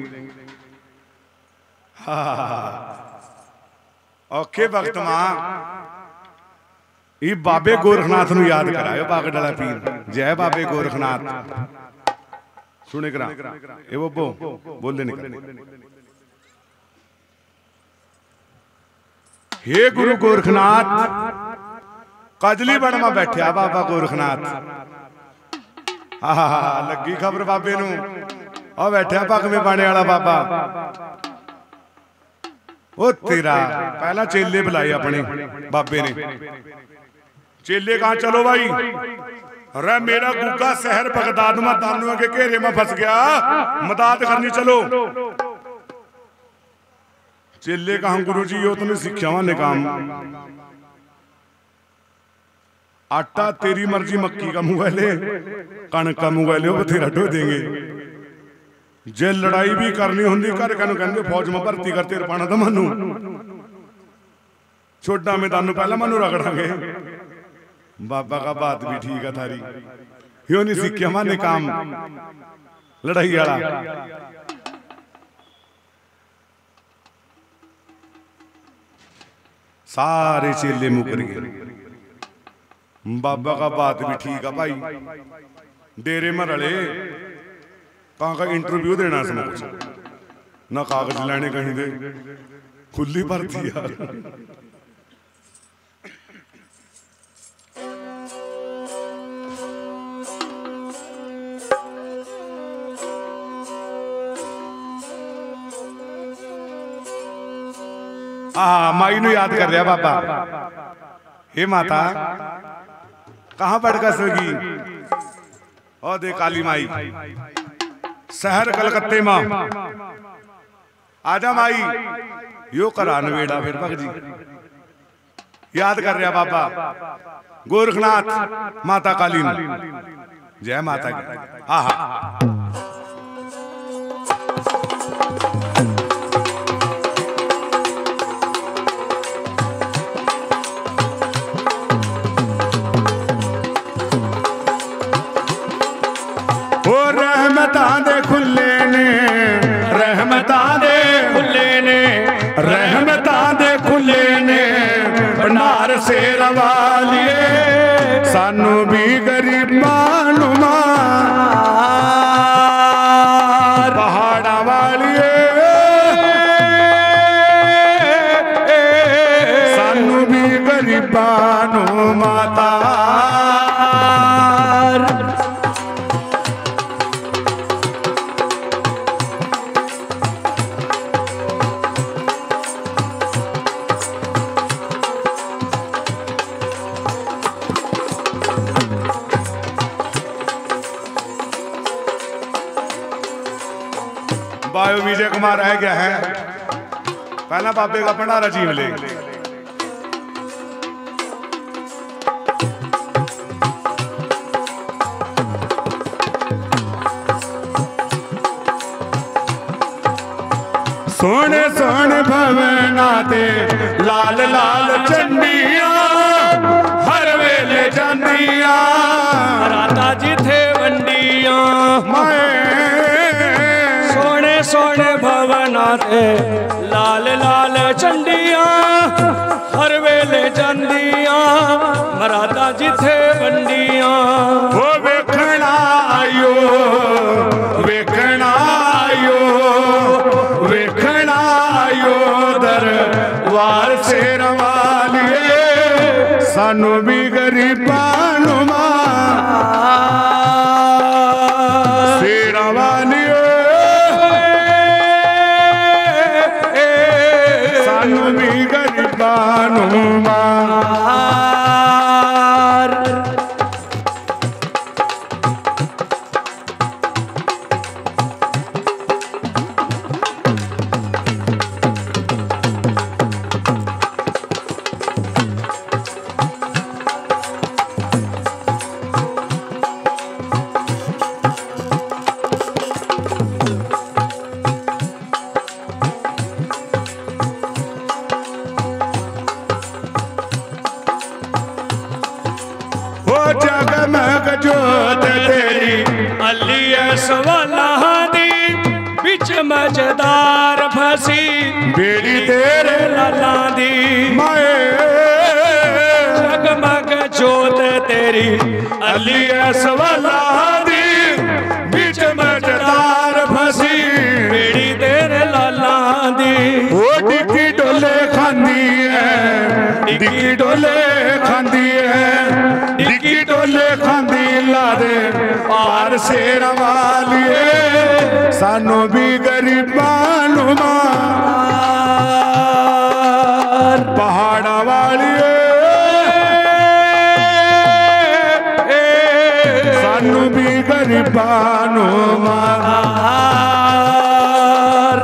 औखे वक्त में ये बाबे गोरखनाथ नु याद करायो, बागडाला पीर जय बाबे गोरखनाथ। सुने करा ए वो बो बोलने निकल, हे गुरु गोरखनाथ, कजली बड़ में बैठा बाबा गोरखनाथ। हा हा हा लगी खबर बाबे नू, और बैठा पग में पाने वाला बाबा। ओ तेरा पहला चेले बुलाए अपने बाबे ने। चेले कहा चलो भाई, अरे मेरा गुग्गा शहर बगदाद में दानुआ के घेरे में फंस गया, मदद करनी चलो। चेले कहा गुरु जी यो तुमने सिक्ख्या ने काम, आटा तेरी मर्जी, मक्की का मुंह ले, कणक का मुंह ले, बथेरा ढो देंगे। जे लड़ाई भी करनी होंगी घर कहने कहने फौज में भर्ती करते पाना तो मनु छोटा मैदान पहला मनु रगड़ांगे। बाबा का बात भी ठीक है थारी, यो नहीं सीखे माने काम लड़ाई वाला। सारे चेले मुकर गए। बाबा का बात भी ठीक है भाई, डेरे में रले कहाँ का इंटरव्यू देना समझ ना, कागज लेने कहीं दे, खुली भर्ती यार। हाँ माई नु याद कर रहा बाबा। हे माता कहाँ पढ़ कर सोगी? और दे काली माई शहर कलकत्ते में आजा माई, यो करा नवेड़ा फिर भग जी। याद कर रहा बाबा गोरखनाथ माता काली, जय माता की। हाँ हाँ रहमतां दे खुले ने, रहमतां दे खुले ने, रहमतां दे खुले ने, भंडार से रवालिए सानू भी गरीबां नू मार, पहाड़ा वालिए सानू भी गरीबां नू माता। बायो विजय कुमार रह गया है, पहला बाबे का भंडारा जीव ले। सोने सोने भवना ते लाल लाल चंडिया, हर वेले जांदिया राधा जी थे वंडिया। सोने भवना ते लाल लाल चंडिया, हर वेले जांदिया मरादा जिथे वंडिया। वो वेखना आयो वेखना मार। जगमग जोत तेरी अलिया सवाला दी बिच मजदार फसी बेड़ी तेरे लाला दी माए। जगमग जोत तेरी अलिया सवाला दी बिच मजदार फसी बेड़ी तेरे लाला दी। वो डिक्की डोले खांदी है, डिक्की डोले खांदी है, डिक्की डोले खांदी ला दे पार शेर वालिए सानू भी गरीबां नू मार। पहाड़ा वालिए सानू भी गरीबां नू मार।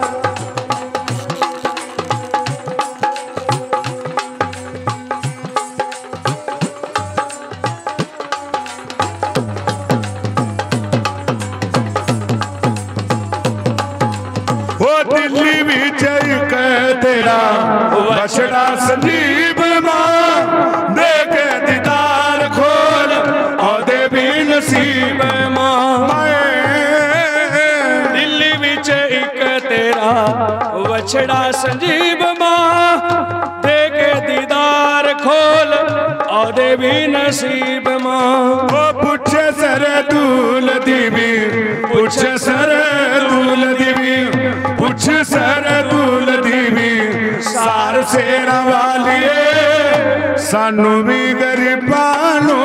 दिल्ली विच इक तेरा बछड़ा संजीव मां दे के दीदार खोल औदे भी नसीब मां। दिल्ली विच इक तेरा बछड़ा संजीव मां दे के दीदार खोल औदे भी नसीब मां। वो पुछे सर दूल दीवी पुछे सर दूल दीवी पुछ सर दूल दीवी सार शेरा वालिए सानू भी गरीबां नू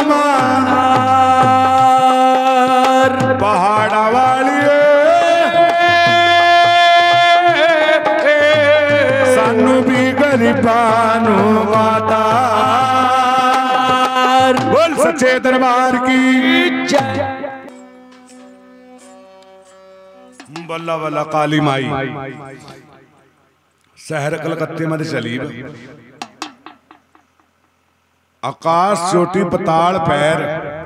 मार। पहाड़ा वालिए सानू भी गरीबां नू मातार। बोल सच्चे दरबार की जय। बल्ला बल्ला काली माई शहर कलकत्ते मध्य चली आकाश चोटी पताल पैर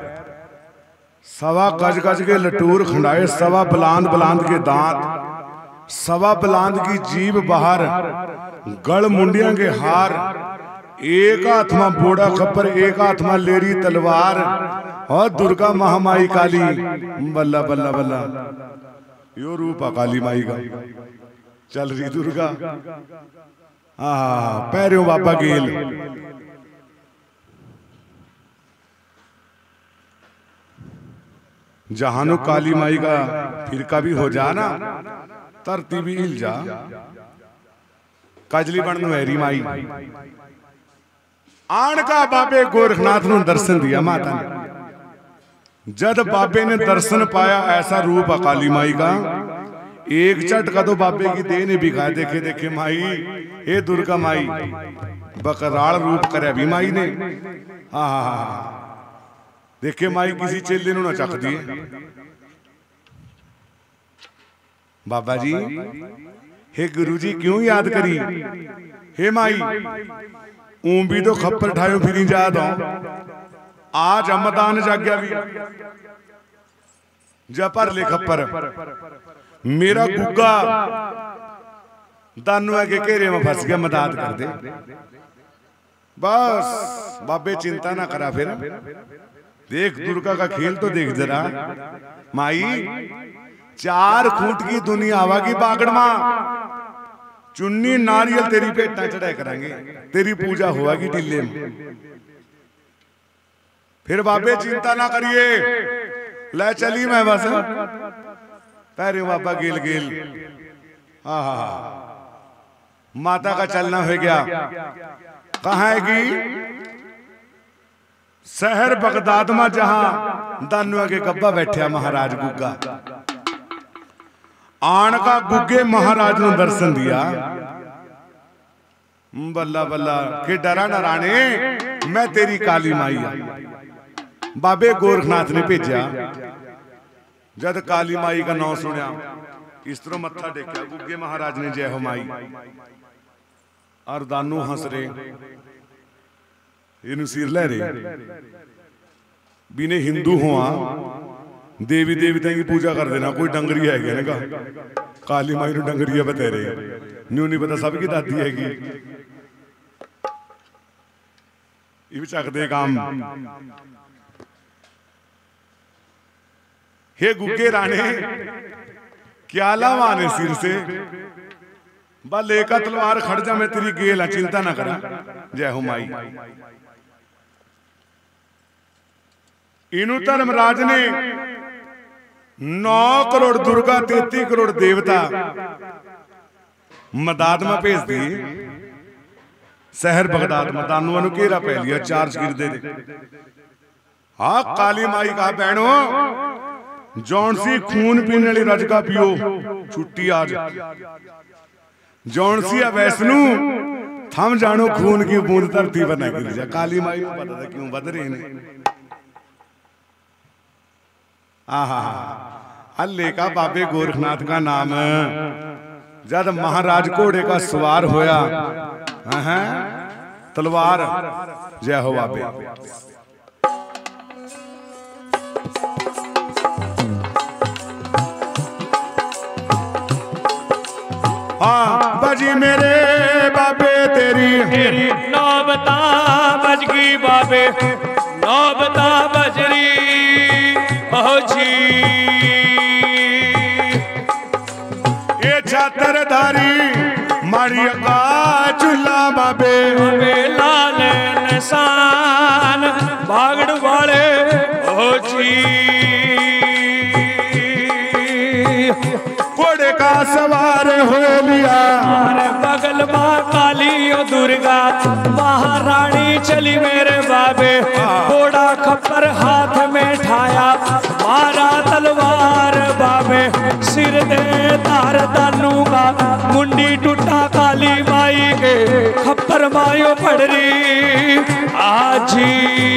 सवा गज गज के लटूर खंडाए सवा बुलांद बुलांद के दांत सवा बुलांद की जीभ बाहर गल मुंडिया के हार एक हाथ में बोड़ा खप्पर एक हाथ में लेरी तलवार और दुर्गा महामाई काली बल्ला बल्ला बल्ला यो रूप काली माई का चल रही दुर्गा। हाँ पैरों बाबा गेल जहानो काली माई का फिरका भी हो जाना धरती भी हिल जा कजली बन नैरी माई आन का बाबे गोरखनाथ नु दर्शन दिया माता ने। जद बाबे ने दर्शन पाया ऐसा रूप अकाली माई का एक झटका तो बाबे की देह ने बिखा देखे देखे माई हे दुर्गा माई बकराल रूप करे भी माई ने। हाँ हाँ हाँ देखे माई किसी चेले नु ना चक दिए। बाबा जी हे गुरु जी क्यों याद करी हे माई ऊं भी तो खप्पर ठायो फिरी जा दो आज अमदान जाग्या भी जपर ले खप्पर मेरा गुग्गा दानुआ के घेरे में फंस गया मदद कर दे बस। बाबे चिंता ना करा फिर देख दुर्गा का खेल तो देख जरा माई चार खूंट की दुनिया आवा की बागड़ मां चुन्नी नारियल तेरी पेटा चढ़ाए करांगे तेरी पूजा हुआ की टिल्ले में। फिर बाबे चिंता ना करिए ले चली मैं बस पैरे बाबा गेल गेल। हाँ हाँ माता का चलना हो गया कहाँ है कि शहर बगदाद में जहां दानुआ के गब्बा बैठा महाराज गुग्गा आन का गुग्गे महाराज ने दर्शन दिया। बल्ला बल्ला के डरा ना राणे, मैं तेरी काली माई आ। बाबे गोरखनाथ ने भेजा, जद काली माई का नाम सुनिया इस तरह मत्था टेकिया, गुग्गे महाराज ने जय हो माई, और दानू हंस रहे, इन सिर लै रहे बिने हिंदू हुआ देवी देवता की पूजा कर देना, कोई डंगरी है क्या ना काली माई नु डंगरिया बता रहे, न्यू नहीं पता सबकी दादी हैगी, ये भी चकदे काम। हे गुग्गे राणे क्या लावाने सिर से, बा लेका तलवार खड़ जा, मैं तेरी गेल है, चिंता ना करा। जय हो माई। इनु धर्मराज ने नौ करोड़ दुर्गा तैतीस करोड़ देवता मदाद में भेज दिए, शहर बगदाद में दानुआ नु घेरा पै लिया, चार्ज गिर दे। हाँ काली माई का बहनों, जौन सी खून पीने वाली रज का पियो, छुट्टी आज। जौन सी वैष्णु थम जानो खून की बूंद धरती पर नहीं गिर जा। काली माई को पता था क्यों बद रहे हैं। आहा अल्ले का बाबे गोरखनाथ का नाम जब महाराज घोड़े का सवार होया, तलवार जय हो बाबे। हाँ बजी मेरे बाबे तेरी, तेरी नौबता बज गई बाबे, नौबता बजरी पहुंची। ये छात्रधारी मारी का चूल्हा बाबे, बाबे लाल निशान भागड़ वाले पहुंची। घोड़े का सवार हो लिया, बगल माँ काली ओ दुर्गा महारानी चली मेरे बाबे, घोड़ा खप्पर हाथ में ठाया, मारा तलवार बाबे, सिर दे तार दानू का, मुंडी टूटा काली माई के, खप्पर मायो पड़ रही आजी।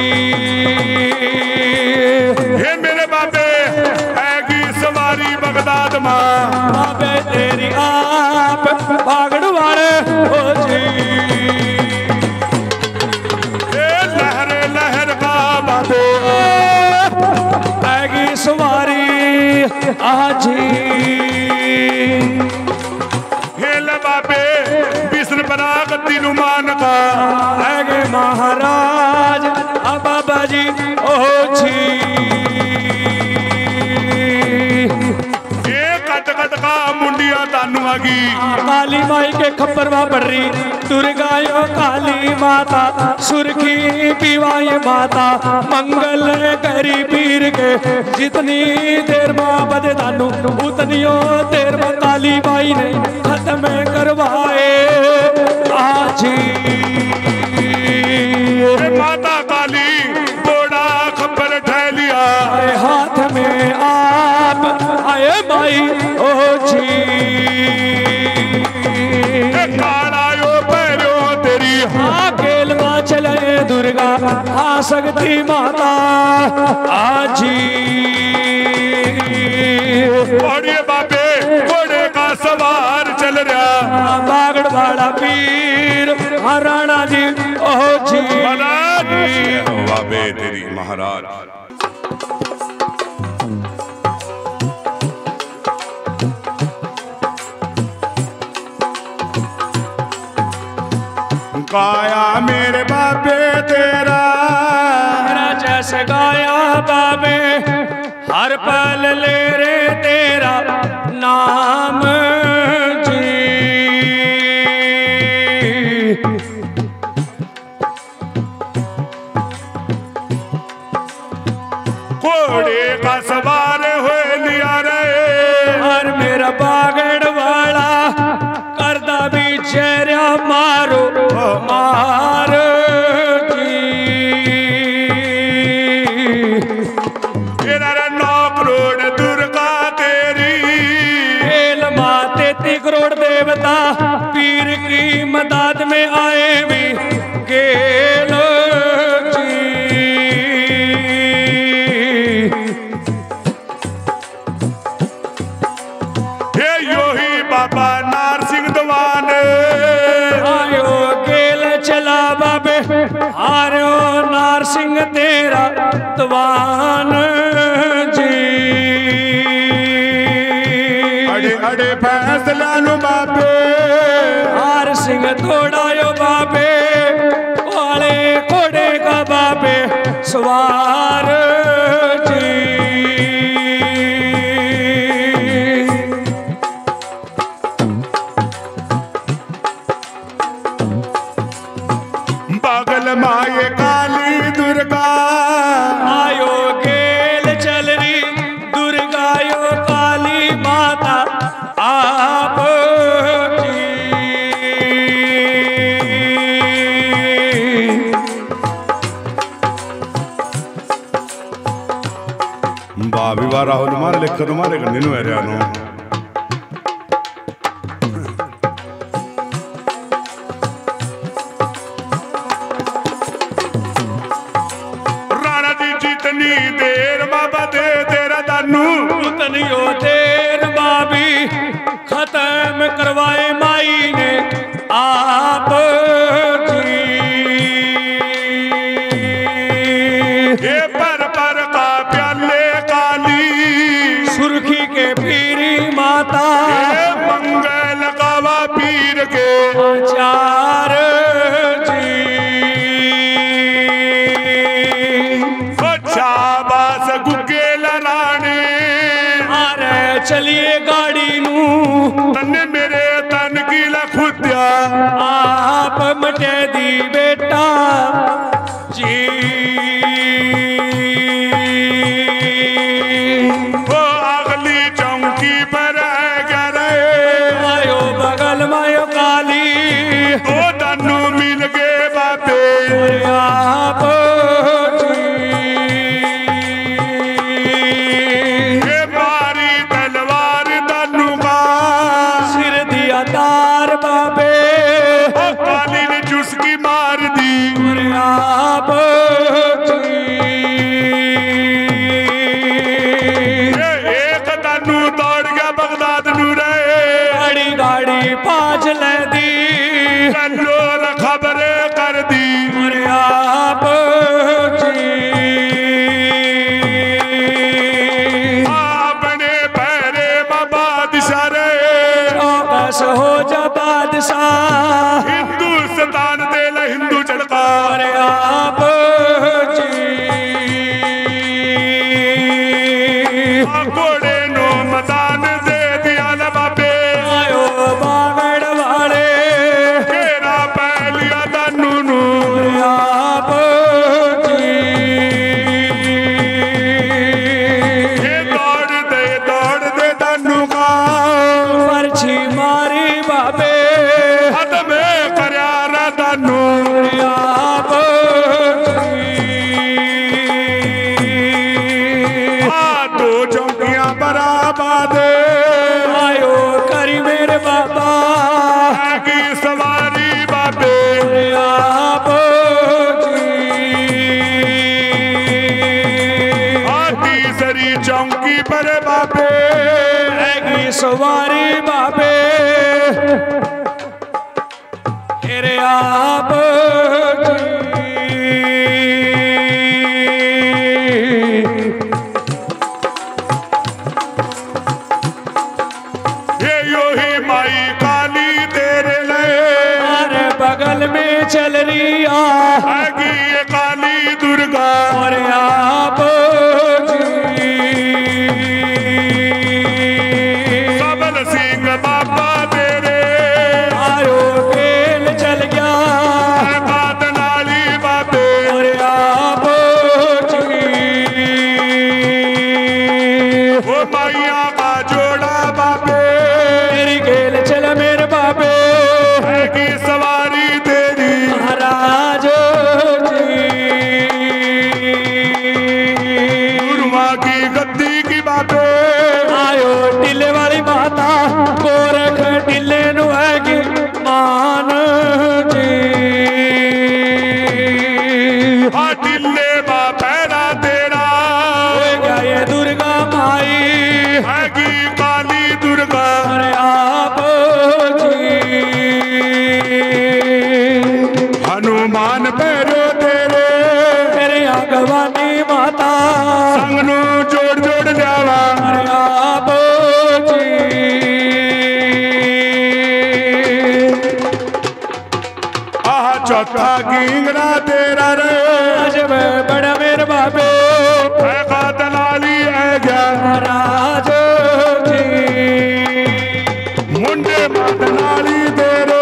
हे मेरे बाबे ऐगी सवारी बगदाद माँ, बाबे तेरी आप भागड़ वाले हो जी। लहर लहर का बाबे आएगी सवारी आजी। हेल बाबे विष्णु पराग तिनुमान का, आएगे महाराज अब बाबा जी ओ जी। का मुंडिया दानुआ की, काली माई के खप्पर में पड़ रही दुर्गा यो काली माता, सुर्खी पीवाई माता, मंगल करी पीर के, जितनी देर में बदे दानू उतनी देर में काली माई ने खत्म करवाए आजी। माता काली घोड़ा खप्पर ठह लिया, हाथ में आप आए माई ओ जी। कालायो पैरो तेरी, हाँ केल माँ चले दुर्गा आ सकती माता आजी। घोड़े बाबे घोड़े का सवार चल रहा, बागड़ वाला पीर हराना जी ओ जी। बाबे तेरी महाराज। गाया मेरे बाबे तेरा, मेरा जैसे गाया बाबे, हर पल ले रे तेरा नाम जी। घोड़े का सवार हो लिया रे, और मेरा बागड़ वाला करदा भी चेहरा मारो मार जी। तेरा नौ करोड़ दुर्गा तेरी, तेल माँ तैतीस करोड़ देवता पीर की मदद में आए अड़े फैसला नु बाबे हार सिंह तोड़ायो बाबे वाले घोड़े का बाबे सवार जी। पागल माए काली दुर्गा आयो गेल चल रही दुर्गा यो काली माता आप जी। बाबी वाह राहुल मारे लिख मारे गन्ने नु है नो जितनी देर बाबा दे तेरा दानू उतनी हो देर बाबी खत्म करवाए माई ने आप जी। ये पर पर का प्याले काली सुर्खी के पीरी माता ये मंगल कावा पीर के आचार चलिए गाड़ी नू तन्ने मेरे तन की लखुद्या आप मटे दी बेटा जी। वो अगली चौकी पर गए आयो बगल मायो काली वो तन्नू मिल गए बाबे आप आप एक तानू दौड़ गया बगदाद नू रहे गाड़ी गाड़ी पाँच ले दी कल्लो खबरे कर दी आप अपने पैरे बादशाह रे चौकस हो जा बादशाह हिंदुस्तान दे ल हिंदू चढ़का आप घोड़े नो मैदान दे दिया न बाबे आयो बागड़ वाले तेरा पहलिया दानू नू आप ये दौड़ दे दौड़ दे दानू का पर्ची मारी बाबे हद में करया रा दानू आप दो चौकियां बराबाद आयो करी मेरे बाबा की सवारी बाबे आप तीसरी चौकी पर बाबे की सवारी बाबे तेरे आप बगल में चल रही आगी ये काली दुर्गा और आप सबल सिंह बाबा तेरे आयो खेल चल गया बात नाली बाबे और आप वो माइया का जोड़ा बाबे तेरी खेल चल मेरे बाबे की सवारी तेरी महाराज जी। चौथा किंगरा तेरा रे जब बड़ा मेरे बाबे है का दलाली है क्या राज जी मुंडे दलाली तेरे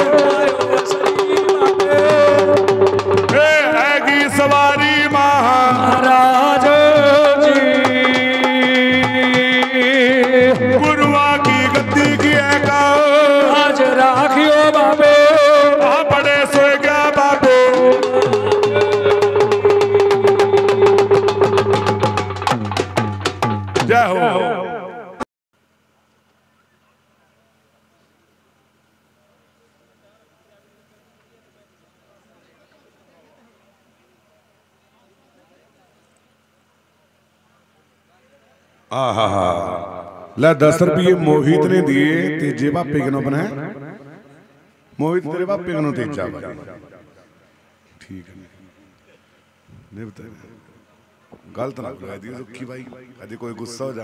हैगी सवारी महाराज जी गुरुआ की गद्दी की है का आज राखियो बाबे बड़े सोए गया बाबे जय हो। आहा हा ला दस रुपये मोहित ने दिए तेजे बापे के नो बना मोहित तेरे बापे के नो तेजा ठीक है नहीं बताया गलत ना लगा दी दुखी भाई कभी कोई गुस्सा हो जा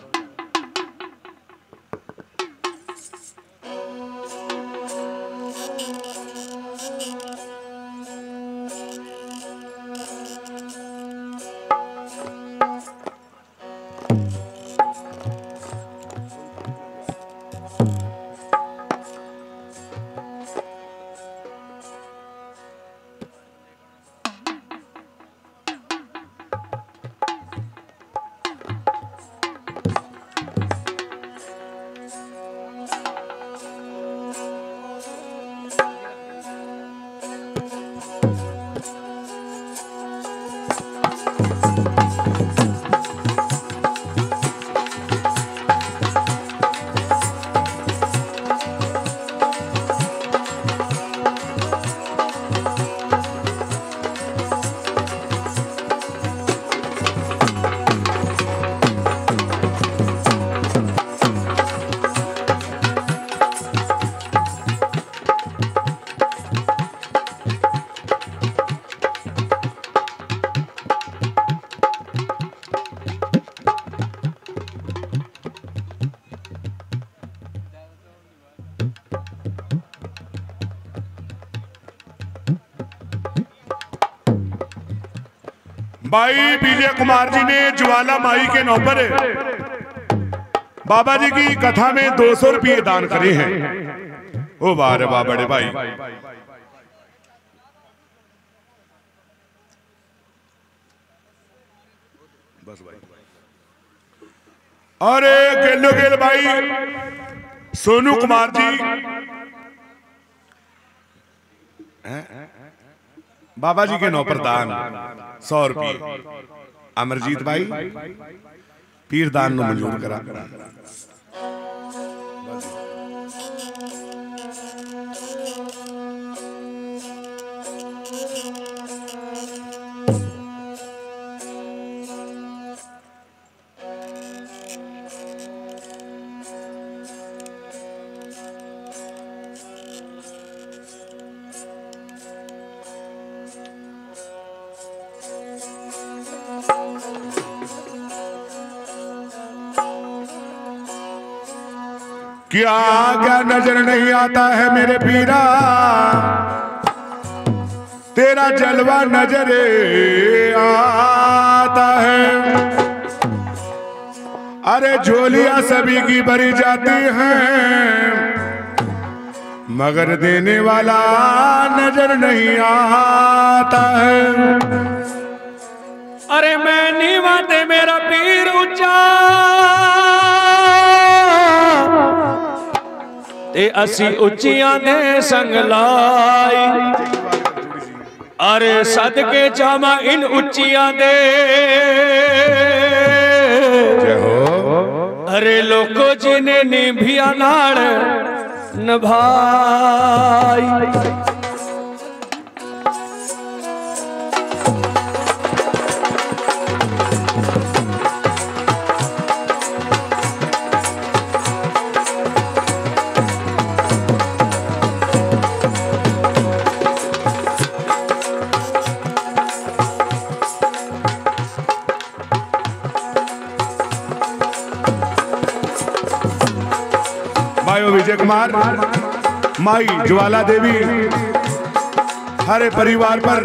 भाई विजय कुमार जी ने ज्वाला माई के नौपर बाबा जी की कथा में दो सौ रुपये दान करे हैं। ओ वाह रे वाह बड़े भाई बस भाई अरे गेलो गेल भाई सोनू कुमार जी है? बाबा जी के नौपर दान सौ रुपये अमरजीत भाई पीर दान नो मंजूर करा क्या क्या नजर नहीं आता है मेरे पीरा तेरा जलवा नजर आता है। अरे झोलियां सभी की भरी जाती हैं मगर देने वाला नजर नहीं आता है। अरे मैं नीवा ते मेरा पीर ऊंचा ते असी उच्चियां दे संग लाई अरे सदके जामा इन उच्चियां दे अरे लोको जिन्हें निभिया नाल नभाई। विजय कुमार माई ज्वाला देवी सारे परिवार पर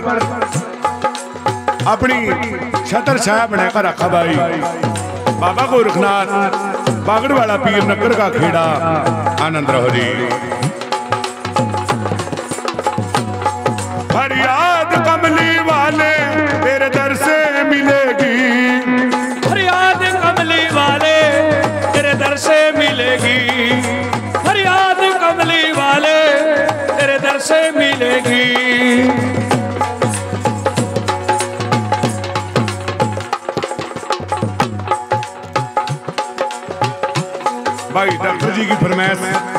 अपनी छतर छाया बनाकर रखा भाई। बाबा गोरखनाथ बागड़ वाला पीर नगर का खेड़ा आनंद रहो जी। फरियाद कमली वाले तेरे दर से मिलेगी, फरियाद कमली वाले तेरे दर से मिलेगी, फरियाद कमली वाले तेरे दर से मिलेगी। भाई डॉक्टर जी की फरमाइश,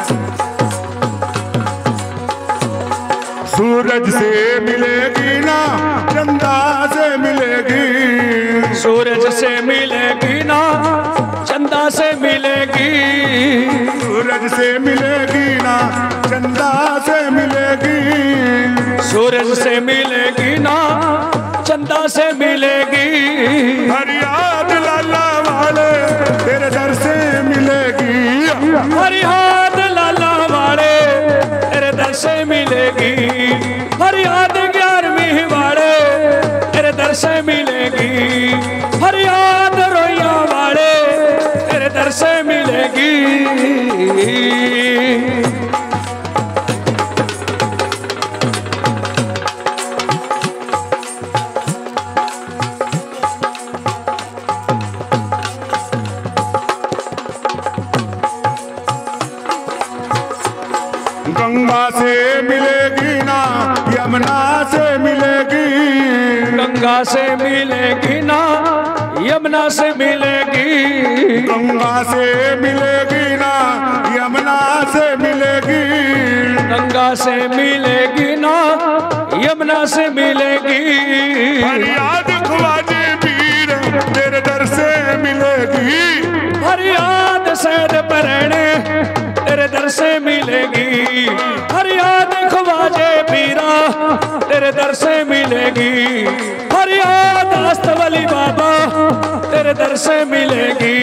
सूरज से मिलेगी ना चंदा से मिलेगी, सूरज से मिलेगी ना चंदा से मिलेगी, सूरज से मिलेगी ना चंदा से मिलेगी, सूरज से मिलेगी ना चंदा से मिलेगी। फरियाद लाला वाले तेरे दर से मिलेगी, फरियाद लाला वाले तेरे दर से मिलेगी, फरियाद ग्यारहवीं वाले तेरे दर से मिलेगी, फरियाद रोइया वाले तेरे दर से मिलेगी। गंगा से मिलेगी ना यमुना से मिलेगी, गंगा से मिलेगी ना यमुना से मिलेगी, गंगा से मिलेगी ना यमुना से मिलेगी, गंगा से मिलेगी ना यमुना से मिलेगी। फरियाद ख्वाजे पीर तेरे दर से मिलेगी, फरियाद सैद परणे तेरे दर से मिलेगी, फरियाद ख्वाजे पीरा तेरे दर से मिलेगी, फरियाद अस्तवली बाबा तेरे दर से मिलेगी।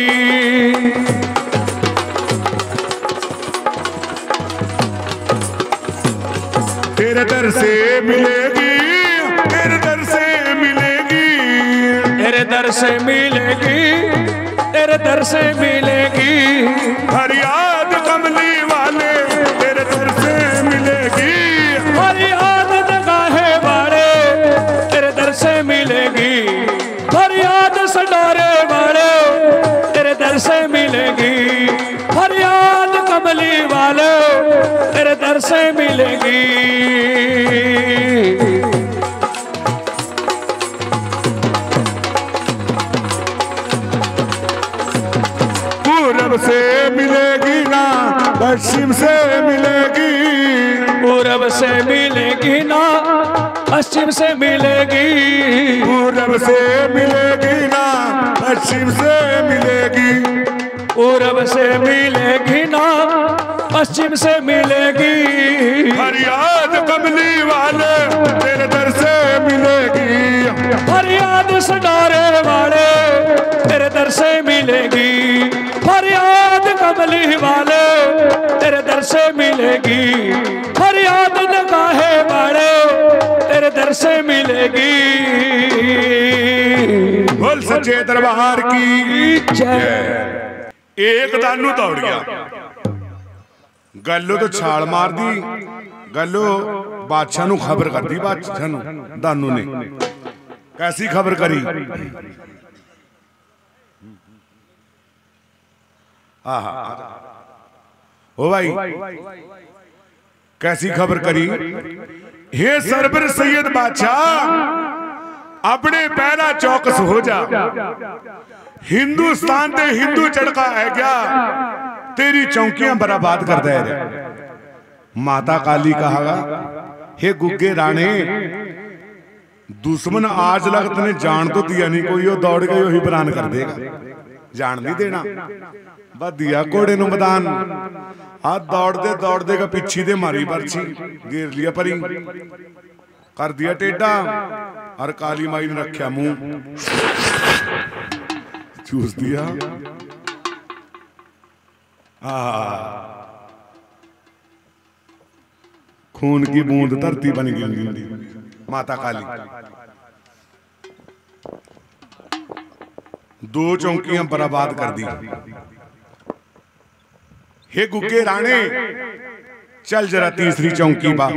तेरे दर से मिलेगी, तेरे दर से मिलेगी, तेरे दर से मिलेगी, तेरे दर से मिलेगी। फरियाद कमली वाले तेरे दर से मिलेगी, फरियाद दगाहे वाले तेरे दर से मिलेगी, फरियाद सडारे वाले तेरे दर से मिलेगी, फरियाद कमली वाले तेरे दर से मिलेगी। पूरब से मिलेगी ना पश्चिम से मिलेगी, पूरब से मिलेगी ना पश्चिम से मिलेगी, पूरब से मिलेगी ना पश्चिम से मिलेगी, पूरब से मिलेगी ना पश्चिम से मिलेगी। फरियाद कमली वाले तेरे दर से मिलेगी, फरियाद सडारे वाले तेरे दर से मिलेगी, फरियाद कमली वाले तेरे दर से मिलेगी, फरियाद नगाहे वाले तेरे दर से मिलेगी। बोल सच्चे दरबार की जय। एक दानू दौड़ गया, गल्लो तो छाल मार दी, गल्लो बादशाह नू खबर कर दी, बादशाह नू दानू ने कैसी खबर करी। आहा ओ भाई कैसी खबर करी। हे सरबर सैयद बादशाह अपने पहला चौकस हो जा, हिंदुस्तान दे हिंदू चड़का है क्या तेरी चौकियां बर्बाद कर दे रहे। माता काली कहागा हे गुग्गे राणे दुश्मन आज लग तने जान तो दिया नहीं कोई, वो दौड़ गई वही बरान कर देगा, जान नहीं देना। बस दिया घोड़े नु मैदान, हाथ दौड़ते दौड़ते का पिछी दे मारी बरछी, घेर लिया परी, कर दिया टेढ़ा, और काली माई ने रखा मुंह चूस दिया। आ खून की बूंद धरती बन गई। माता काली। दो चौकियां बर्बाद कर दी। हे गुग्गे राणे, चल जरा तीसरी चौकी बा।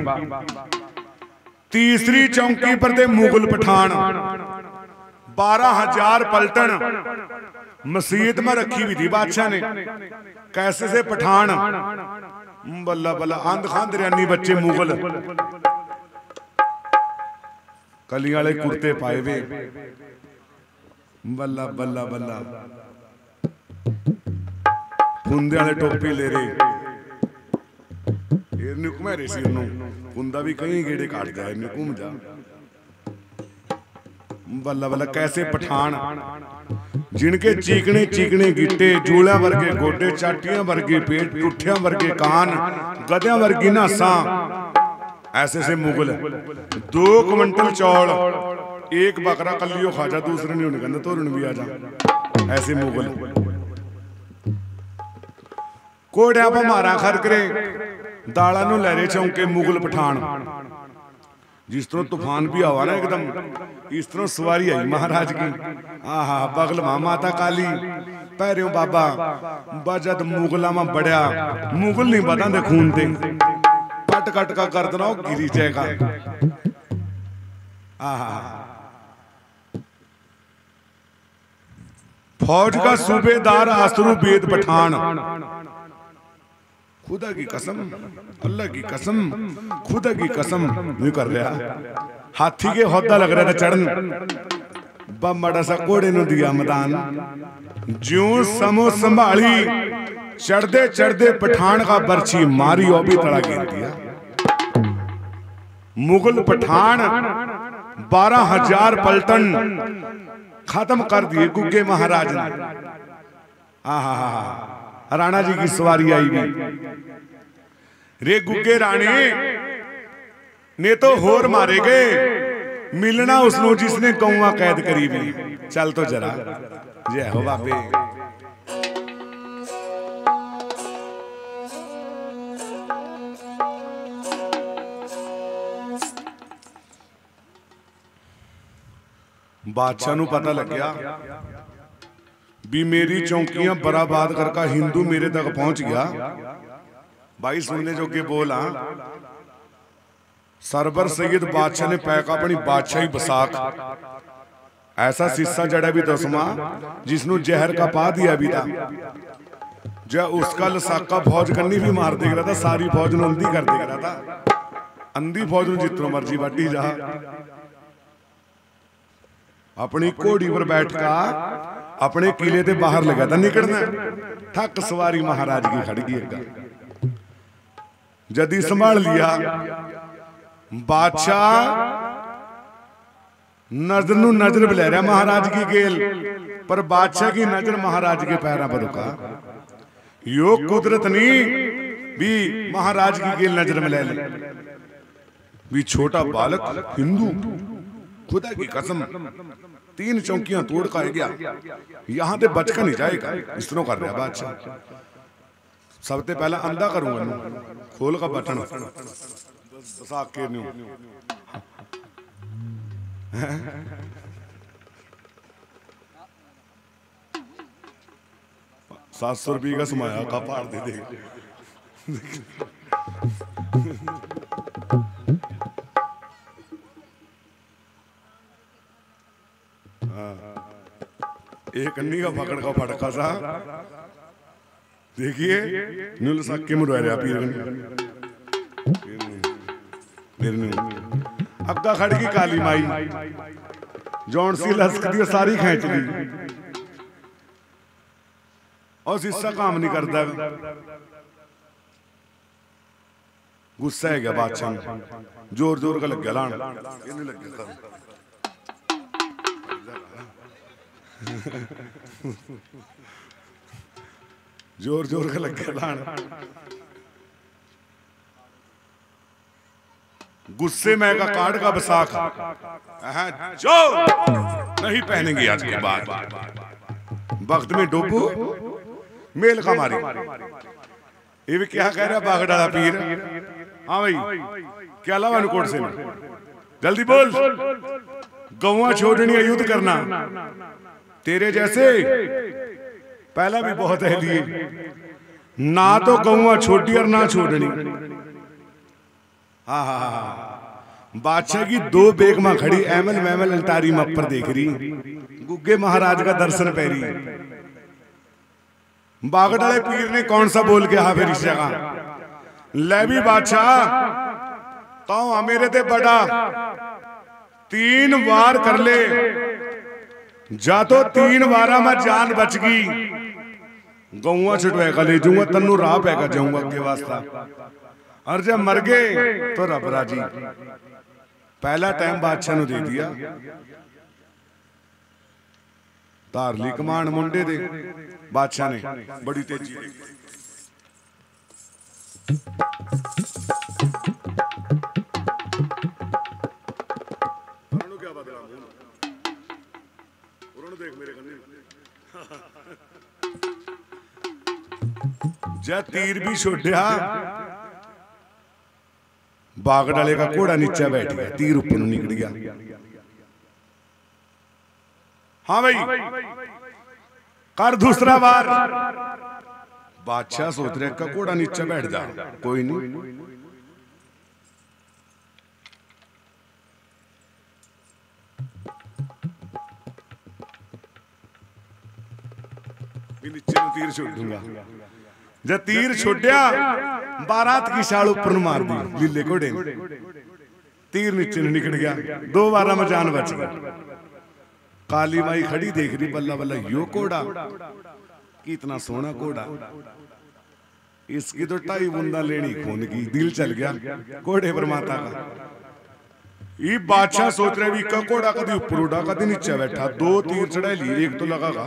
तीसरी चौकी पर ते मुगल पठान बारह हजार पलटन मसीत में रखी हुई थी बादशाह ने। कैसे से पठान, बल्ला बल्ला आंध खांद रियानी बच्चे मुगल, कलियां वाले कुर्ते पाए वे, बल्ला बल्ला बल्ला कुंदे वाले टोपी ले रहे। घुमेरे सिर नूं कुंदा भी कई गेड़े काट जाए, घूम जा। बल्ला बल्ला कैसे पठान, जिनके चीकने चीकने गिट्टे, जूलियां वर्गे गोडे, चाटियां वर्गे पेट, टुठियां वर्गे कान, गधियां वर्गी नासा। ऐसे से मुगल दो क्विंटल चौल, एक बकरा कलियो खा जा, दूसरे ने कहना तोरन भी आ जा। ऐसे मुगल कोड़िया पर मारा खर करे, दाला नु लहरे चौंके मुगल पठान। जिस तरह तूफान भी आवा ना एकदम, इस तरह सवारी आई महाराज की। आहा बगल मां माता काली, पैरों बाबा बजद मुगला में बड़िया। मुगल नहीं बता दे खून दे, कट कट का कर देना गिरी जाएगा। आहा फौज का सूबेदार आसरू बेद पठान। खुदा की कसम, अल्लाह की कसम, खुदा की कसम नहीं कर रहा। हाथी के होदा लग रहा था चढ़न, बड़ा सा कोड़े ने दिया मैदान। ज्यों समो संभाली, चढ़दे चढ़दे पठान का बर्छी मारी और भी तड़ा गिर दिया। मुगल पठान बारह हजार पलटन खत्म कर दिए गुग्गे महाराज ने। आहा राणा जी की सवारी आई भी। रे गुग्गे राणे ने तो होर मारे गए, मिलना उसनो जिसने कौवा कैद करी भी। चल तो जरा, जय हो बाबे। बादशाह नू पता लग गया भी मेरी चौकियां बर्बाद करके हिंदू मेरे तक पहुंच गया। भाई सुनने जोगे बोला, सरवर सैयद बादशाह ने पैक अपनी बादशाही बसाक ऐसा सिस्सा जड़ा भी दसवा जिसनु जहर का पा दिया भी था। जब उसका लसाका फौज करनी भी मार दे रहा था, सारी फौज ने अंधी कर दे रहा था। अंधी फौज ने जितना मर्जी बाटी जा, अपनी घोड़ी पर बैठका अपने किले के बाहर लगा था निकलना। थक सवारी महाराज की खड़ गई। जदी संभाल लिया बादशाह, नजर नु नजर भी ले रहा महाराज की गेल, पर बादशाह की नजर महाराज के पैरों पर रुका। यो कुदरत नहीं भी महाराज की गेल नजर में ले ली। भी छोटा बालक हिंदू, खुदा की कसम तीन चौकियां तोड़ का गया, यहां से बच कर नहीं जाएगा। इस तरह कर रहा बादशाह। सबसे पहला अंधा करूंगा, खोल का बटन के न्यू सात सौ रुपये का समाया का पार दे दे। एक अन्नी का पकड़ का फटका सा देखिए, नील सके मुरवा रहा पीर अग्गा खड़ की काली माई जौन सी लसक दी सारी खींच ली और सिस्सा काम नहीं करता। गुस्सा है गया बादशाह, जोर जोर का लग गया लान, लग गया जोर जोर का लग गया लान। गुस्से में का काट का बसाख जो नहीं पहनेंगे आज के बाद। वक्त में डोबू मेल का मारी। ये भी क्या कह रहा बाग डाला पीर। हाँ भाई क्या लावा कोट से जल्दी बोल। गौवा छोड़नी है, युद्ध करना। तेरे जैसे पहला भी बहुत है लिए, ना तो गौवा छोटी और ना छोड़नी। हाँ हाँ हाँ, बादशाह की दो बेगमा खड़ी, एमल मैमल अलतारी मप पर देख रही, गुग्गे महाराज का दर्शन पैरी। बागड़ाले पीर ने कौन सा बोल के हाँ फिर इस जगह ले भी बादशाह तो मेरे ते बड़ा तीन बार कर ले, जा तो तीन बारा मैं जान बच गई, गौवा छुटवाएगा ले जाऊंगा, तन्नू राह पैगा जाऊंगा के वास्ता, और जब मर गए तो रब राजी। पहला टाइम बादशाह ने दे दिया, धारली कमान मुंडे दे बादशाह ने बड़ी तेजी देखी। क्या बदला देख मेरे कन्ने जा तीर भी छोड़िया, बागड़ाले का घोड़ा नीचे बैठ गया, तीर ऊपर निकल गया। हाँ भाई कर दूसरा बार। बादशाह सोच रहे का घोड़ा नीचे बैठ जा, कोई नहीं। नीचे में तीर छोड़ दूंगा। जब तीर छोड़िया, बारात की शाल ऊपर मार दी लीले घोड़े, तीर नीचे निकल गया, दो बारा में जान बच गया। काली माई खड़ी देख रही, बल्ला बल्ला यो घोड़ा कितना सोना घोड़ा, इसकी तो ढाई बूंदा लेनी खून की, दिल चल गया घोड़े पर माता का। ये बादशाह सोच रहे भी का घोड़ा कभी ऊपर उड़ा कभी नीचे बैठा, दो तीर चढ़ा लिए, एक तो लगागा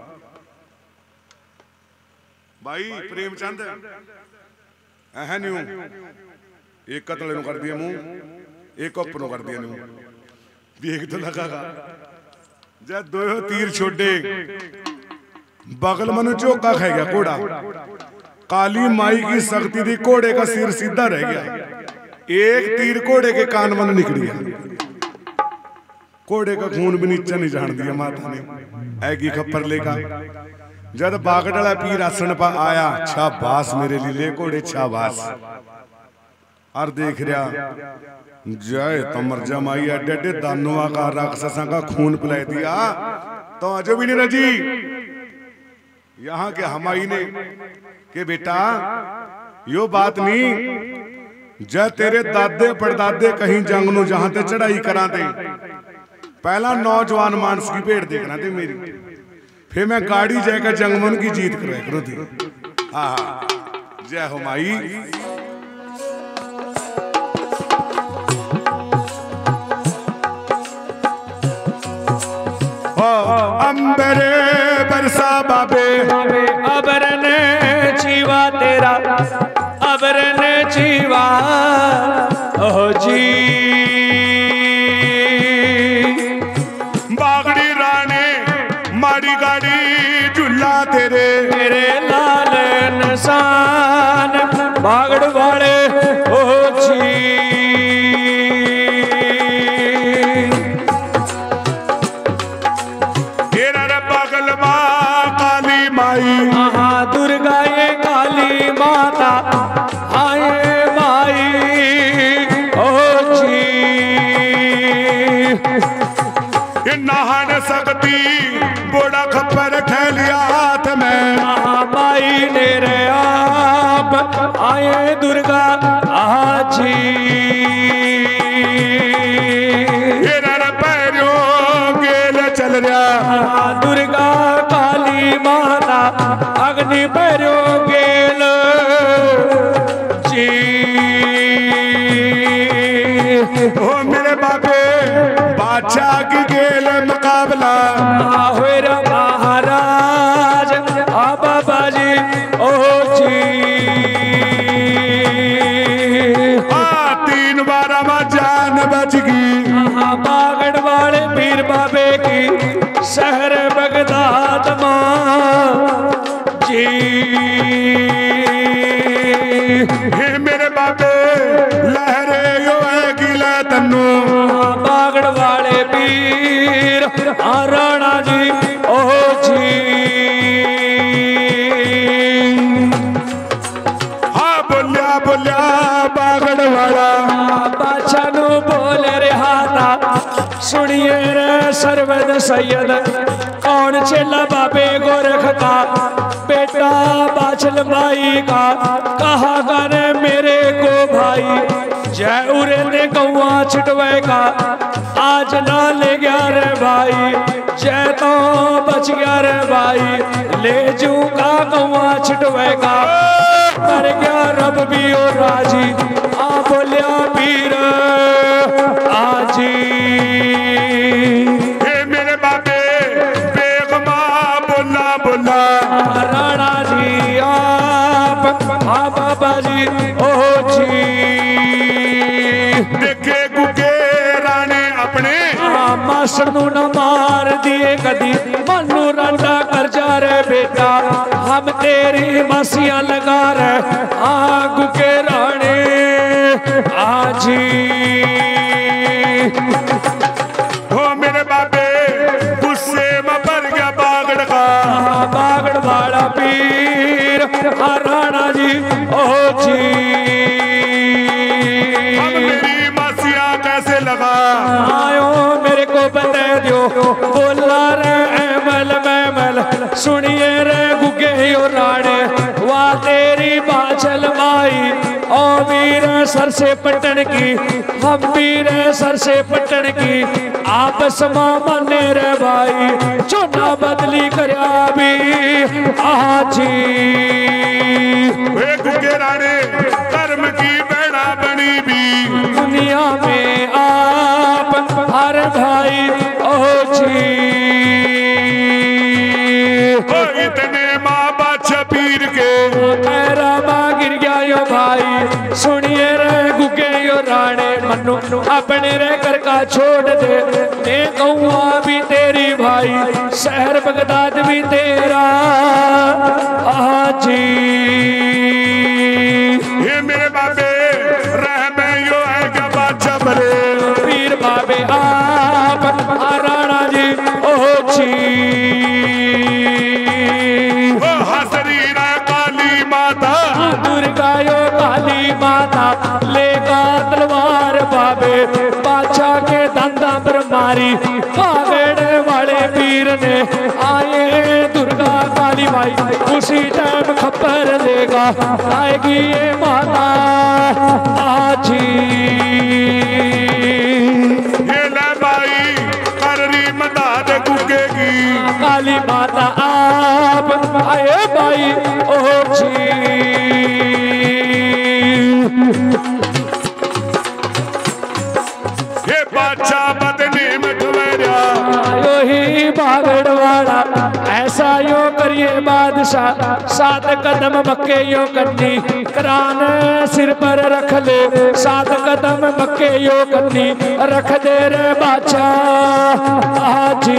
भाई प्रेमचंद है न्यू, एक कतले नु कर दिया मुंह, एक ऊपर कर दिया न्यू, एक तो लगागा। जब दो तीर छोड़े, बगल मनु चौका खा गया घोड़ा, काली माई की शक्ति थी, घोड़े का सिर सीधा रह गया, एक तीर घोड़े के कान मन निकल गया, घोड़े का खून भी नीचे नहीं जान दिया माता ने, ऐगी खप्पर लेगा। जब बागड़ाला पीर आसन पर आया, शाबाश मेरे लीले घोड़े शाबाश, और देख रहा जय तमर जमाई एडे एडे दानुआ का राक्षसा का खून पिला दिया, तो अजो भी नहीं रजी। यहाँ के हमाई ने के बेटा यो बात नहीं, जय तेरे दादे परदादे कहीं जंग नु जहां ते चढ़ाई करा दे, पहला नौजवान मानस की भेड़ देखना थे मेरी, फिर मैं गाड़ी जाकर जंगमन की जीत कराया करो थी। हाँ जय हो माई। अंबरे बरसा बाबे, अबरन जीवा तेरा, अबरन जीवा ओ जी। बागड़ी राने माड़ी गाड़ी झूला तेरे, मेरे लाल निशान बागड़ वाले ओ जी। हाँ दुर्गा ये काली माता आए माई ओ जी। ये नहान सकती बोड़ा खप्पर खेलिया हाथ में, हाँ माई ने रे आप आए दुर्गा आजी। ये नर पैरों गेल चल रहा, दुर्गा काली माता अग्नि पैरो गेल जी। ओ मेरे बाबे बादशाह की गेल मुकाबला, हुएर महाराज आ बाबा जी ओ जी। आ तीन बार में जान बच गई, बागड़ वाले पीर बाबे की शहर बगदाद मां जी। हे मेरे बाबे लहरे यो है गिला तन्नू, सुनिए रे सरवद सैयद कौन चेला बाबे गोरख का बेटा बाछल माई का कहा करे मेरे को भाई जय उरे ने गौआ छिटवे का आज ना ले गया रे भाई जय तो बच गया रे भाई ले जूगा गौआ छिटवे का कर गया रब भी और राजी आ बोलिया पीर आजी हे मेरे बाबे बेगमा बोला बोला राणा जी आप हाँ बाबा जी ओ जी देखे गुगे राणे अपने मास्टर नू न मार दिए कदी मनु रंडा कर जा रे बेटा हम तेरी मसियां लगा रे आग के राणे आजी हो मेरे बाबे गुस्से में भर गया बागड़ का बागड़ वाला पीर राणा जी ओ जी अब मेरी मसियां कैसे लगा आयो मेरे को बता दो बोला रे ऐमल मैमल सुनिए रे गुगे और राणे वाह तेरी बाछल माई ओ वीर सर से पटन की हम वीर सर से पटन की आपस में मने रे भाई चोना बदली करया भी आजी वे गुगे राणे कर्म की बेड़ा बनी भी दुनिया में आप हर भाई ओ जी ओ इतने माँ बादशाह पीर के तेरा माँ गिर गया यो भाई सुनिए रे गुगे यो राणे मनु अपने रे कर का छोड़ दे ने गौआ भी तेरी भाई शहर बगदाद भी तेरा आजी ये मेरे बाबे रहमे यो है क्या बादशाह बरे पीर बाबे आप राणा जी ओ जी ओ हसरी रा काली माता दुर्गा यो काली माता लेगा तलवार बाबे बादशाह के धंधा पर मारी पागड़ वाले पीर ने आए दुर्गा काली माई उसी टाइम खबर लेगा आएगी ये माता आजी ये ले भाई कररी मदद गुगे की काली माता आप आए भाई ओ जी ये बादशाह बदनी में ठहरा यो ही बागड़ वाला ऐसा यो करिए बादशाह सात कदम मक्के यो करनी करान सिर पर रख ले सात कदम मक्के यो करनी रख दे रे बादशाह आजी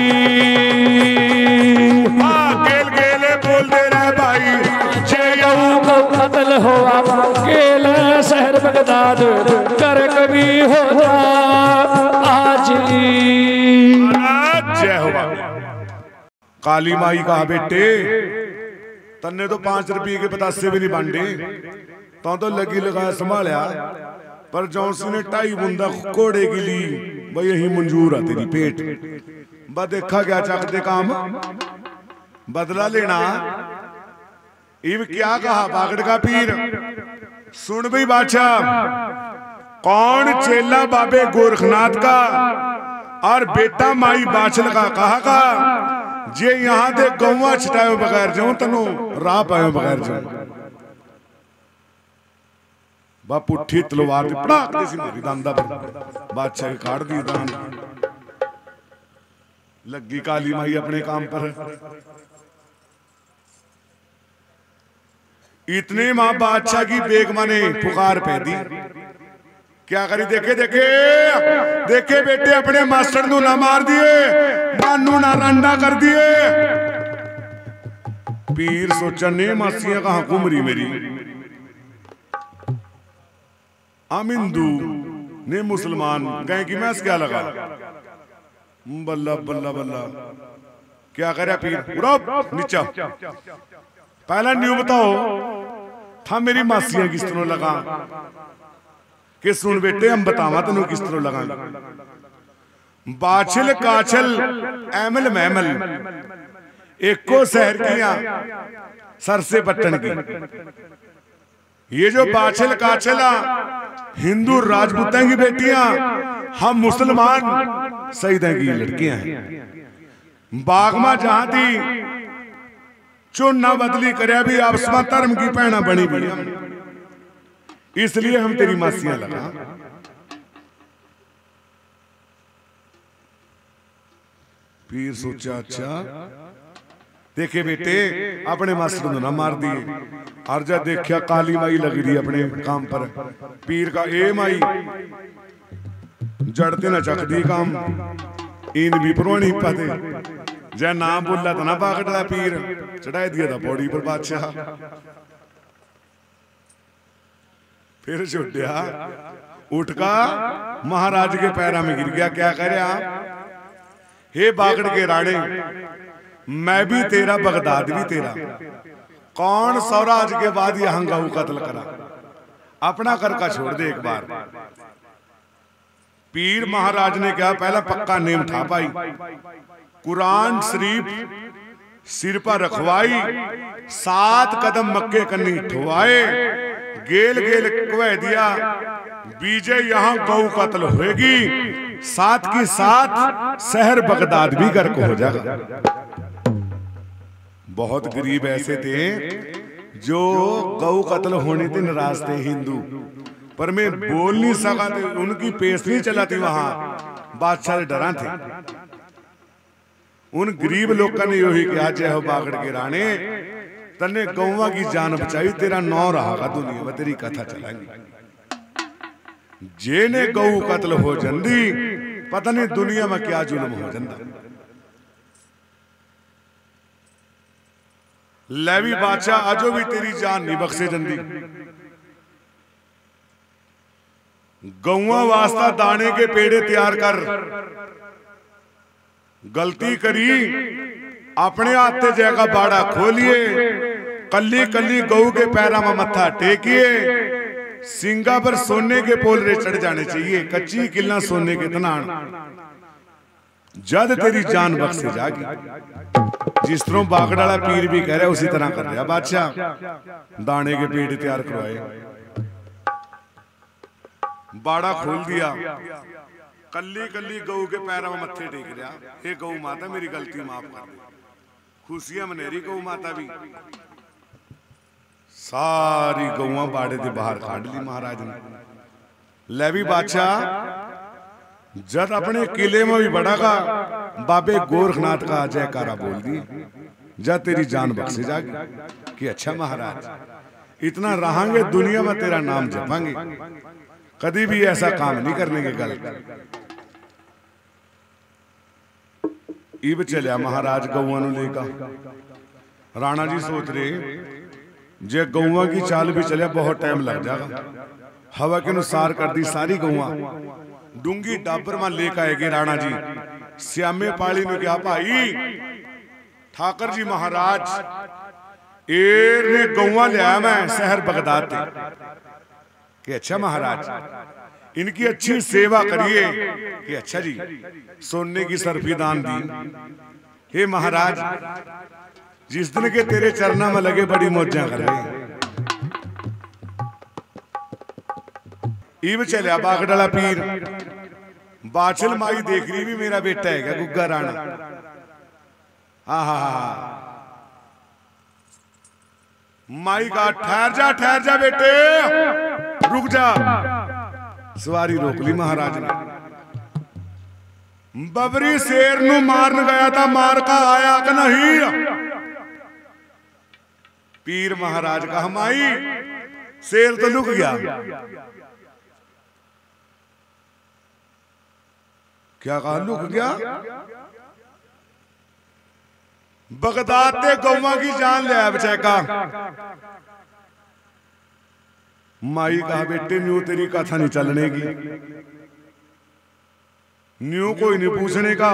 गेल गेले बोल दे रहे भाई जय को कत्ल हुआ गेल शहर बगदाद कर कभी हो जा आजी जय हो काली माई कहा बेटे तन्ने तो पांच रुपये के पतासे भी नहीं बांटे तो तो लगी लगाया संभालिया पर जौसी ने ढाई बुंदा कोड़े की ली भाई यही मंजूर है तेरी पेट बा देखा क्या चकते काम बदला लेना इव क्या कहा बागड़ का पीर सुन भाई बादशाह कौन चेला बाबे गोरखनाथ का और बेटा माई बाछल का कहा का जे यहाँ दे गौवा छटाए बगैर जाऊं तनु राह पाए बगैर जाऊं बा पुठी तलवार दी पड़ाक दे सी मेरी दांदा पर बादशाह काट दी दान लगी काली माई अपने काम पर इतने मां बादशाह की बेगमा ने पुकार पै दी क्या करी देखे देखे देखे बेटे अपने मास्टर नू ना मार दिए मानू ना रंडा कर दिए पीर सोचा ने मासियां कहां घूम रही मेरी हम हिंदू ने मुसलमान कहें कि मैं क्या लगा बल्ला बल्ला बल्ला क्या करे पीर नीचा पहला न्यू बताओ था मेरी मासियां किस तरह लगा कि सुन बेटे हम बतावा तेन किस तरह लगा बाछिल काछल ऐमल मैमल एको शहर किया सर से बट्टन की। ये जो बाछिल काछला हिंदू राजपूतों की बेटियां, हम मुसलमान सईदों की लड़कियां हैं। बागमा जहां थी चुन ना बदली करे भी आपस में धर्म की भैना बनी भी, इसलिए हम तेरी मासियां लगा। पीर सोचा अच्छा देखे बेटे अपने मास्टर को ना मार दिए। और जब देखा काली माई लग रही अपने काम पर, पीर का ए माई जड़ते ना चक दी काम, इन भी पुरानी पाते जै नाम बोला तो ना बागड़ा पीर चढ़ा दिया था पौड़ी पर बादशाह। फिर छुट्टिया उठका महाराज के पैरा में गिर गया। क्या करे हे बागड़ के राणे, मैं भी तेरा बगदाद भी तेरा, कौन स्वराज के बाद यहां गऊ कत्ल करा, अपना कर का छोड़ दे एक बार। पीर महाराज ने कहा पहला पक्का नेम था पाई, कुरान शरीफ सिर पर रखवाई, सात कदम मक्के कन्नी ठुआए, गेल गेल कह दिया बीजे यहां गौ कत्ल होएगी, साथ की साथ शहर बगदाद भी गर्क हो जाएगा। बहुत गरीब ऐसे थे जो गौ कत्ल होने से नाराज थे हिंदू, पर मैं बोल नहीं सका थे, उनकी पेश नहीं चला थी वहां, बादशाह डरा थे। उन गरीब लोगों ने यही कहा जय हो बागड़ के राणे, तन्ने गौवा की जान बचाई, तेरा नौ रहा दुनिया में, तेरी कथा चलाएंगे। जे ने गौ कत्ल हो जंदी, पता नहीं दुनिया में क्या जुल्म हो जंदा। लैवी बादशाह अजो भी तेरी जान नहीं बख्शे जंदी। गौवा वास्ता दाने के पेड़े तैयार कर, गलती करी अपने हाथ से जगह बाड़ा खोलिए, कली कली गऊ के पैरा में मत्था टेकिए, सिंगा पर सोने के पोलरे चढ़ जाने चाहिए, कच्ची किला सोने के तनान, जद तेरी जान बख्शे जागी। जिस तरह बागड़ा पीर भी कह रहा है उसी तरह कर रहा बादशाह। दाने के पेड़ तैयार करवाए, बाड़ा खोल दिया, कल्ली कल्ली गऊ के पैरों में मत्थे टेक रहा, हे गऊ माता मेरी गलती माफ कर दे। खुशियां मनेरी गऊ माता भी, सारी गौआ बाड़े के बाहर काट ली महाराज ने। लैवी बादशाह जब अपने किले में भी बढ़ागा, बाबे गोरखनाथ का जयकारा बोल दी, जब तेरी जान बख्शे जागी कि अच्छा महाराज इतना रहांगे दुनिया में तेरा नाम जपांगे, कभी भी ऐसा काम नहीं करने के गल। इब चलिया महाराज गौआ नु लेकर। राणा जी सोच रहे जे गौआ की चाल भी चलिया बहुत टाइम लग जाएगा, हवा के अनुसार कर दी सारी गौआ डूंगी डाबर में लेकर आएगी। राणा जी श्यामे पाली ने कहा भाई ठाकर जी महाराज एर ने गौआ लिया मैं शहर बगदाद थे कि अच्छा महाराज इनकी अच्छी सेवा करिए कि अच्छा जी सोने की सरफी दान दी। हे महाराज जिस दिन के तेरे चरणों में लगे बड़ी मौजा कर रहे। इब चलिया बागड़ा पीर, बाछिल माई देख रही भी मेरा बेटा है क्या गुग्गा राणा। हा हा हा माई का ठहर जा ठहर जा बेटे, रुक जा। सवारी रोक ली महाराज ने। बबरी शेर नु मारन गया था, मार का आया कि नहीं? पीर महाराज का माई शेर तो लुक गया। क्या कहा लुक गया? बगदाद ते गौवा की जान लिया बचैका। माई कहा बेटे न्यू तेरी कथा नहीं चलने की, न्यू कोई नहीं पूछने का,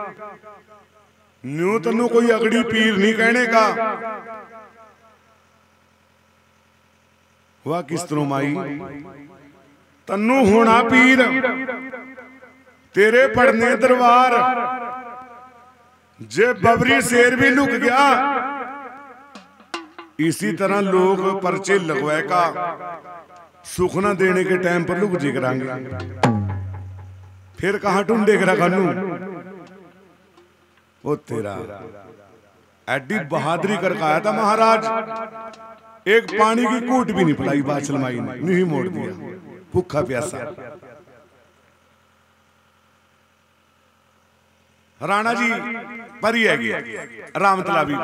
न्यू तनु कोई अगड़ी पीर नहीं कहने का। वह किस तरह माई तनु होना पीर, तेरे पढ़ने दरबार जे बबरी शेर भी लुक गया, इसी तरह लोग पर्चे लगवाए का सुखना देने के टाइम पर लुक जी करांगे, फिर कहां ढूंढे करा कानू। वो तेरा एडी बहादुरी करके आया था महाराज, एक पानी की कूट भी नहीं पिलाई बादशाह माई ने, नहीं मोड़ दिया भूखा प्यासा। राणा जी परी है राम तलाबी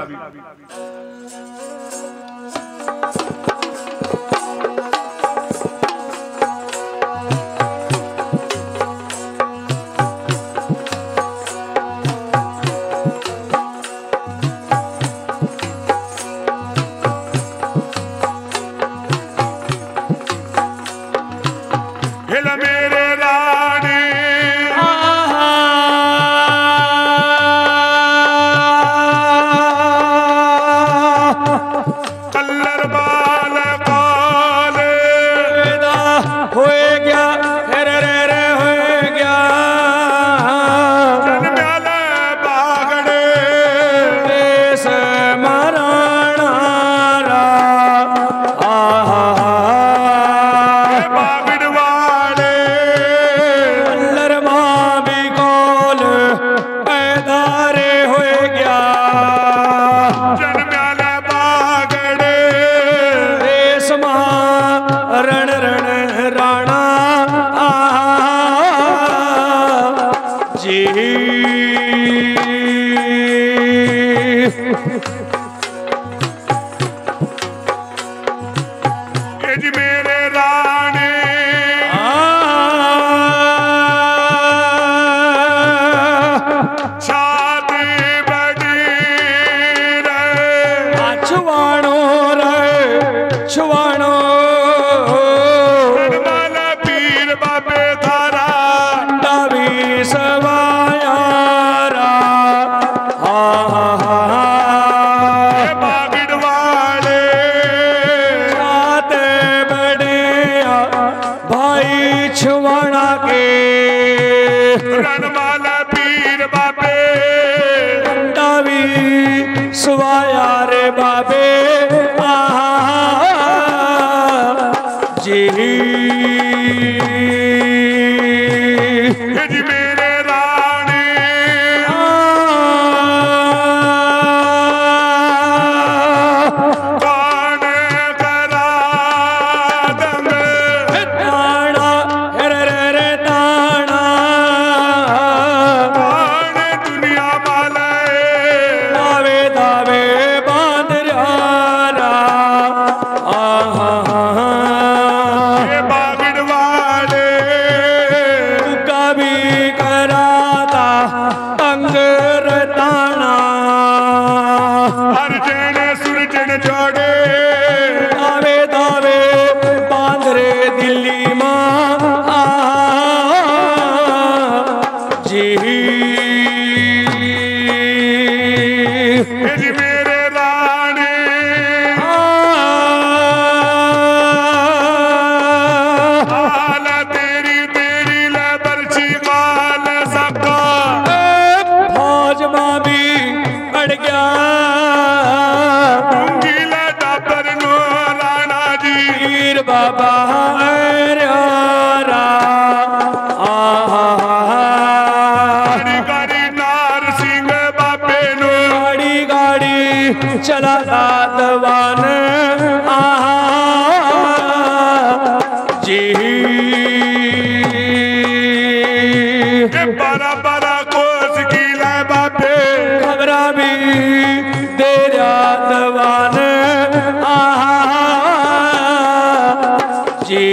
चला दादवान जी बड़ा बड़ा कोस की ला बापे खबरा भी दे दवान जी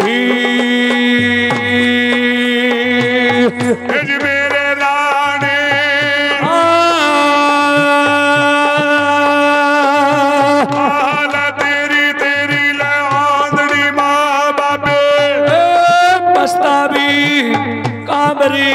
मेरे राणे काबरी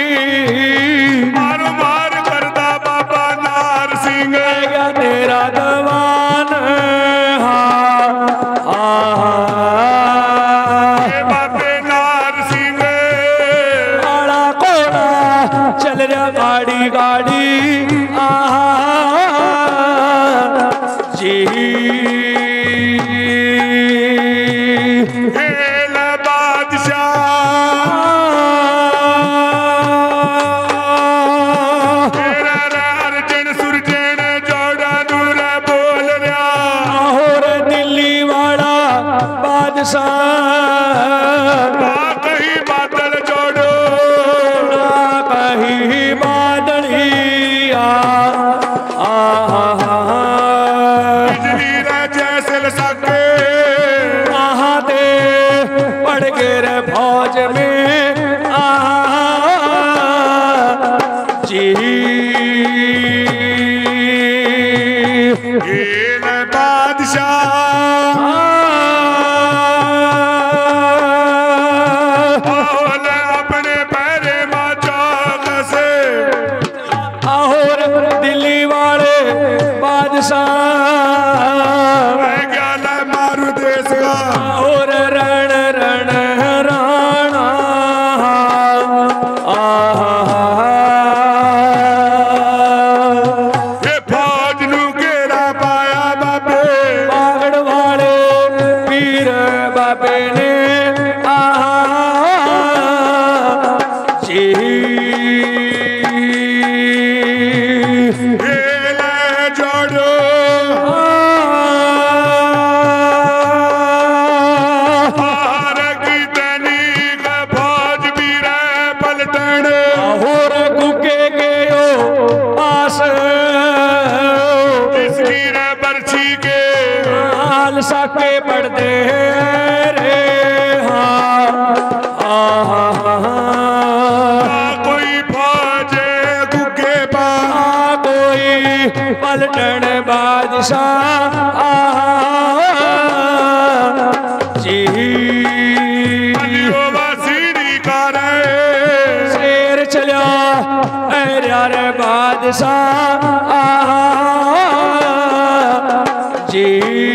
मारो मार करदा बाबा नार सिंह गया तेरा दवान हाँ बाबे बादशाह कहीं बादल जोड़ो ना कहीं बादलिया बिजली रे जैसे लसके आते पड़ गए रे फौज में आ जी ये बादशाह अपने पैरे माचा कसे और दिल्ली वाले बादशाह ज्ञान मारू देश का और रण रण राणा ये फौज नू घेरा पाया बाबे बागड़ वाले पीर बाबे ने आ जी ये ले जोड़ो हार की तैनीक फौज भी रे पलटन और गुके गयो पास इसकी रे बर्छी के हाल साके पड़ते रे हाँ कोई फौज गुगे पा कोई पलटन बादशाह जी अलियो वसीरी का रे शेर चलिया यार बादशाह जी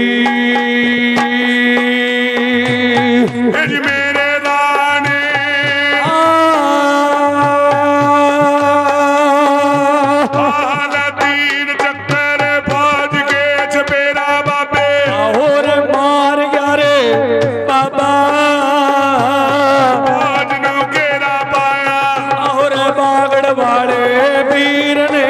हिज मेरे राने हाल तीन चक्कर फौज के चपेरा बाबे और मार गया रे बाबा फौज नू घेरा पाया और बागड़ वाले पीर ने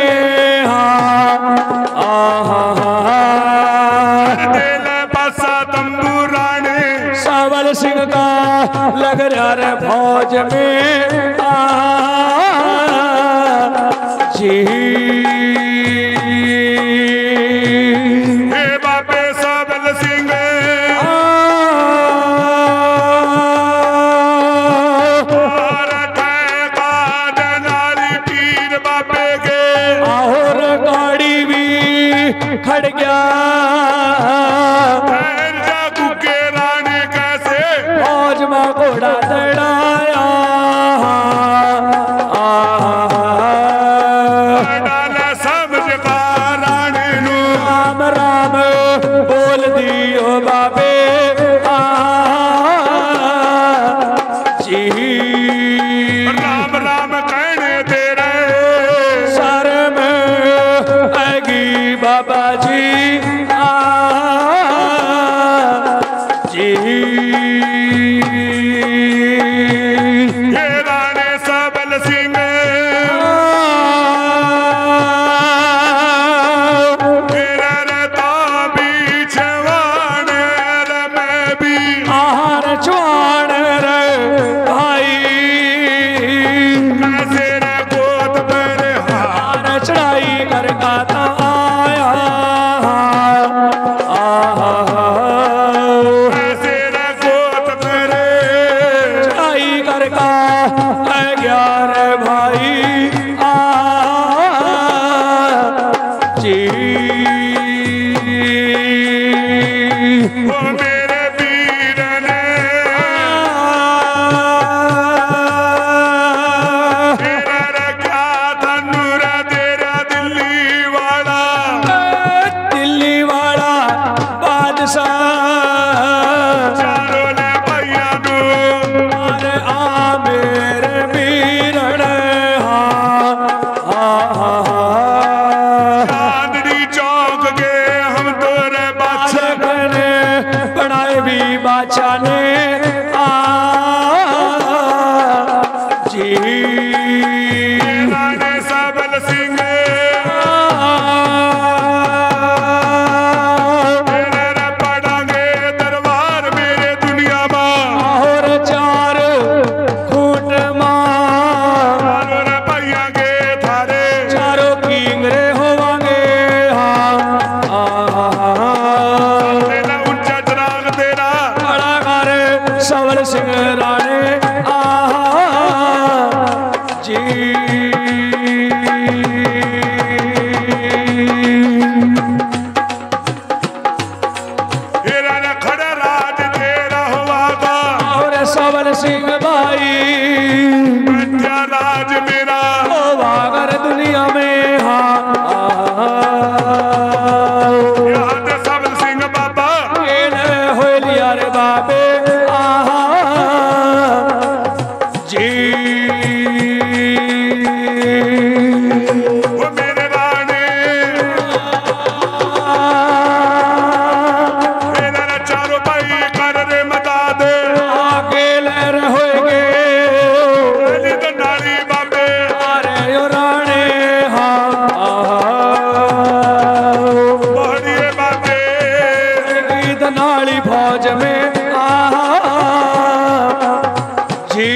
दिल पासा तंबू राने सावल सिंह का लग रहा रे फौज में आ जी हे बाबे साबल सिंह और ठेका नाली पीर बाबे के और गाड़ी भी खड़ गया ठहर जा गुगे राने कैसे फौज में घोड़ा दड़ाया डाल समझ का राने नू राम राम बोल दियो बाबे आ जी राम राम कहने तेरे सर में आएगी बाबा जी आ जी ये राने सबल सिंह मेरा रहता बीच वाने रे मैं भी आहार चुआन रे भाई कैसे रे गोद मेरे हाथ आहार चढ़ाई कर गाता आया कैसे रे गोद मेरे चढ़ाई कर गा ग्यार भाई आ जी वो मेरे वीर ने तेरा रखा धनु रे तेरा दिल्ली वाला दिल्ली वाला बादशाह चारों ने भैया नू अरे आ मेरे वीरण चांदनी चौक के हम तोरे बादशाह ने बनाए भी बादशाह ने आ जी राने सबल सिंह तेरे रे पड़ांगे दरबार मेरे दुनिया सवल सिंह राणे आहा जी खड़ा राज तेरा हुआगा और सवल सिंह भाई क्या राज मेरा वागर दुनिया में हाँ याद सवल सिंह बाबा हो लिया रे बाबे आहा जी वो मेरे राणे मेरा चारों भाई कर रे मदद आगे लहर होएगे तो नारी बाबे अरे यो राणे हाँ बढ़िए बाबे गीत नाली फौज में आहा जी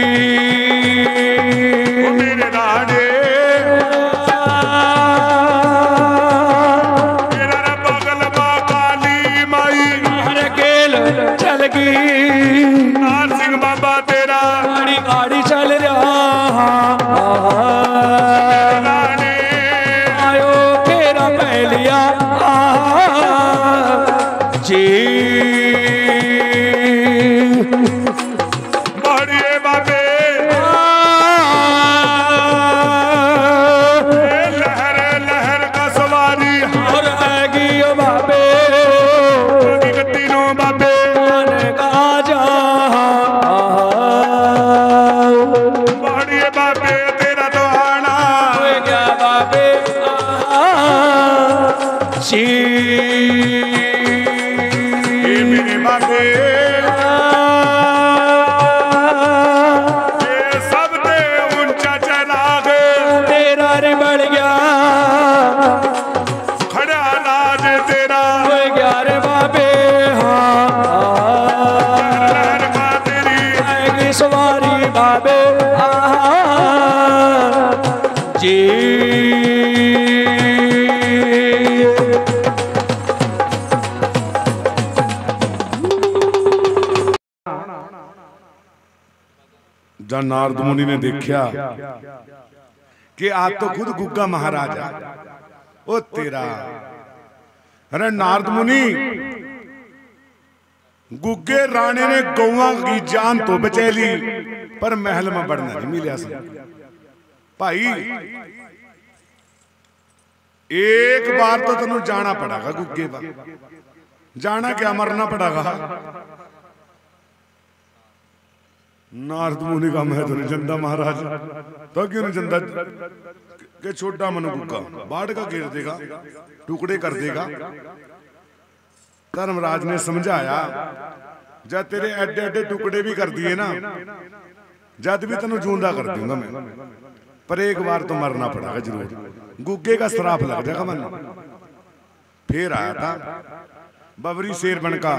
वो मेरे राणे मेरा बगल माँ काली माई अरे गेल चल गई नार सिंह बाबा तेरा गाड़ी गाड़ी चल रहा राणे आयो तेरा पहलिया जी बढ़िए बाबे लहर लहर का सवारी और आएगी ओ बाबे तीनों बाबे आने का जा बढ़िए बाबे तेरा तो आना हो गया बाबे जी ये मेरे बाबे ये सब दे ऊंचा चला गए तेरा रे बढ़ गया खड़ा राज तेरा हो गया रे बाबे हाँ लहर का तेरी आएगी सवारी बाबे आहा जी जब नारद मुनि ने देखा कि आज तो खुद गुग्गा महाराज आ ओ तेरा अरे नारद मुनि गुग्गे राणे ने गौवा की जान तो बचा ली पर महल में बढ़ना नहीं मिला भाई एक बार तो तेन जाना पड़ेगा गुग्गे बा जाना क्या मरना पड़ेगा नारद मुनि का मैं तो नहीं जनता महाराज तो क्यों नहीं जनता के छोटा मनु गुग्गा बाढ़ का घेर देगा टुकड़े कर देगा धर्मराज ने समझाया जब तेरे एडे एडे टुकड़े भी कर दिए ना जद भी तेन जूंदा कर दूंगा मैं पर एक बार तो मरना पड़ेगा जरूर गुग्गे का श्राप लग जाएगा मन फिर आया था बबरी शेर बनका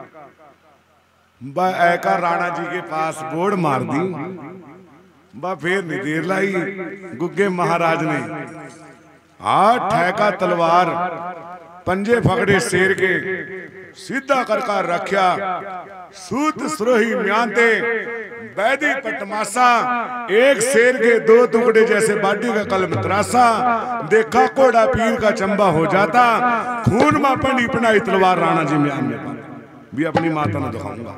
बा ऐका राणा जी के पास बोर्ड मार दी बा फिर नहीं देर लाई गुग्गे महाराज ने आ ठैका तलवार पंजे फगड़े शेर के सीधा करका रखा सूत सुरोही म्यांते बैदी पटमासा एक शेर के दो टुकड़े जैसे बाटी का कलम त्रासा देखा कोड़ा पीर का चंबा हो जाता खून में पंडी पनाई तलवार राणा जी म्यान में भी अपनी माता ने दिखाऊंगा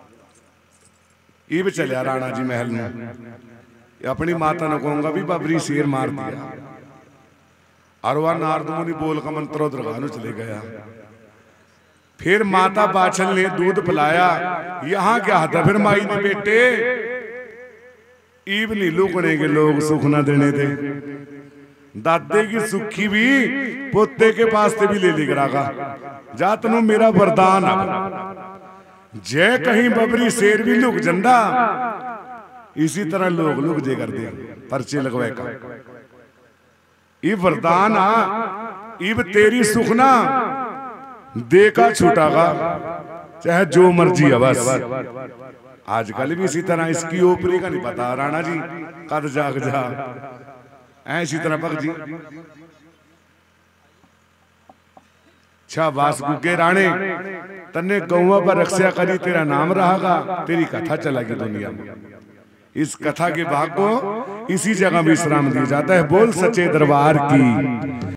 इब चलिया राणा जी महल में अपनी माता ने कहूंगा भी बबरी शेर मार दिया और वह नारद मुनि बोल का मंत्रो दरगाह चले गया फिर माता बाछल ने दूध पिलाया यहां क्या था फिर माई ने बेटे ईब नहीं लुकने के लोग सुख ना देने थे दादे की सुखी भी पोते के पास से भी ले लेकर आगा जा तनु मेरा वरदान अब जय कहीं बबरी शेर भी लुक जंदा इसी तरह लोग लुक जे कर दे पर्चे लगवाए का ये वरदान आ इब तेरी सुखना देखा छूटागा चाहे जो मर्जी है बस आजकल भी इसी तरह इसकी ओपरी का नहीं पता राणा जी कद जाग जा ऐसी तरह भग जी शाबाश गुगे राणे, तन्ने गौवा पर रक्षा करी, तेरा नाम रहागा, तेरी कथा चलेगी दुनिया में। इस कथा के भाग को इसी जगह विश्राम दिया जाता है। बोल सच्चे दरबार की।